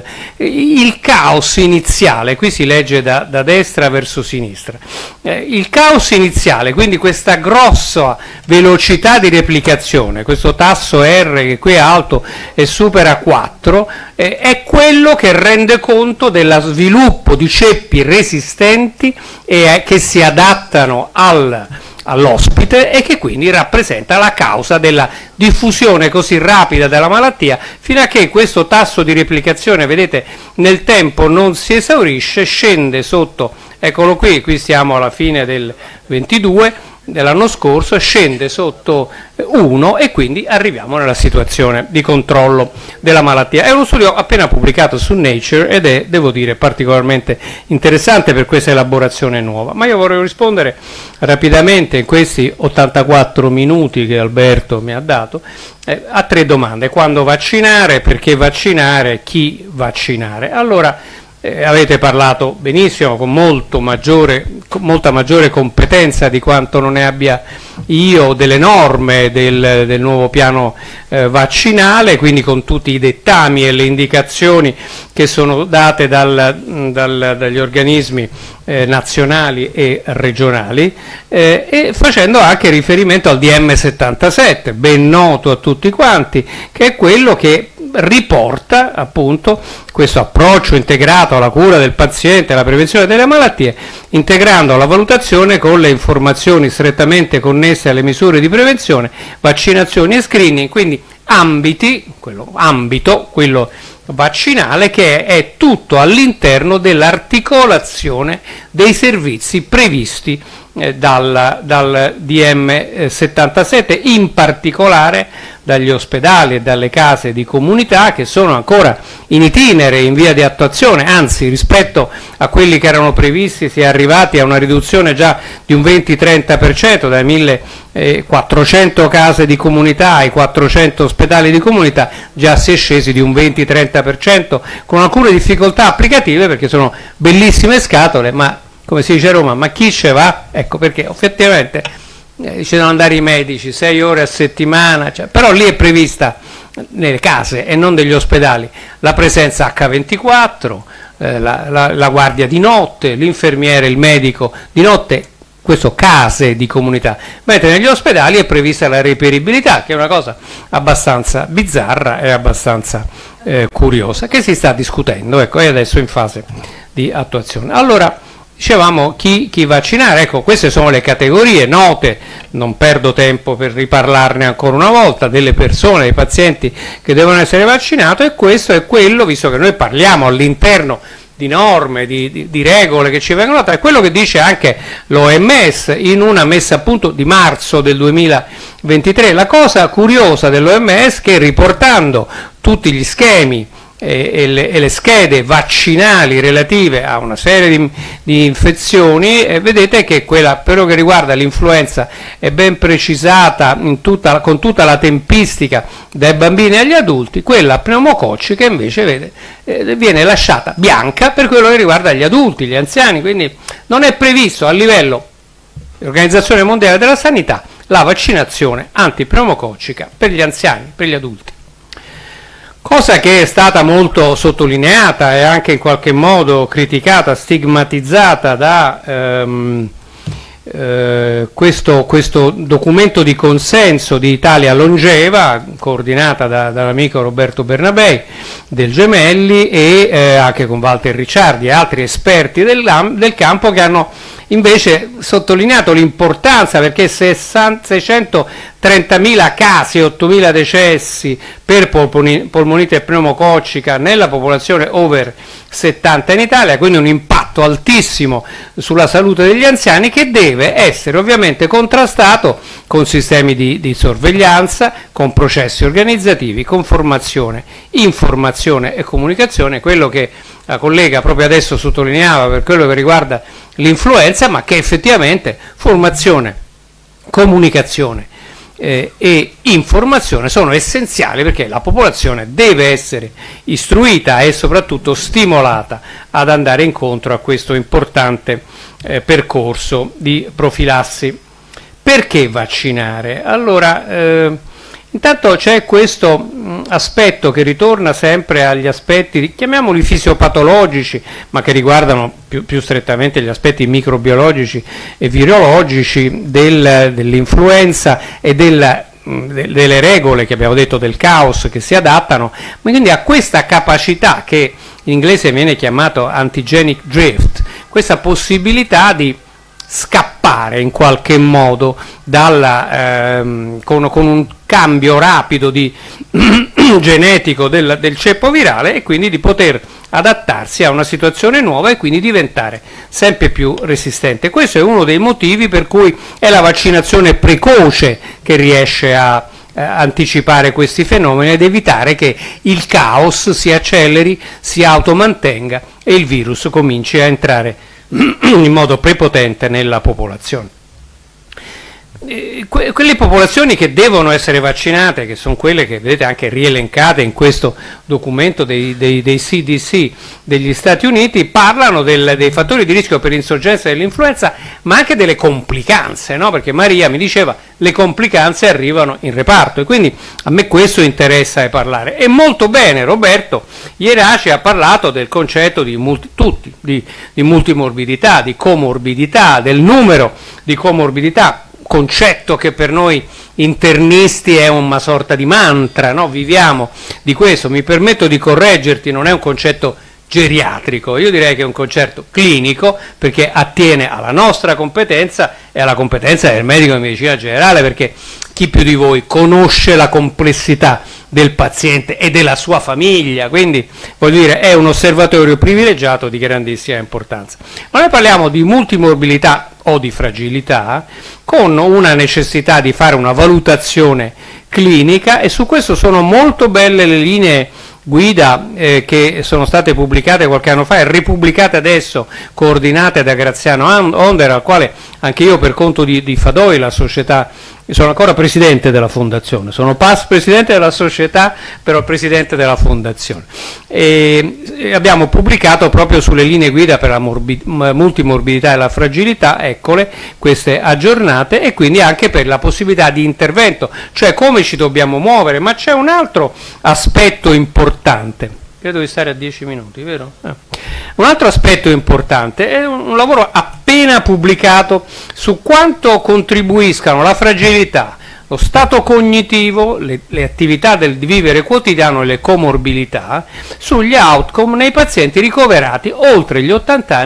il caos iniziale, qui si legge da, da destra verso sinistra, eh, il caos iniziale, quindi questa grossa velocità di replicazione, questo tasso R che qui è alto e supera quattro, eh, è quello che rende conto dello sviluppo di ceppi resistenti e eh, che si adattano al all'ospite e che quindi rappresenta la causa della diffusione così rapida della malattia, fino a che questo tasso di replicazione, vedete, nel tempo non si esaurisce, scende sotto, eccolo qui, qui siamo alla fine del ventidue dell'anno scorso, scende sotto uno e quindi arriviamo nella situazione di controllo della malattia. È uno studio appena pubblicato su Nature ed è, devo dire, particolarmente interessante per questa elaborazione nuova. Ma io vorrei rispondere rapidamente in questi ottantaquattro minuti che Alberto mi ha dato eh, a tre domande: quando vaccinare, perché vaccinare, chi vaccinare. Allora, Eh, avete parlato benissimo, con, molto maggiore, con molta maggiore competenza di quanto non ne abbia io, delle norme del, del nuovo piano eh, vaccinale, quindi con tutti i dettami e le indicazioni che sono date dal, dal, dagli organismi eh, nazionali e regionali, eh, e facendo anche riferimento al D M settantasette, ben noto a tutti quanti, che è quello che riporta appunto questo approccio integrato alla cura del paziente, alla prevenzione delle malattie, integrando la valutazione con le informazioni strettamente connesse alle misure di prevenzione, vaccinazioni e screening, quindi ambiti, quello, ambito, quello vaccinale, che è, è tutto all'interno dell'articolazione dei servizi previsti eh, dal, dal D M settantasette, in particolare dagli ospedali e dalle case di comunità, che sono ancora in itinere, in via di attuazione, anzi rispetto a quelli che erano previsti si è arrivati a una riduzione già di un venti trenta per cento, dai millequattrocento case di comunità ai quattrocento ospedali di comunità, già si è scesi di un venti trenta per cento, con alcune difficoltà applicative perché sono bellissime scatole, ma come si dice a Roma, ma chi ce va? Ecco perché effettivamente Eh, ci devono andare i medici sei ore a settimana, cioè, però lì è prevista nelle case e non degli ospedali la presenza acca ventiquattro, eh, la, la, la guardia di notte, l'infermiere, il medico di notte, questo case di comunità, mentre negli ospedali è prevista la reperibilità, che è una cosa abbastanza bizzarra e abbastanza eh, curiosa, che si sta discutendo, ecco, e adesso in fase di attuazione. Allora, dicevamo chi, chi vaccinare. Ecco, queste sono le categorie note, non perdo tempo per riparlarne ancora una volta, delle persone, dei pazienti che devono essere vaccinati, e questo è quello, visto che noi parliamo all'interno di norme, di, di, di regole che ci vengono date, è quello che dice anche l'O M S in una messa a punto di marzo del duemilaventitré. La cosa curiosa dell'O M S è che, riportando tutti gli schemi E, e, le, e le schede vaccinali relative a una serie di, di infezioni, e vedete che quella per quello che riguarda l'influenza è ben precisata in tutta, con tutta la tempistica dai bambini agli adulti. Quella pneumococcica invece, vede, eh, viene lasciata bianca per quello che riguarda gli adulti, gli anziani, quindi non è previsto a livello dell'Organizzazione Mondiale della Sanità la vaccinazione antipneumococcica per gli anziani, per gli adulti. Cosa che è stata molto sottolineata e anche in qualche modo criticata, stigmatizzata da ehm, eh, questo, questo documento di consenso di Italia Longeva, coordinata da, dall'amico Roberto Bernabei del Gemelli, e eh, anche con Walter Ricciardi e altri esperti del, del campo, che hanno invece sottolineato l'importanza, perché seicentotrentamila casi e ottomila decessi per polmonite pneumococcica nella popolazione over settanta in Italia, quindi un impatto altissimo sulla salute degli anziani, che deve essere ovviamente contrastato con sistemi di, di sorveglianza, con processi organizzativi, con formazione, informazione e comunicazione, quello che la collega proprio adesso sottolineava per quello che riguarda l'influenza, ma che effettivamente formazione, comunicazione eh, e informazione sono essenziali, perché la popolazione deve essere istruita e soprattutto stimolata ad andare incontro a questo importante eh, percorso di profilassi. Perché vaccinare? Allora, eh, intanto c'è questo mh, aspetto che ritorna sempre agli aspetti, chiamiamoli fisiopatologici, ma che riguardano più, più strettamente gli aspetti microbiologici e virologici del, dell'influenza e del, mh, de, delle regole che abbiamo detto del caos che si adattano, ma quindi a questa capacità che in inglese viene chiamato antigenic drift, questa possibilità di scappare in qualche modo dalla, ehm, con, con un cambio rapido di genetico del, del ceppo virale, e quindi di poter adattarsi a una situazione nuova e quindi diventare sempre più resistente. Questo è uno dei motivi per cui è la vaccinazione precoce che riesce a eh, anticipare questi fenomeni ed evitare che il caos si acceleri, si automantenga e il virus cominci a entrare in modo prepotente nella popolazione. Que- quelle popolazioni che devono essere vaccinate, che sono quelle che vedete anche rielencate in questo documento dei, dei, dei C D C degli Stati Uniti, parlano del, dei fattori di rischio per insorgenza dell'influenza, ma anche delle complicanze, no? Perché Maria mi diceva le complicanze arrivano in reparto, e quindi a me questo interessa parlare. E molto bene Roberto Ieraci ha parlato del concetto di, multi, tutti, di, di multimorbidità, di comorbidità, del numero di comorbidità, concetto che per noi internisti è una sorta di mantra, no? Viviamo di questo. Mi permetto di correggerti, non è un concetto geriatrico, io direi che è un concetto clinico, perché attiene alla nostra competenza e alla competenza del medico di medicina generale, perché chi più di voi conosce la complessità del paziente e della sua famiglia, quindi voglio dire è un osservatorio privilegiato di grandissima importanza. Ma noi parliamo di multimorbilità o di fragilità, con una necessità di fare una valutazione clinica, e su questo sono molto belle le linee guida eh, che sono state pubblicate qualche anno fa e ripubblicate adesso, coordinate da Graziano Onder, al quale anche io per conto di, di Fadoi, la società, sono ancora presidente della fondazione, sono past presidente della società, però presidente della fondazione, e, e abbiamo pubblicato proprio sulle linee guida per la morbi, multimorbidità e la fragilità, eccole queste aggiornate, e quindi anche per la possibilità di intervento, cioè come ci dobbiamo muovere. Ma c'è un altro aspetto importante, credo di stare a dieci minuti, vero? Eh. Un altro aspetto importante è un, un lavoro appena pubblicato su quanto contribuiscano la fragilità, lo stato cognitivo, le, le attività del vivere quotidiano e le comorbilità sugli outcome nei pazienti ricoverati oltre gli ottanta anni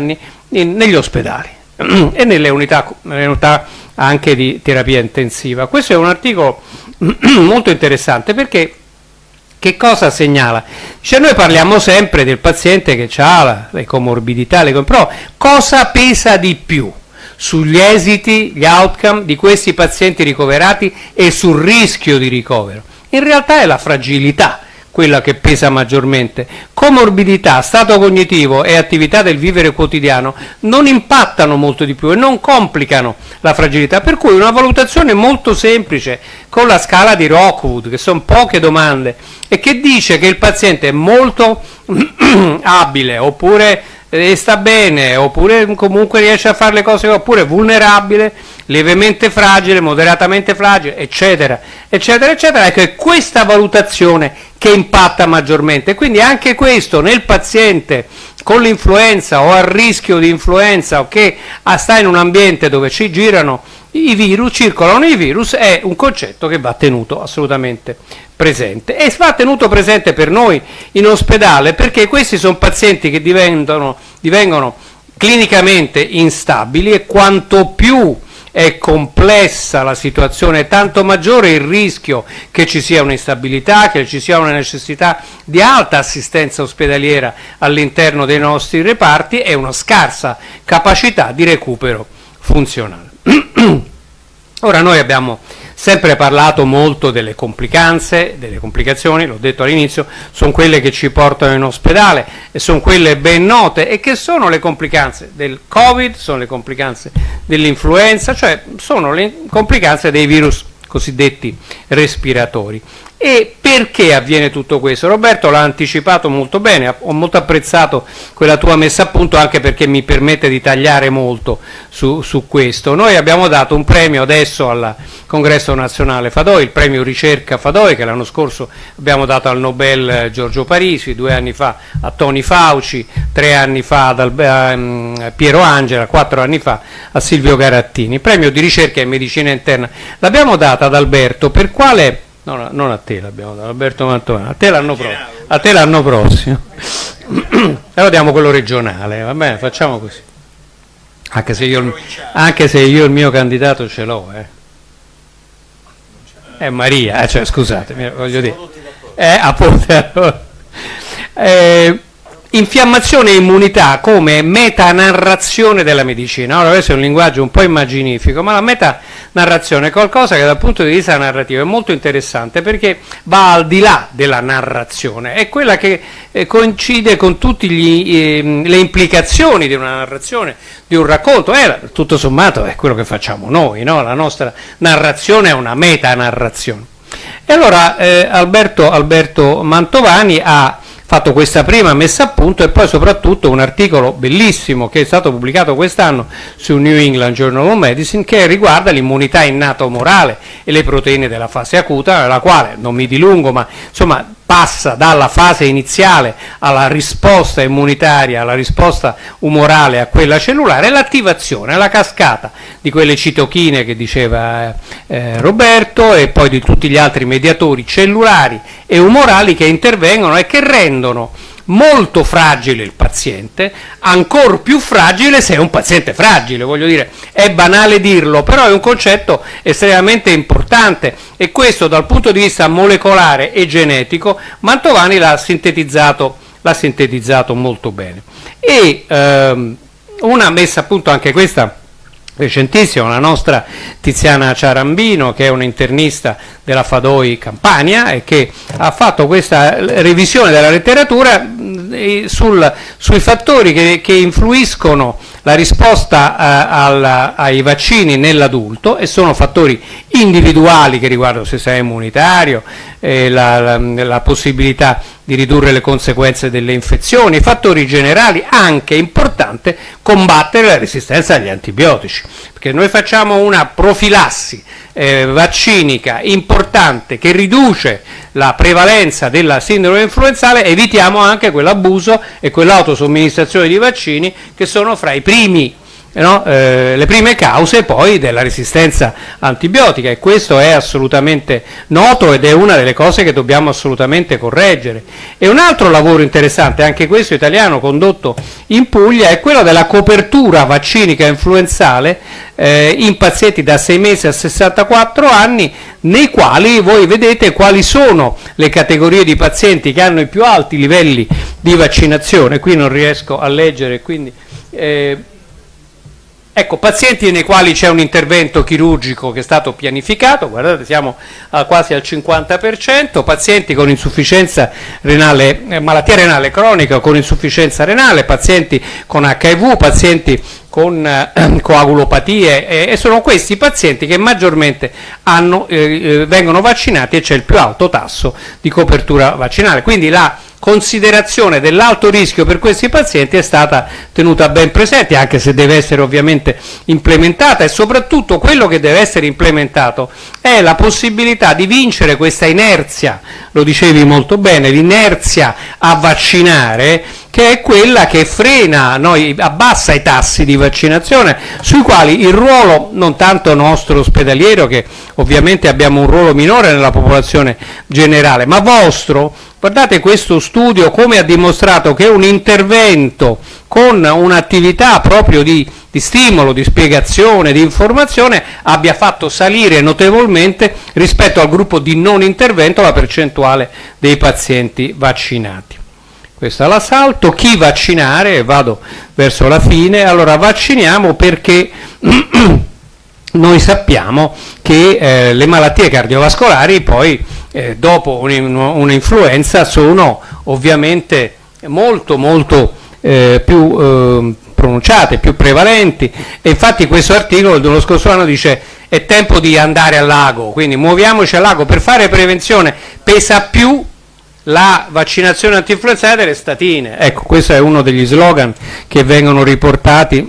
in, negli ospedali e nelle unità, nelle unità anche di terapia intensiva. Questo è un articolo molto interessante perché che cosa segnala? Cioè noi parliamo sempre del paziente che ha le comorbidità, le, però cosa pesa di più sugli esiti, gli outcome di questi pazienti ricoverati e sul rischio di ricovero? In realtà è la fragilità quella che pesa maggiormente. Comorbidità, stato cognitivo e attività del vivere quotidiano non impattano molto di più e non complicano la fragilità, per cui una valutazione molto semplice con la scala di Rockwood, che sono poche domande, e che dice che il paziente è molto abile, oppure eh, sta bene, oppure comunque riesce a fare le cose, oppure vulnerabile, lievemente fragile, moderatamente fragile, eccetera, eccetera, eccetera. Ecco, è questa valutazione che impatta maggiormente. Quindi anche questo nel paziente con l'influenza o a rischio di influenza o che sta in un ambiente dove ci girano i virus, circolano i virus, è un concetto che va tenuto assolutamente presente. E va tenuto presente per noi in ospedale perché questi sono pazienti che diventano, divengono clinicamente instabili e quanto più è complessa la situazione, tanto maggiore il rischio che ci sia un'instabilità, che ci sia una necessità di alta assistenza ospedaliera all'interno dei nostri reparti e una scarsa capacità di recupero funzionale. Ora noi abbiamo sempre parlato molto delle complicanze, delle complicazioni, l'ho detto all'inizio, sono quelle che ci portano in ospedale e sono quelle ben note. E che sono le complicanze del Covid, sono le complicanze dell'influenza, cioè sono le complicanze dei virus cosiddetti respiratori. E perché avviene tutto questo? Roberto l'ha anticipato molto bene, ho molto apprezzato quella tua messa a punto anche perché mi permette di tagliare molto su, su questo. Noi abbiamo dato un premio adesso al Congresso Nazionale Fadoi, il premio Ricerca Fadoi, che l'anno scorso abbiamo dato al Nobel Giorgio Parisi, due anni fa a Tony Fauci, tre anni fa ad Albe- a Piero Angela, quattro anni fa a Silvio Garattini. Premio di ricerca in medicina interna. L'abbiamo data ad Alberto per quale... No, non a te l'abbiamo dato, Alberto Mantovani, a te l'anno prossimo, a te l'anno prossimo. Allora diamo quello regionale, va bene, facciamo così. Anche se io, anche se io il mio candidato ce l'ho, eh. È Maria, eh, cioè scusate, voglio dire. Eh, appunto. Eh, Infiammazione e immunità come metanarrazione della medicina. Ora questo è un linguaggio un po' immaginifico, ma la metanarrazione è qualcosa che dal punto di vista narrativo è molto interessante perché va al di là della narrazione, è quella che eh, coincide con tutte eh, le implicazioni di una narrazione, di un racconto. Eh, tutto sommato è quello che facciamo noi, no? La nostra narrazione è una metanarrazione. E allora eh, Alberto, Alberto Mantovani ha fatto questa prima messa a punto e poi soprattutto un articolo bellissimo che è stato pubblicato quest'anno su New England Journal of Medicine che riguarda l'immunità innata umorale e le proteine della fase acuta, nella quale non mi dilungo, ma insomma passa dalla fase iniziale alla risposta immunitaria, alla risposta umorale a quella cellulare, l'attivazione, la cascata di quelle citochine che diceva eh, Roberto e poi di tutti gli altri mediatori cellulari e umorali che intervengono e che rendono molto fragile il paziente, ancor più fragile se è un paziente fragile, voglio dire, è banale dirlo, però è un concetto estremamente importante e questo dal punto di vista molecolare e genetico Mantovani l'ha sintetizzato, l'ha sintetizzato molto bene. E ehm, una messa a punto anche questa recentissima, la nostra Tiziana Ciarambino, che è un'internista della Fadoi Campania e che ha fatto questa revisione della letteratura sul, sui fattori che, che influiscono la risposta a, alla, ai vaccini nell'adulto e sono fattori individuali che riguardano il sistema immunitario, eh, la, la, la possibilità di ridurre le conseguenze delle infezioni, fattori generali, anche importante combattere la resistenza agli antibiotici, perché noi facciamo una profilassi eh, vaccinica importante che riduce la prevalenza della sindrome influenzale, evitiamo anche quell'abuso e quell'autosomministrazione di vaccini che sono fra i primi no? eh, le prime cause poi della resistenza antibiotica, e questo è assolutamente noto ed è una delle cose che dobbiamo assolutamente correggere. E un altro lavoro interessante, anche questo italiano, condotto in Puglia, è quello della copertura vaccinica influenzale eh, in pazienti da sei mesi a sessantaquattro anni, nei quali voi vedete quali sono le categorie di pazienti che hanno i più alti livelli di vaccinazione. Qui non riesco a leggere, quindi eh, ecco, pazienti nei quali c'è un intervento chirurgico che è stato pianificato, guardate, siamo a quasi al cinquanta per cento, pazienti con insufficienza renale, eh, malattia renale cronica o con insufficienza renale, pazienti con acca i vu, pazienti con eh, coagulopatie, eh, e sono questi pazienti che maggiormente hanno, eh, vengono vaccinati e c'è il più alto tasso di copertura vaccinale. Quindi la considerazione dell'alto rischio per questi pazienti è stata tenuta ben presente, anche se deve essere ovviamente implementata, e soprattutto quello che deve essere implementato è la possibilità di vincere questa inerzia, lo dicevi molto bene, l'inerzia a vaccinare, che è quella che frena, noi abbassa i tassi di vaccinazione, sui quali il ruolo non tanto nostro ospedaliero, che ovviamente abbiamo un ruolo minore nella popolazione generale, ma vostro. Guardate questo studio come ha dimostrato che un intervento con un'attività proprio di, di stimolo, di spiegazione, di informazione abbia fatto salire notevolmente rispetto al gruppo di non intervento la percentuale dei pazienti vaccinati. Questa la salto. Chi vaccinare? Vado verso la fine. Allora, vacciniamo perché noi sappiamo che eh, le malattie cardiovascolari poi eh, dopo un'influenza sono ovviamente molto molto eh, più eh, pronunciate, più prevalenti, e infatti questo articolo dello scorso anno dice è tempo di andare al lago, quindi muoviamoci al lago. Per fare prevenzione pesa più la vaccinazione antinfluenzale delle statine. Ecco, questo è uno degli slogan che vengono riportati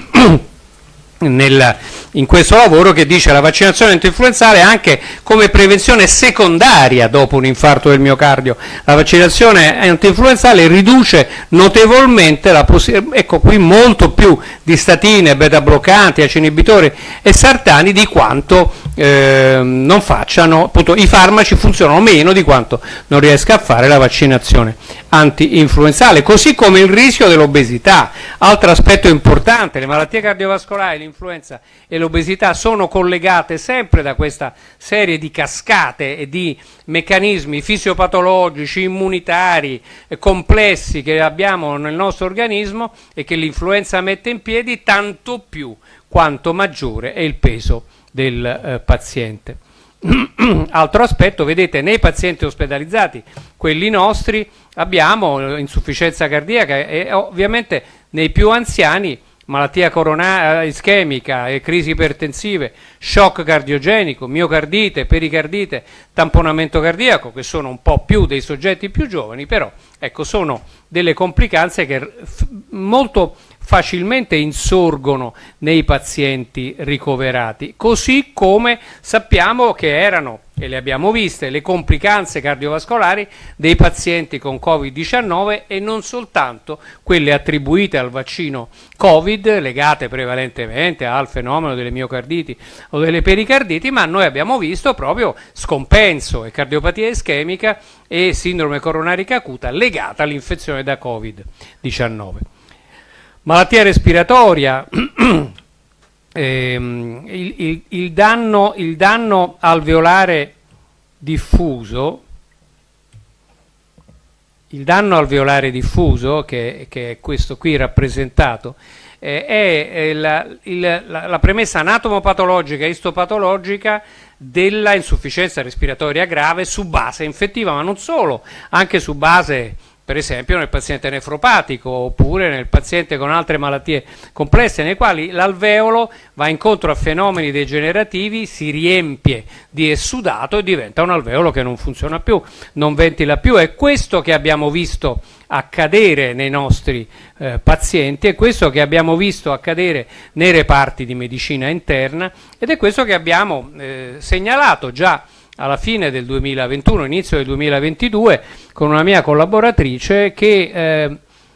nel, in questo lavoro, che dice la vaccinazione antinfluenzale anche come prevenzione secondaria dopo un infarto del miocardio. La vaccinazione antinfluenzale riduce notevolmente la possibilità, ecco qui molto più di statine, beta bloccanti, ACE inibitori e sartani di quanto eh, non facciano, appunto i farmaci funzionano meno di quanto non riesca a fare la vaccinazione anti-influenzale, così come il rischio dell'obesità. Altro aspetto importante, le malattie cardiovascolari, l'influenza e l'obesità sono collegate sempre da questa serie di cascate e di meccanismi fisiopatologici, immunitari, eh, complessi che abbiamo nel nostro organismo e che l'influenza mette in piedi, tanto più quanto maggiore è il peso del eh, paziente. Altro aspetto, vedete, nei pazienti ospedalizzati, quelli nostri, abbiamo insufficienza cardiaca e ovviamente nei più anziani malattia coronaria ischemica e crisi ipertensive, shock cardiogenico, miocardite, pericardite, tamponamento cardiaco, che sono un po' più dei soggetti più giovani, però ecco, sono delle complicanze che molto facilmente insorgono nei pazienti ricoverati, così come sappiamo che erano, e le abbiamo viste, le complicanze cardiovascolari dei pazienti con covid diciannove e non soltanto quelle attribuite al vaccino Covid, legate prevalentemente al fenomeno delle miocarditi o delle pericarditi, ma noi abbiamo visto proprio scompenso e cardiopatia ischemica e sindrome coronarica acuta legata all'infezione da covid diciannove. Malattia respiratoria, ehm, il, il, il, danno, il danno alveolare diffuso, il danno alveolare diffuso, che, che è questo qui rappresentato, eh, è, è la, il, la, la premessa anatomopatologica e istopatologica della insufficienza respiratoria grave su base infettiva, ma non solo, anche su base, per esempio, nel paziente nefropatico oppure nel paziente con altre malattie complesse, nei quali l'alveolo va incontro a fenomeni degenerativi, si riempie di essudato e diventa un alveolo che non funziona più, non ventila più. È questo che abbiamo visto accadere nei nostri eh, pazienti, è questo che abbiamo visto accadere nei reparti di medicina interna ed è questo che abbiamo eh, segnalato già alla fine del duemilaventuno, inizio del duemilaventidue, con una mia collaboratrice, che eh,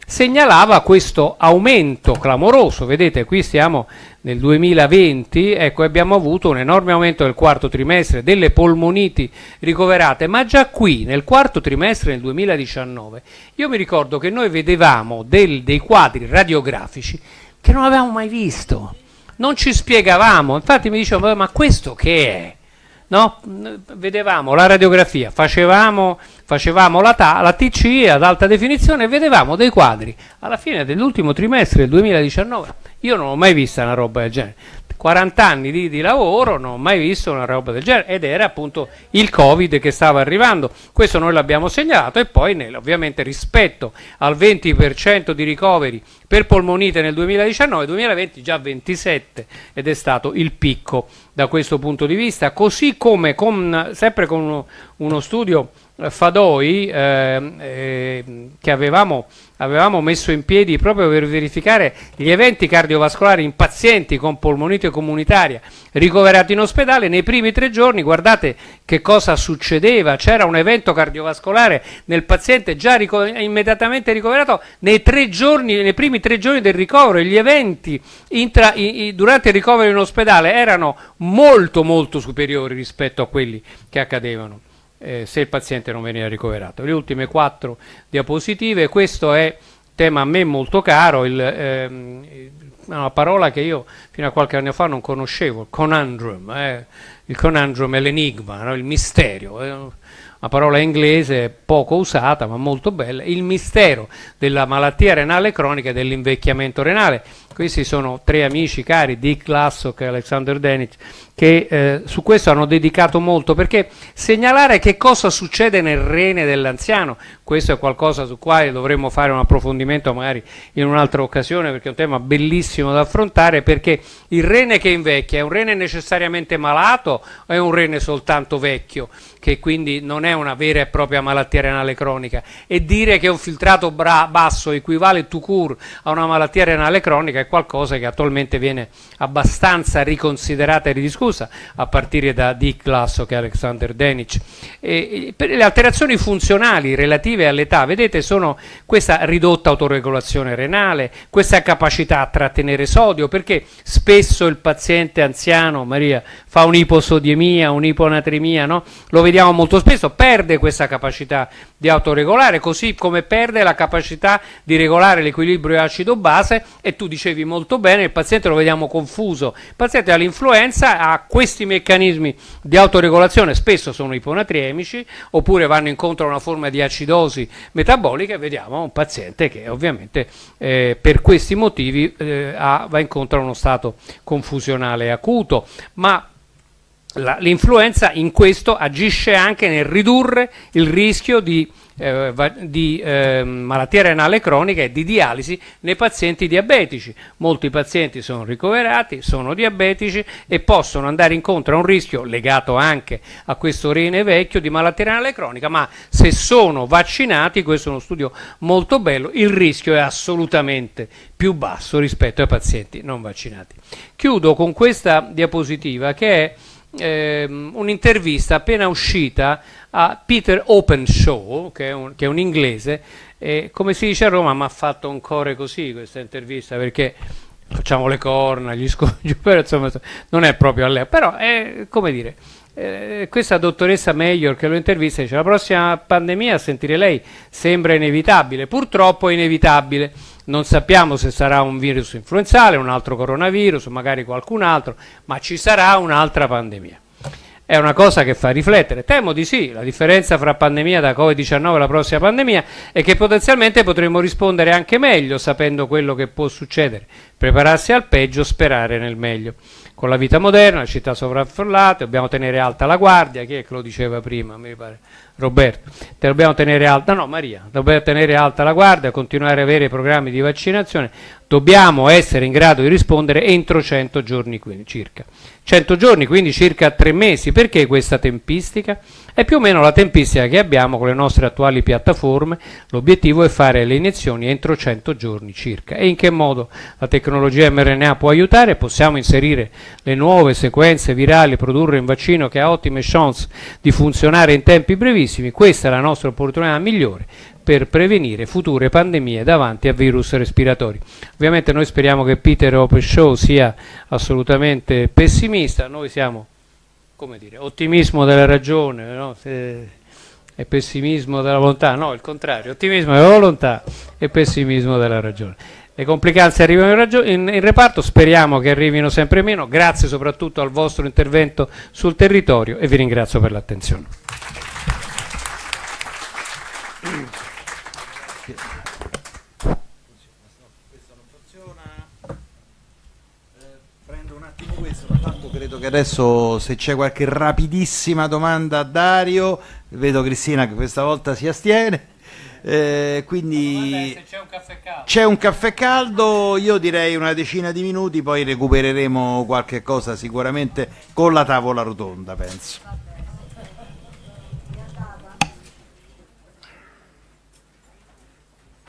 segnalava questo aumento clamoroso. Vedete, qui stiamo nel duemilaventi, ecco, abbiamo avuto un enorme aumento nel quarto trimestre delle polmoniti ricoverate, ma già qui nel quarto trimestre del duemiladiciannove io mi ricordo che noi vedevamo del, dei quadri radiografici che non avevamo mai visto, non ci spiegavamo, infatti mi dicevano ma questo che è? No? Vedevamo la radiografia, facevamo, facevamo la, la T C ad alta definizione e vedevamo dei quadri alla fine dell'ultimo trimestre del duemiladiciannove. Io non ho mai visto una roba del genere, quaranta anni di, di lavoro, non ho mai visto una roba del genere, ed era appunto il Covid che stava arrivando. Questo noi l'abbiamo segnalato, e poi nel, ovviamente rispetto al venti per cento di ricoveri per polmonite nel duemiladiciannove, duemilaventi già ventisette, ed è stato il picco da questo punto di vista, così come con, sempre con uno, uno studio Fadoi eh, eh, che avevamo, avevamo messo in piedi proprio per verificare gli eventi cardiovascolari in pazienti con polmonite comunitaria ricoverati in ospedale. Nei primi tre giorni, guardate che cosa succedeva, c'era un evento cardiovascolare nel paziente già rico- immediatamente ricoverato nei, tre giorni, nei primi tre giorni del ricovero, e gli eventi intra, i, i, durante il ricovero in ospedale erano molto molto superiori rispetto a quelli che accadevano Eh, se il paziente non veniva ricoverato. Le ultime quattro diapositive, questo è tema a me molto caro, il, ehm, una parola che io fino a qualche anno fa non conoscevo, il conundrum, eh. Il conundrum è l'enigma, no? Il mistero, eh. Una parola inglese poco usata ma molto bella, il mistero della malattia renale cronica e dell'invecchiamento renale. Questi sono tre amici cari, Dick Lassock e Alexander Denich, che eh, su questo hanno dedicato molto, perché segnalare che cosa succede nel rene dell'anziano, questo è qualcosa su quale dovremmo fare un approfondimento magari in un'altra occasione, perché è un tema bellissimo da affrontare, perché il rene che invecchia è un rene necessariamente malato o è un rene soltanto vecchio, che quindi non è una vera e propria malattia renale cronica? E dire che un filtrato basso equivale tout court a una malattia renale cronica è qualcosa che attualmente viene abbastanza riconsiderata e ridiscussa, a partire da Dick Lassock e Alexander Denich. E, per le alterazioni funzionali relative all'età, vedete, sono questa ridotta autoregolazione renale, questa capacità a trattenere sodio, perché spesso il paziente anziano, Maria, fa un'iposodiemia, un'iponatremia, no? Lo vediamo molto spesso, perde questa capacità di autoregolare, così come perde la capacità di regolare l'equilibrio acido-base. E tu dicevi molto bene, il paziente lo vediamo confuso, il paziente all'influenza ha questi meccanismi di autoregolazione, spesso sono iponatremici oppure vanno incontro a una forma di acidosi metabolica, e vediamo un paziente che ovviamente eh, per questi motivi eh, ha, va incontro a uno stato confusionale acuto. Ma l'influenza in questo agisce anche nel ridurre il rischio di, eh, di eh, malattia renale cronica e di dialisi nei pazienti diabetici. Molti pazienti sono ricoverati, sono diabetici e possono andare incontro a un rischio legato anche a questo rene vecchio di malattia renale cronica, ma se sono vaccinati, questo è uno studio molto bello, il rischio è assolutamente più basso rispetto ai pazienti non vaccinati. Chiudo con questa diapositiva, che è Eh, un'intervista appena uscita a Peter Openshaw, che è un, che è un inglese, e come si dice a Roma mi ha fatto un core così questa intervista, perché facciamo le corna, gli scogli, però insomma non è proprio a lei, però è, come dire, eh, questa dottoressa Mayor che lo intervista dice: la prossima pandemia, a sentire lei, sembra inevitabile, purtroppo è inevitabile. Non sappiamo se sarà un virus influenzale, un altro coronavirus, magari qualcun altro, ma ci sarà un'altra pandemia. È una cosa che fa riflettere. Temo di sì. La differenza fra pandemia da Covid diciannove e la prossima pandemia è che potenzialmente potremo rispondere anche meglio, sapendo quello che può succedere. Prepararsi al peggio, sperare nel meglio. Con la vita moderna, le città sovraffollate, dobbiamo tenere alta la guardia. Chi è che lo diceva prima? Mi pare Roberto. Te dobbiamo tenere alta, no Maria, dobbiamo tenere alta la guardia, continuare a avere programmi di vaccinazione. Dobbiamo essere in grado di rispondere entro cento giorni, quindi circa. cento giorni, quindi circa tre mesi. Perché questa tempistica? È più o meno la tempistica che abbiamo con le nostre attuali piattaforme. L'obiettivo è fare le iniezioni entro cento giorni circa. E in che modo la tecnologia mRNA può aiutare? Possiamo inserire le nuove sequenze virali, produrre un vaccino che ha ottime chance di funzionare in tempi brevissimi. Questa è la nostra opportunità migliore per prevenire future pandemie davanti a virus respiratori. Ovviamente noi speriamo che Peter Open Show sia assolutamente pessimista, noi siamo, come dire, ottimismo della ragione, no? E pessimismo della volontà, no, il contrario, ottimismo della volontà e pessimismo della ragione. Le complicanze arrivano in, ragio- in, in reparto, speriamo che arrivino sempre meno, grazie soprattutto al vostro intervento sul territorio e vi ringrazio per l'attenzione. Credo che adesso, se c'è qualche rapidissima domanda a Dario, vedo Cristina che questa volta si astiene, eh, quindi c'è un caffè caldo. C'è un caffè caldo, io direi una decina di minuti, poi recupereremo qualche cosa sicuramente con la tavola rotonda, penso.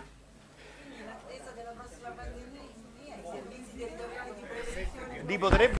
Di potrebbe